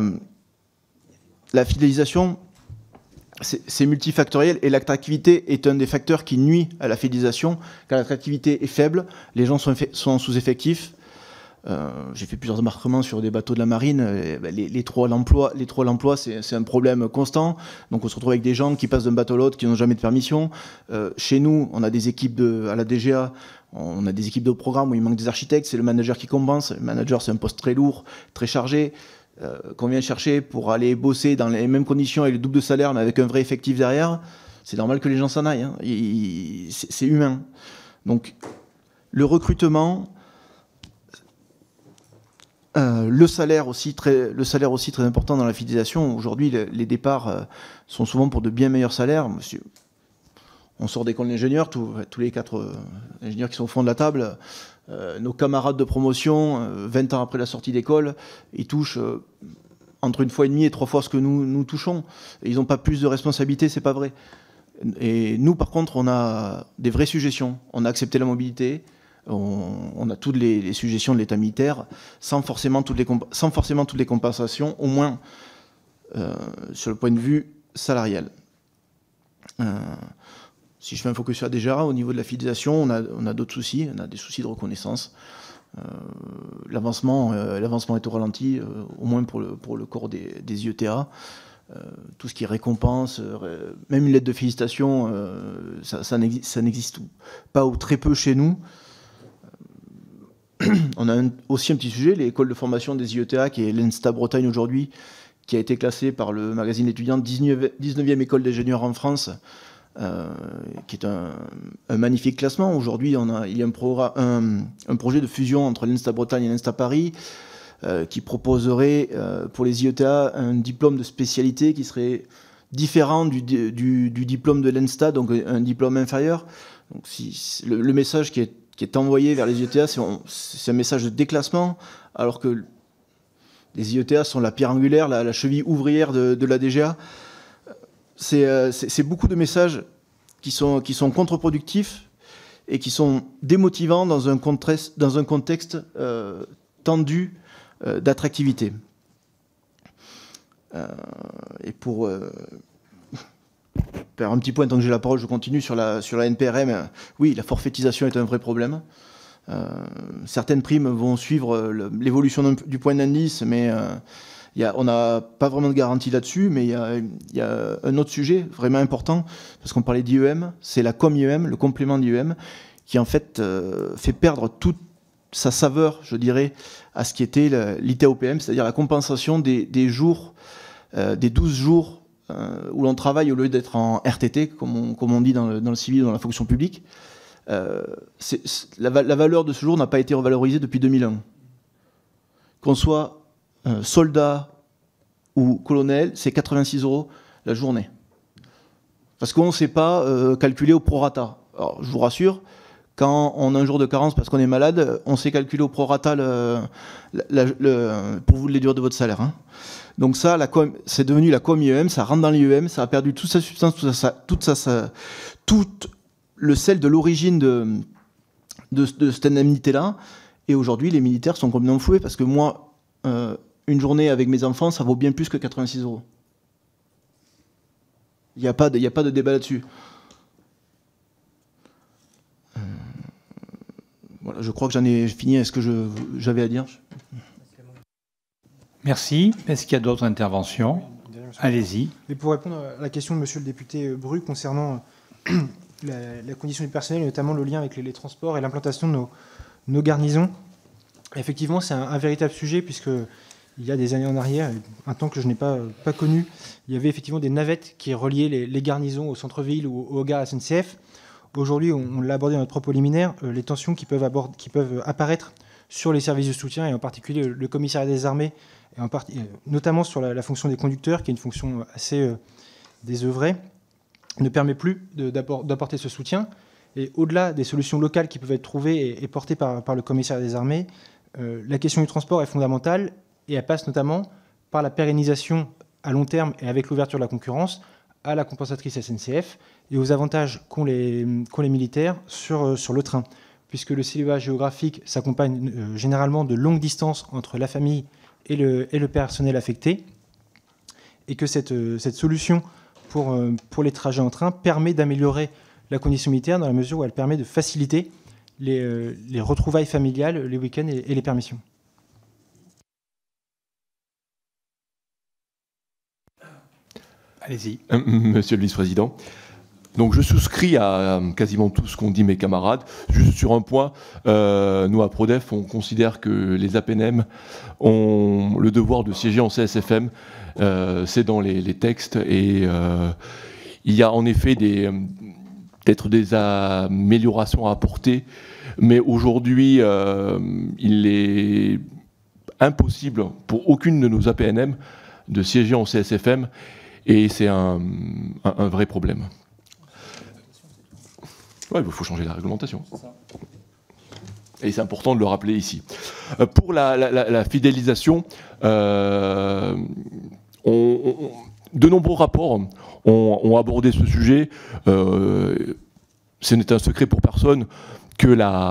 Speaker 5: la fidélisation, c'est multifactoriel, et l'attractivité est un des facteurs qui nuit à la fidélisation. Quand l'attractivité est faible, les gens sont sous-effectifs. J'ai fait plusieurs remarquements sur des bateaux de la marine. Les trous à l'emploi, c'est un problème constant. Donc on se retrouve avec des gens qui passent d'un bateau à l'autre, qui n'ont jamais de permission. Chez nous, on a des équipes à la DGA, on a des équipes de programme où il manque des architectes. C'est le manager qui compense. Le manager, c'est un poste très lourd, très chargé, qu'on vient chercher pour aller bosser dans les mêmes conditions avec le double de salaire, mais avec un vrai effectif derrière. C'est normal que les gens s'en aillent, hein. C'est humain. Donc le recrutement... le salaire aussi très important dans la fidélisation. Aujourd'hui, les départs sont souvent pour de bien meilleurs salaires. Monsieur, on sort d'école d'ingénieurs, tous les 4 ingénieurs qui sont au fond de la table, nos camarades de promotion, 20 ans après la sortie d'école, ils touchent entre 1,5 fois et 3 fois ce que nous touchons. Et ils n'ont pas plus de responsabilités, c'est pas vrai. Et nous, par contre, on a des vraies suggestions. On a accepté la mobilité. on a toutes les suggestions de l'État militaire, sans forcément toutes les compensations, au moins sur le point de vue salarial. Si je fais un focus sur la DGA, au niveau de la fidélisation, on a d'autres soucis, on a des soucis de reconnaissance. L'avancement est au ralenti, au moins pour le corps des IETA. Tout ce qui est récompense, même une lettre de félicitations, ça n'existe pas ou très peu chez nous. On a aussi un petit sujet, l'école de formation des IETA, qui est l'ENSTA Bretagne aujourd'hui, qui a été classée par le magazine étudiant 19e école d'ingénieurs en France, qui est un magnifique classement. Aujourd'hui, il y a un projet de fusion entre l'ENSTA Bretagne et l'ENSTA Paris, qui proposerait pour les IETA un diplôme de spécialité qui serait différent du diplôme de l'ENSTA, donc un diplôme inférieur. Donc, le message qui est envoyé vers les IETA, c'est un message de déclassement, alors que les IETA sont la pierre angulaire, la cheville ouvrière de la DGA. C'est beaucoup de messages qui sont contre-productifs et qui sont démotivants dans un contexte tendu d'attractivité. Et pour faire un petit point, tant que j'ai la parole, je continue sur la NPRM. Oui, la forfaitisation est un vrai problème. Certaines primes vont suivre l'évolution du point d'indice, mais on n'a pas vraiment de garantie là-dessus. Mais il y a un autre sujet vraiment important, parce qu'on parlait d'IEM, c'est la com-IEM, le complément d'IEM, qui en fait fait perdre toute sa saveur, je dirais, à ce qui était l'ITA-OPM, c'est-à-dire la compensation des 12 jours où l'on travaille au lieu d'être en RTT, comme on dit dans le civil, dans la fonction publique. La valeur de ce jour n'a pas été revalorisée depuis 2001. Qu'on soit soldat ou colonel, c'est 86 € la journée. Parce qu'on ne sait pas calculer au prorata. Alors, je vous rassure, quand on a un jour de carence parce qu'on est malade, on sait calculer au prorata pour vous le déduire de votre salaire. Hein. Donc ça, c'est devenu la com-IEM, ça rentre dans l'IEM, ça a perdu toute sa substance, tout le sel de l'origine de cette indemnité-là. Et aujourd'hui, les militaires sont complètement floués parce que moi, une journée avec mes enfants, ça vaut bien plus que 86 €. Il n'y a pas de débat là-dessus. Voilà, je crois que j'en ai fini avec ce que j'avais à dire.
Speaker 13: Merci. Est-ce qu'il y a d'autres interventions? Allez-y.
Speaker 16: Mais pour répondre à la question de monsieur le député Bru concernant la condition du personnel, et notamment le lien avec les transports et l'implantation de nos garnisons, effectivement, c'est un véritable sujet, puisqu'il y a des années en arrière, un temps que je n'ai pas connu, il y avait effectivement des navettes qui reliaient les garnisons au centre-ville ou aux gares SNCF. Aujourd'hui, on l'a abordé dans notre propos liminaire, les tensions qui peuvent apparaître sur les services de soutien, et en particulier le commissariat des armées, et notamment sur la fonction des conducteurs, qui est une fonction assez désœuvrée, ne permet plus d'apporter ce soutien. Et au-delà des solutions locales qui peuvent être trouvées et portées par le commissariat des armées, la question du transport est fondamentale, et elle passe notamment par la pérennisation à long terme et avec l'ouverture de la concurrence à la compensatrice SNCF et aux avantages qu'ont les militaires sur le train, puisque le célibat géographique s'accompagne généralement de longues distances entre la famille et le personnel affecté, et que cette solution pour les trajets en train permet d'améliorer la condition militaire dans la mesure où elle permet de faciliter les retrouvailles familiales, les week-ends et les permissions.
Speaker 13: Allez-y.
Speaker 18: Monsieur le vice-président. Donc je souscris à quasiment tout ce qu'ont dit mes camarades. Juste sur un point, nous à Prodef, on considère que les APNM ont le devoir de siéger en CSFM. C'est dans les textes, et il y a en effet peut-être des améliorations à apporter, mais aujourd'hui il est impossible pour aucune de nos APNM de siéger en CSFM, et c'est un vrai problème. Ouais, il faut changer la réglementation. Et c'est important de le rappeler ici. Pour la fidélisation, de nombreux rapports ont abordé ce sujet. Ce n'est un secret pour personne que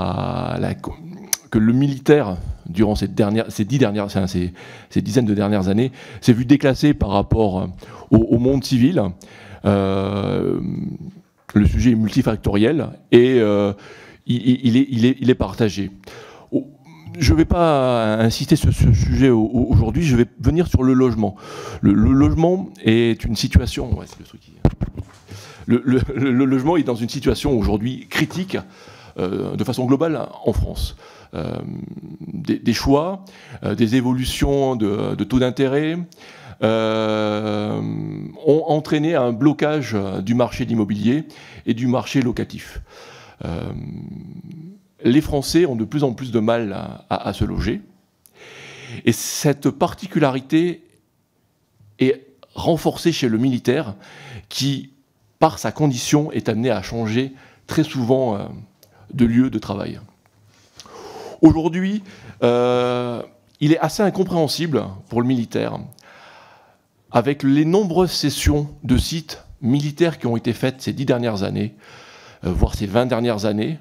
Speaker 18: le militaire, durant ces dizaines de dernières années, s'est vu déclassé par rapport au monde civil. Le sujet est multifactoriel et il est partagé. Je ne vais pas insister sur ce sujet aujourd'hui, je vais venir sur le logement. Le logement est une situation... Ouais, c'est le truc qui... Le logement est dans une situation aujourd'hui critique de façon globale en France. Des choix, des évolutions de taux d'intérêt ont entraîné un blocage du marché de l'immobilier et du marché locatif. Les Français ont de plus en plus de mal à se loger. Et cette particularité est renforcée chez le militaire qui, par sa condition, est amené à changer très souvent de lieu de travail. Aujourd'hui, il est assez incompréhensible pour le militaire, avec les nombreuses cessions de sites militaires qui ont été faites ces 10 dernières années, voire ces 20 dernières années,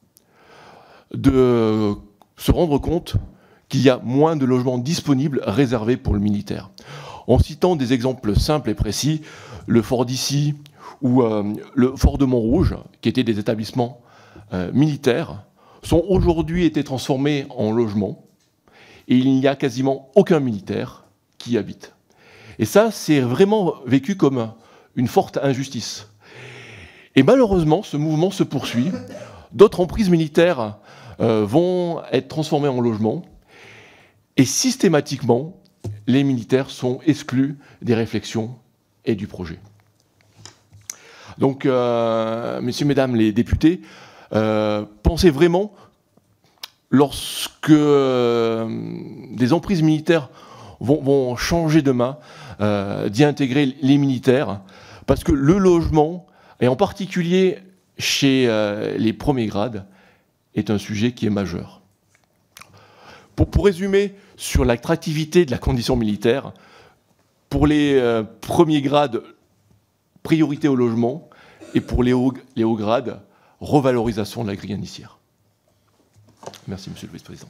Speaker 18: de se rendre compte qu'il y a moins de logements disponibles réservés pour le militaire. En citant des exemples simples et précis, le fort d'Issy ou le fort de Montrouge, qui étaient des établissements militaires, sont aujourd'hui été transformés en logements et il n'y a quasiment aucun militaire qui y habite. Et ça, c'est vraiment vécu comme une forte injustice. Et malheureusement, ce mouvement se poursuit. D'autres emprises militaires vont être transformées en logements et systématiquement, les militaires sont exclus des réflexions et du projet. Donc, messieurs, mesdames les députés, pensez vraiment, lorsque des emprises militaires vont changer de main, d'y intégrer les militaires, parce que le logement, et en particulier chez les premiers grades, est un sujet qui est majeur. Pour résumer sur l'attractivité de la condition militaire, pour les premiers grades, priorité au logement, et pour les hauts grades, revalorisation de la grille indiciaire. Merci, Monsieur le Vice-président.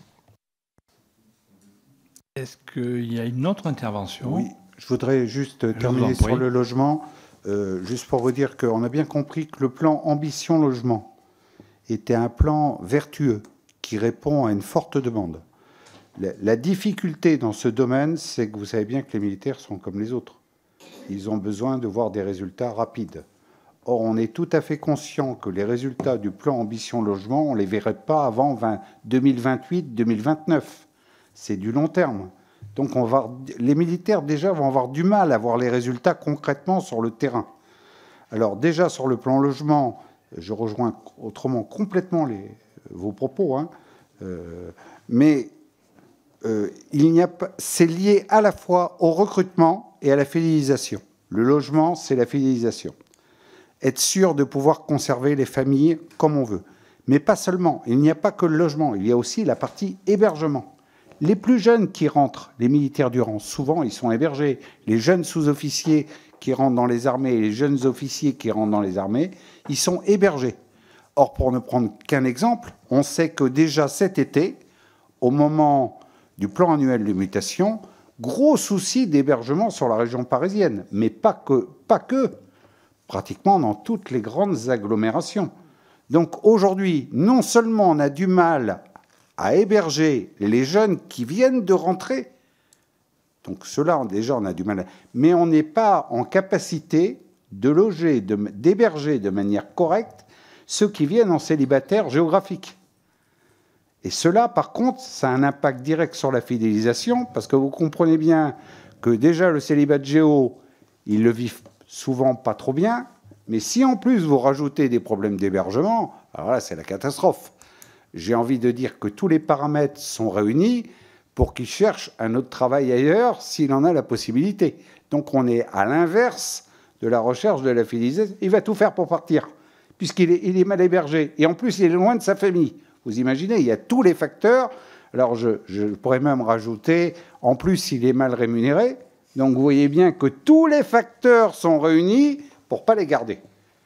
Speaker 13: Est-ce qu'il y a une autre intervention?
Speaker 3: Oui, je voudrais juste terminer sur le logement, juste pour vous dire qu'on a bien compris que le plan Ambition Logement était un plan vertueux qui répond à une forte demande. La difficulté dans ce domaine, c'est que vous savez bien que les militaires sont comme les autres. Ils ont besoin de voir des résultats rapides. Or, on est tout à fait conscient que les résultats du plan Ambition Logement, on ne les verrait pas avant 2028-2029. C'est du long terme. Donc, les militaires, déjà, vont avoir du mal à voir les résultats concrètement sur le terrain. Alors, déjà, sur le plan logement, je rejoins autrement complètement vos propos, hein, mais c'est lié à la fois au recrutement et à la fidélisation. Le logement, c'est la fidélisation. Être sûr de pouvoir conserver les familles comme on veut. Mais pas seulement, il n'y a pas que le logement, il y a aussi la partie hébergement. Les plus jeunes qui rentrent, les militaires du rang, souvent ils sont hébergés. Les jeunes sous-officiers qui rentrent dans les armées et les jeunes officiers qui rentrent dans les armées, ils sont hébergés. Or, pour ne prendre qu'un exemple, on sait que déjà cet été, au moment du plan annuel de mutation, gros souci d'hébergement sur la région parisienne, mais pas que, pratiquement dans toutes les grandes agglomérations. Donc aujourd'hui, non seulement on a du mal à héberger les jeunes qui viennent de rentrer, donc ceux-là, déjà, on a du mal, mais on n'est pas en capacité de loger, d'héberger de manière correcte ceux qui viennent en célibataire géographique. Et cela, par contre, ça a un impact direct sur la fidélisation, parce que vous comprenez bien que déjà le célibat géo, ils le vivent souvent pas trop bien, mais si en plus vous rajoutez des problèmes d'hébergement, alors là, c'est la catastrophe. J'ai envie de dire que tous les paramètres sont réunis pour qu'il cherche un autre travail ailleurs s'il en a la possibilité. Donc on est à l'inverse de la recherche de la fidélisation. Il va tout faire pour partir, puisqu'il est mal hébergé. Et en plus, il est loin de sa famille. Vous imaginez, il y a tous les facteurs. Alors je pourrais même rajouter, en plus, il est mal rémunéré. Donc vous voyez bien que tous les facteurs sont réunis pour ne pas les garder.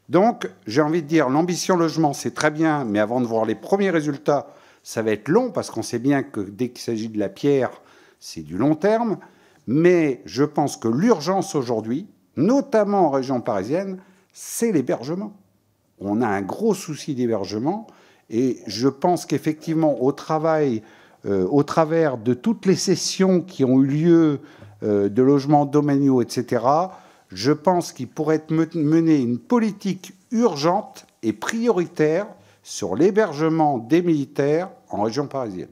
Speaker 3: Donc, j'ai envie de dire, l'ambition logement, c'est très bien, mais avant de voir les premiers résultats, ça va être long, parce qu'on sait bien que dès qu'il s'agit de la pierre, c'est du long terme. Mais je pense que l'urgence aujourd'hui, notamment en région parisienne, c'est l'hébergement. On a un gros souci d'hébergement, et je pense qu'effectivement, au travers de toutes les sessions qui ont eu lieu de logements domaniaux, etc., je pense qu'il pourrait être mené une politique urgente et prioritaire sur l'hébergement des militaires en région parisienne.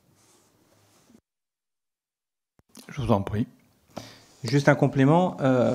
Speaker 13: Je vous en prie.
Speaker 14: Juste un complément.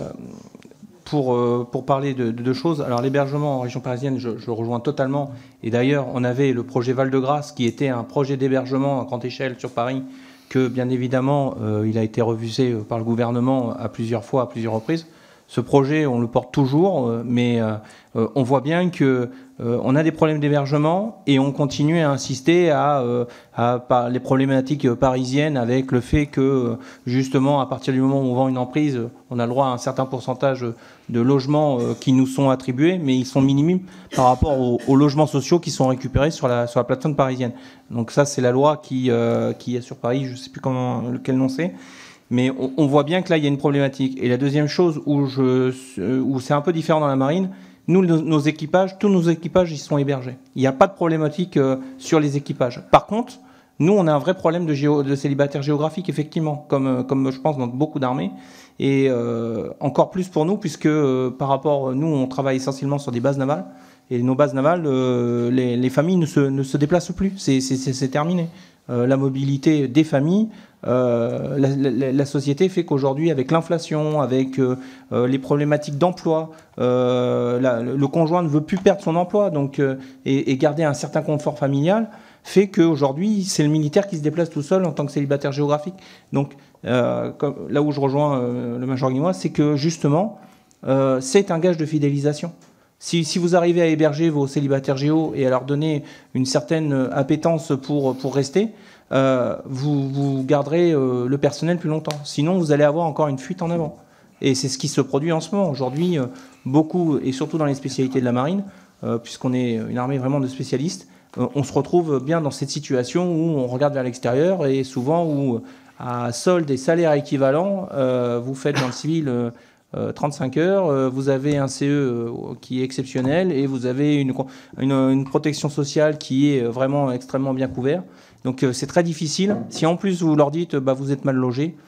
Speaker 14: Pour parler de deux choses. Alors l'hébergement en région parisienne, je rejoins totalement. Et d'ailleurs, on avait le projet Val-de-Grâce qui était un projet d'hébergement à grande échelle sur Paris, que bien évidemment, il a été refusé par le gouvernement à plusieurs fois, à plusieurs reprises. Ce projet, on le porte toujours, mais on voit bien que on a des problèmes d'hébergement et on continue à insister par les problématiques parisiennes avec le fait que, justement, à partir du moment où on vend une emprise, on a le droit à un certain pourcentage de logements qui nous sont attribués, mais ils sont minimes par rapport aux logements sociaux qui sont récupérés sur la plateforme parisienne. Donc ça, c'est la loi qui est sur Paris, je ne sais plus quel nom c'est. Mais on voit bien que là, il y a une problématique. Et la deuxième chose où c'est un peu différent dans la marine, nous, nos équipages, tous nos équipages, ils sont hébergés. Il n'y a pas de problématique sur les équipages. Par contre, nous, on a un vrai problème de célibataires géographiques, effectivement, comme je pense dans beaucoup d'armées. Et encore plus pour nous, puisque par rapport, nous, on travaille essentiellement sur des bases navales. Et nos bases navales, les familles ne se déplacent plus. C'est terminé. La mobilité des familles, la société fait qu'aujourd'hui, avec l'inflation, avec les problématiques d'emploi, le conjoint ne veut plus perdre son emploi donc, et garder un certain confort familial, fait qu'aujourd'hui, c'est le militaire qui se déplace tout seul en tant que célibataire géographique. Donc, là où je rejoins le major Guinois, c'est que justement, c'est un gage de fidélisation. Si vous arrivez à héberger vos célibataires géo et à leur donner une certaine appétence pour rester, vous garderez le personnel plus longtemps. Sinon, vous allez avoir encore une fuite en avant. Et c'est ce qui se produit en ce moment. Aujourd'hui, beaucoup, et surtout dans les spécialités de la marine, puisqu'on est une armée vraiment de spécialistes, on se retrouve bien dans cette situation où on regarde vers l'extérieur et souvent où, à solde et salaire équivalent, vous faites dans le civil 35 heures, vous avez un CE qui est exceptionnel et vous avez une protection sociale qui est vraiment extrêmement bien couverte. Donc c'est très difficile. Si en plus vous leur dites vous êtes mal logé,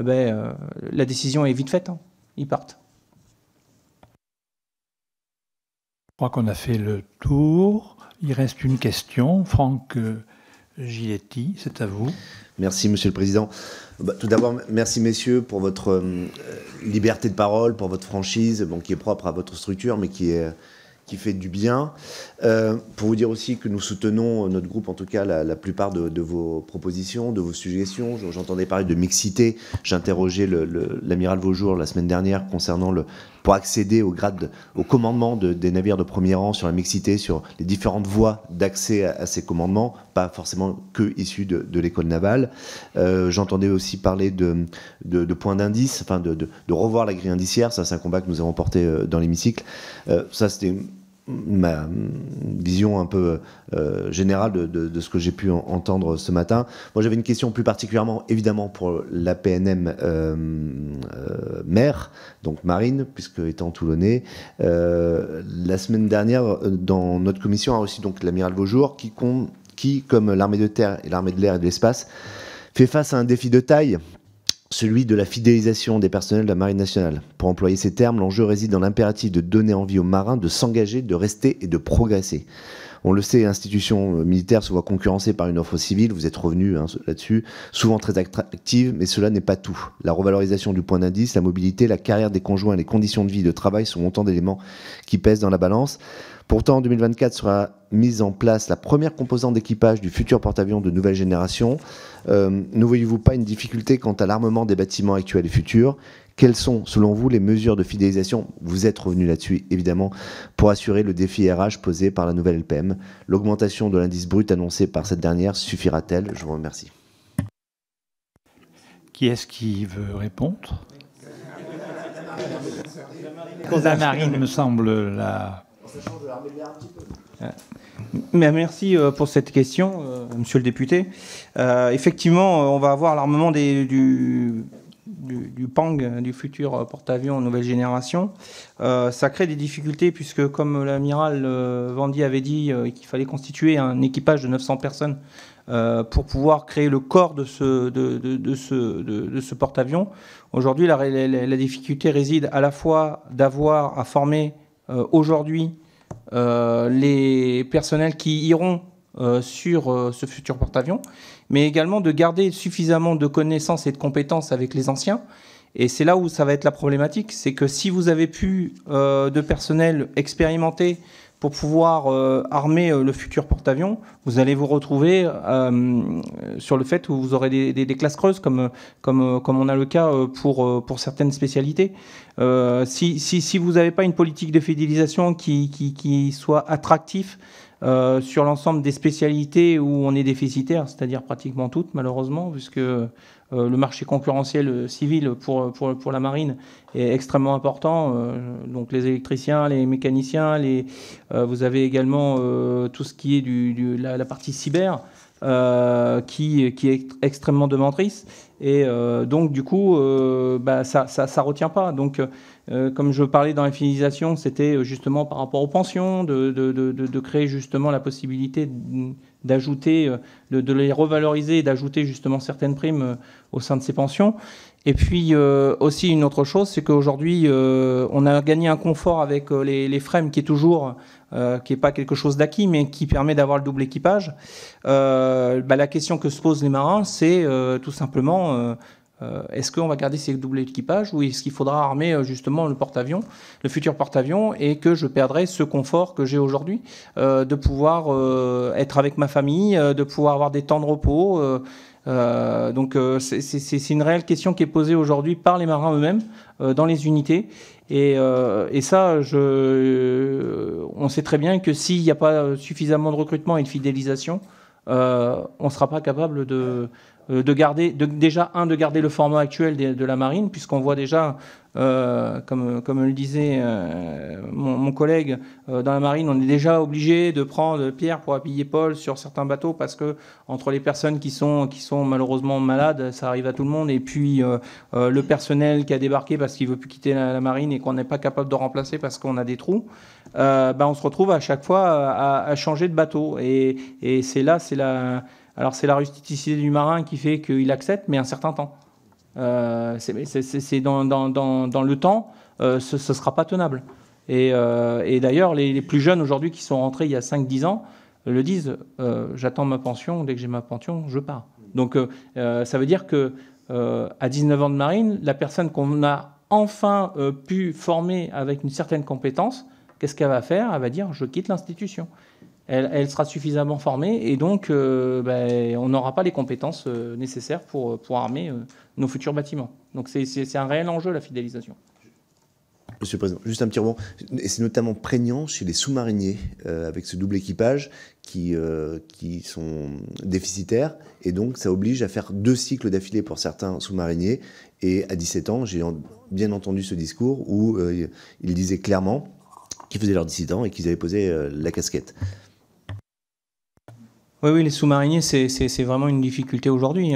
Speaker 14: la décision est vite faite. Hein. Ils partent.
Speaker 13: Je crois qu'on a fait le tour. Il reste une question. Franck Giletti, c'est à vous.
Speaker 7: Merci, Monsieur le Président. Tout d'abord, merci, messieurs, pour votre liberté de parole, pour votre franchise, qui est propre à votre structure, mais qui fait du bien. Pour vous dire aussi que nous soutenons, notre groupe en tout cas, la plupart de vos propositions, de vos suggestions. J'entendais parler de mixité. J'interrogeais l'amiral Vaujour la semaine dernière concernant pour accéder au commandement des navires de premier rang, sur la mixité, sur les différentes voies d'accès à ces commandements, pas forcément que issus de l'école navale. J'entendais aussi parler de points d'indice, enfin de revoir la grille indiciaire. Ça, c'est un combat que nous avons porté dans l'hémicycle. Ça, c'était ma vision un peu générale de ce que j'ai pu entendre ce matin. Moi, j'avais une question plus particulièrement, évidemment, pour l'APNM mer, donc marine, puisque étant toulonnais. La semaine dernière, dans notre commission, a reçu donc l'amiral Vaujour, qui, comme l'armée de terre et l'armée de l'air et de l'espace, fait face à un défi de taille, celui de la fidélisation des personnels de la Marine nationale. Pour employer ces termes, l'enjeu réside dans l'impératif de donner envie aux marins de s'engager, de rester et de progresser. On le sait, l'institution militaire se voit concurrencée par une offre civile, vous êtes revenu là-dessus, souvent très attractive, mais cela n'est pas tout. La revalorisation du point d'indice, la mobilité, la carrière des conjoints, les conditions de vie et de travail sont autant d'éléments qui pèsent dans la balance. Pourtant, en 2024 sera mise en place la première composante d'équipage du futur porte-avions de nouvelle génération. Ne voyez-vous pas une difficulté quant à l'armement des bâtiments actuels et futurs ? Quelles sont, selon vous, les mesures de fidélisation, vous êtes revenu là-dessus, évidemment, pour assurer le défi RH posé par la nouvelle LPM ? L'augmentation de l'indice brut annoncée par cette dernière suffira-t-elle ? Je vous remercie.
Speaker 13: Qui est-ce qui veut répondre ? La marine me semble la
Speaker 5: Ça change de l'armée de l'air un petit peu.
Speaker 14: Mais merci pour cette question, monsieur le député. Effectivement, on va avoir l'armement du PANG, du futur porte-avions nouvelle génération. Ça crée des difficultés puisque, comme l'amiral Vendier avait dit, qu'il fallait constituer un équipage de 900 personnes pour pouvoir créer le corps de ce porte-avions. Aujourd'hui, la difficulté réside à la fois d'avoir à former aujourd'hui les personnels qui iront sur ce futur porte-avions, mais également de garder suffisamment de connaissances et de compétences avec les anciens. Et c'est là où ça va être la problématique, c'est que si vous avez plus de personnel expérimenté pour pouvoir armer le futur porte-avions, vous allez vous retrouver sur le fait où vous aurez des classes creuses, comme on a le cas pour certaines spécialités. Si vous n'avez pas une politique de fidélisation qui soit attractive sur l'ensemble des spécialités où on est déficitaire, c'est-à-dire pratiquement toutes, malheureusement, puisque le marché concurrentiel civil pour la marine est extrêmement important. Donc les électriciens, les mécaniciens, vous avez également tout ce qui est la partie cyber qui est extrêmement demandatrice. Et donc du coup, ça retient pas. Donc comme je parlais dans la fidélisation, c'était justement par rapport aux pensions, de créer justement la possibilité d'ajouter, de les revaloriser et d'ajouter justement certaines primes au sein de ces pensions. Et puis aussi une autre chose, c'est qu'aujourd'hui, on a gagné un confort avec les FREM qui est toujours, qui n'est pas quelque chose d'acquis, mais qui permet d'avoir le double équipage. La question que se posent les marins, c'est tout simplement... est-ce qu'on va garder ces doubles équipages ou est-ce qu'il faudra armer justement le porte-avions, le futur porte-avions, et que je perdrai ce confort que j'ai aujourd'hui de pouvoir être avec ma famille, de pouvoir avoir des temps de repos. Donc c'est une réelle question qui est posée aujourd'hui par les marins eux-mêmes dans les unités. Et ça, on sait très bien que s'il n'y a pas suffisamment de recrutement et de fidélisation, on ne sera pas capable de garder le format actuel de la marine, puisqu'on voit déjà, comme le disait mon collègue, dans la marine, on est déjà obligé de prendre Pierre pour appuyer Paul sur certains bateaux, parce que entre les personnes qui sont malheureusement malades, ça arrive à tout le monde, et puis le personnel qui a débarqué parce qu'il veut plus quitter la marine et qu'on n'est pas capable de remplacer parce qu'on a des trous, on se retrouve à chaque fois à changer de bateau. Et c'est la rusticité du marin qui fait qu'il accepte, mais un certain temps. C'est dans le temps, ce ne sera pas tenable. Et d'ailleurs, les plus jeunes aujourd'hui qui sont rentrés il y a 5-10 ans le disent, j'attends ma pension, dès que j'ai ma pension, je pars. Donc ça veut dire que à 19 ans de marine, la personne qu'on a enfin pu former avec une certaine compétence, qu'est-ce qu'elle va faire? Elle va dire, je quitte l'institution. Elle sera suffisamment formée et donc on n'aura pas les compétences nécessaires pour armer nos futurs bâtiments. Donc c'est un réel enjeu, la fidélisation.
Speaker 7: Monsieur le Président, juste un petit rebond. Et c'est notamment prégnant chez les sous-mariniers avec ce double équipage qui sont déficitaires. Et donc ça oblige à faire 2 cycles d'affilée pour certains sous-mariniers. Et à 17 ans, j'ai bien entendu ce discours où ils disaient clairement qu'ils faisaient leur 17 ans et qu'ils avaient posé la casquette.
Speaker 14: Oui, les sous-mariniers, c'est vraiment une difficulté aujourd'hui.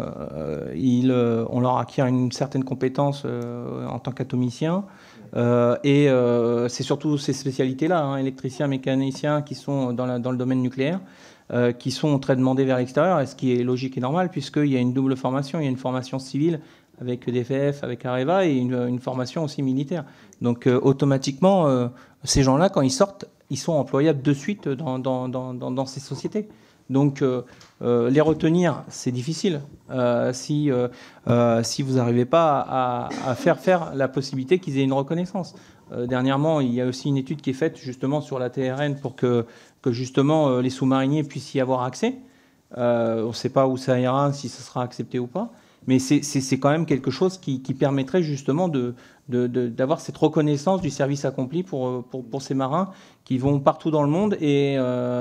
Speaker 14: On leur acquiert une certaine compétence en tant qu'atomicien. Et c'est surtout ces spécialités-là, électriciens, mécaniciens, qui sont dans le domaine nucléaire, qui sont très demandés vers l'extérieur, et ce qui est logique et normal, puisqu'il y a une double formation. Il y a une formation civile avec EDF, avec Areva, et une formation aussi militaire. Donc automatiquement, ces gens-là, quand ils sortent, ils sont employables de suite dans ces sociétés. Donc les retenir, c'est difficile si vous n'arrivez pas à faire la possibilité qu'ils aient une reconnaissance. Dernièrement, il y a aussi une étude qui est faite justement sur la TRN pour que justement les sous-mariniers puissent y avoir accès. On ne sait pas où ça ira, si ce sera accepté ou pas. Mais c'est quand même quelque chose qui permettrait justement d'avoir cette reconnaissance du service accompli pour ces marins qui vont partout dans le monde et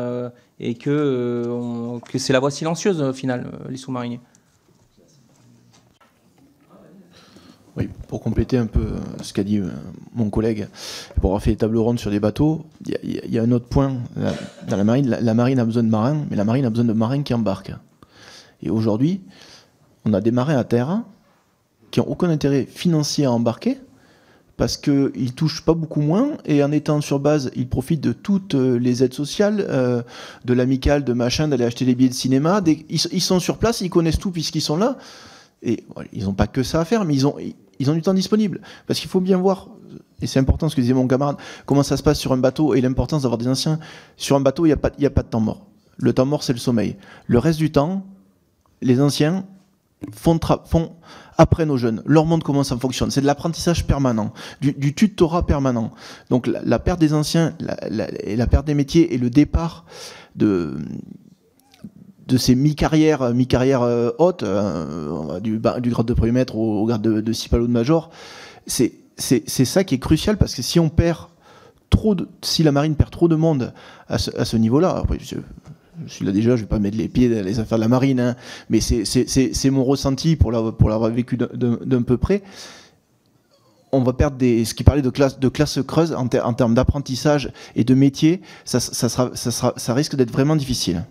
Speaker 14: que c'est la voie silencieuse au final, les sous-mariniers.
Speaker 5: Oui, pour compléter un peu ce qu'a dit mon collègue, pour avoir fait des tables rondes sur des bateaux, il y a un autre point. Dans la marine, la marine a besoin de marins, mais la marine a besoin de marins qui embarquent. Et aujourd'hui, on a des marins à terre qui n'ont aucun intérêt financier à embarquer, parce qu'ils touchent pas beaucoup moins, et en étant sur base, ils profitent de toutes les aides sociales, de l'amicale, de machin, d'aller acheter des billets de cinéma. Ils sont sur place, ils connaissent tout puisqu'ils sont là. Et ils n'ont pas que ça à faire, mais ils ont du temps disponible. Parce qu'il faut bien voir, et c'est important ce que disait mon camarade, comment ça se passe sur un bateau et l'importance d'avoir des anciens. Sur un bateau, il n'y a pas de temps mort. Le temps mort, c'est le sommeil. Le reste du temps, les anciens apprennent aux jeunes. Leur montrent comment ça fonctionne. C'est de l'apprentissage permanent, du tutorat permanent. Donc la perte des anciens, la perte des métiers et le départ de ces mi-carrières hautes, du grade de premier maître au grade de cipalo de major, c'est ça qui est crucial, parce que si la marine perd trop de monde à ce niveau-là, après, je suis là déjà, je ne vais pas mettre les pieds dans les affaires de la marine, hein, mais c'est mon ressenti pour l'avoir vécu d'un peu près. On va perdre ce qui parlait de classe creuse en termes d'apprentissage et de métier, ça risque d'être vraiment difficile.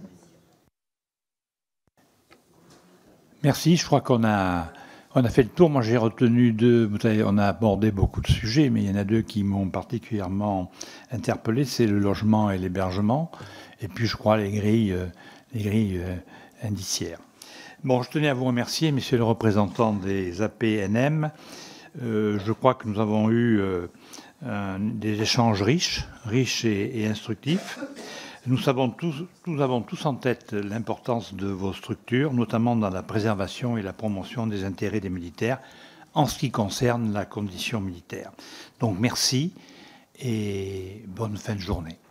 Speaker 13: Merci, je crois qu'on a fait le tour. Moi, j'ai retenu on a abordé beaucoup de sujets, mais il y en a deux qui m'ont particulièrement interpellé, c'est le logement et l'hébergement, et puis je crois les grilles indiciaires. Bon, je tenais à vous remercier, monsieur le représentant des APNM. Je crois que nous avons eu des échanges riches et instructifs. Nous avons tous en tête l'importance de vos structures, notamment dans la préservation et la promotion des intérêts des militaires en ce qui concerne la condition militaire. Donc merci et bonne fin de journée.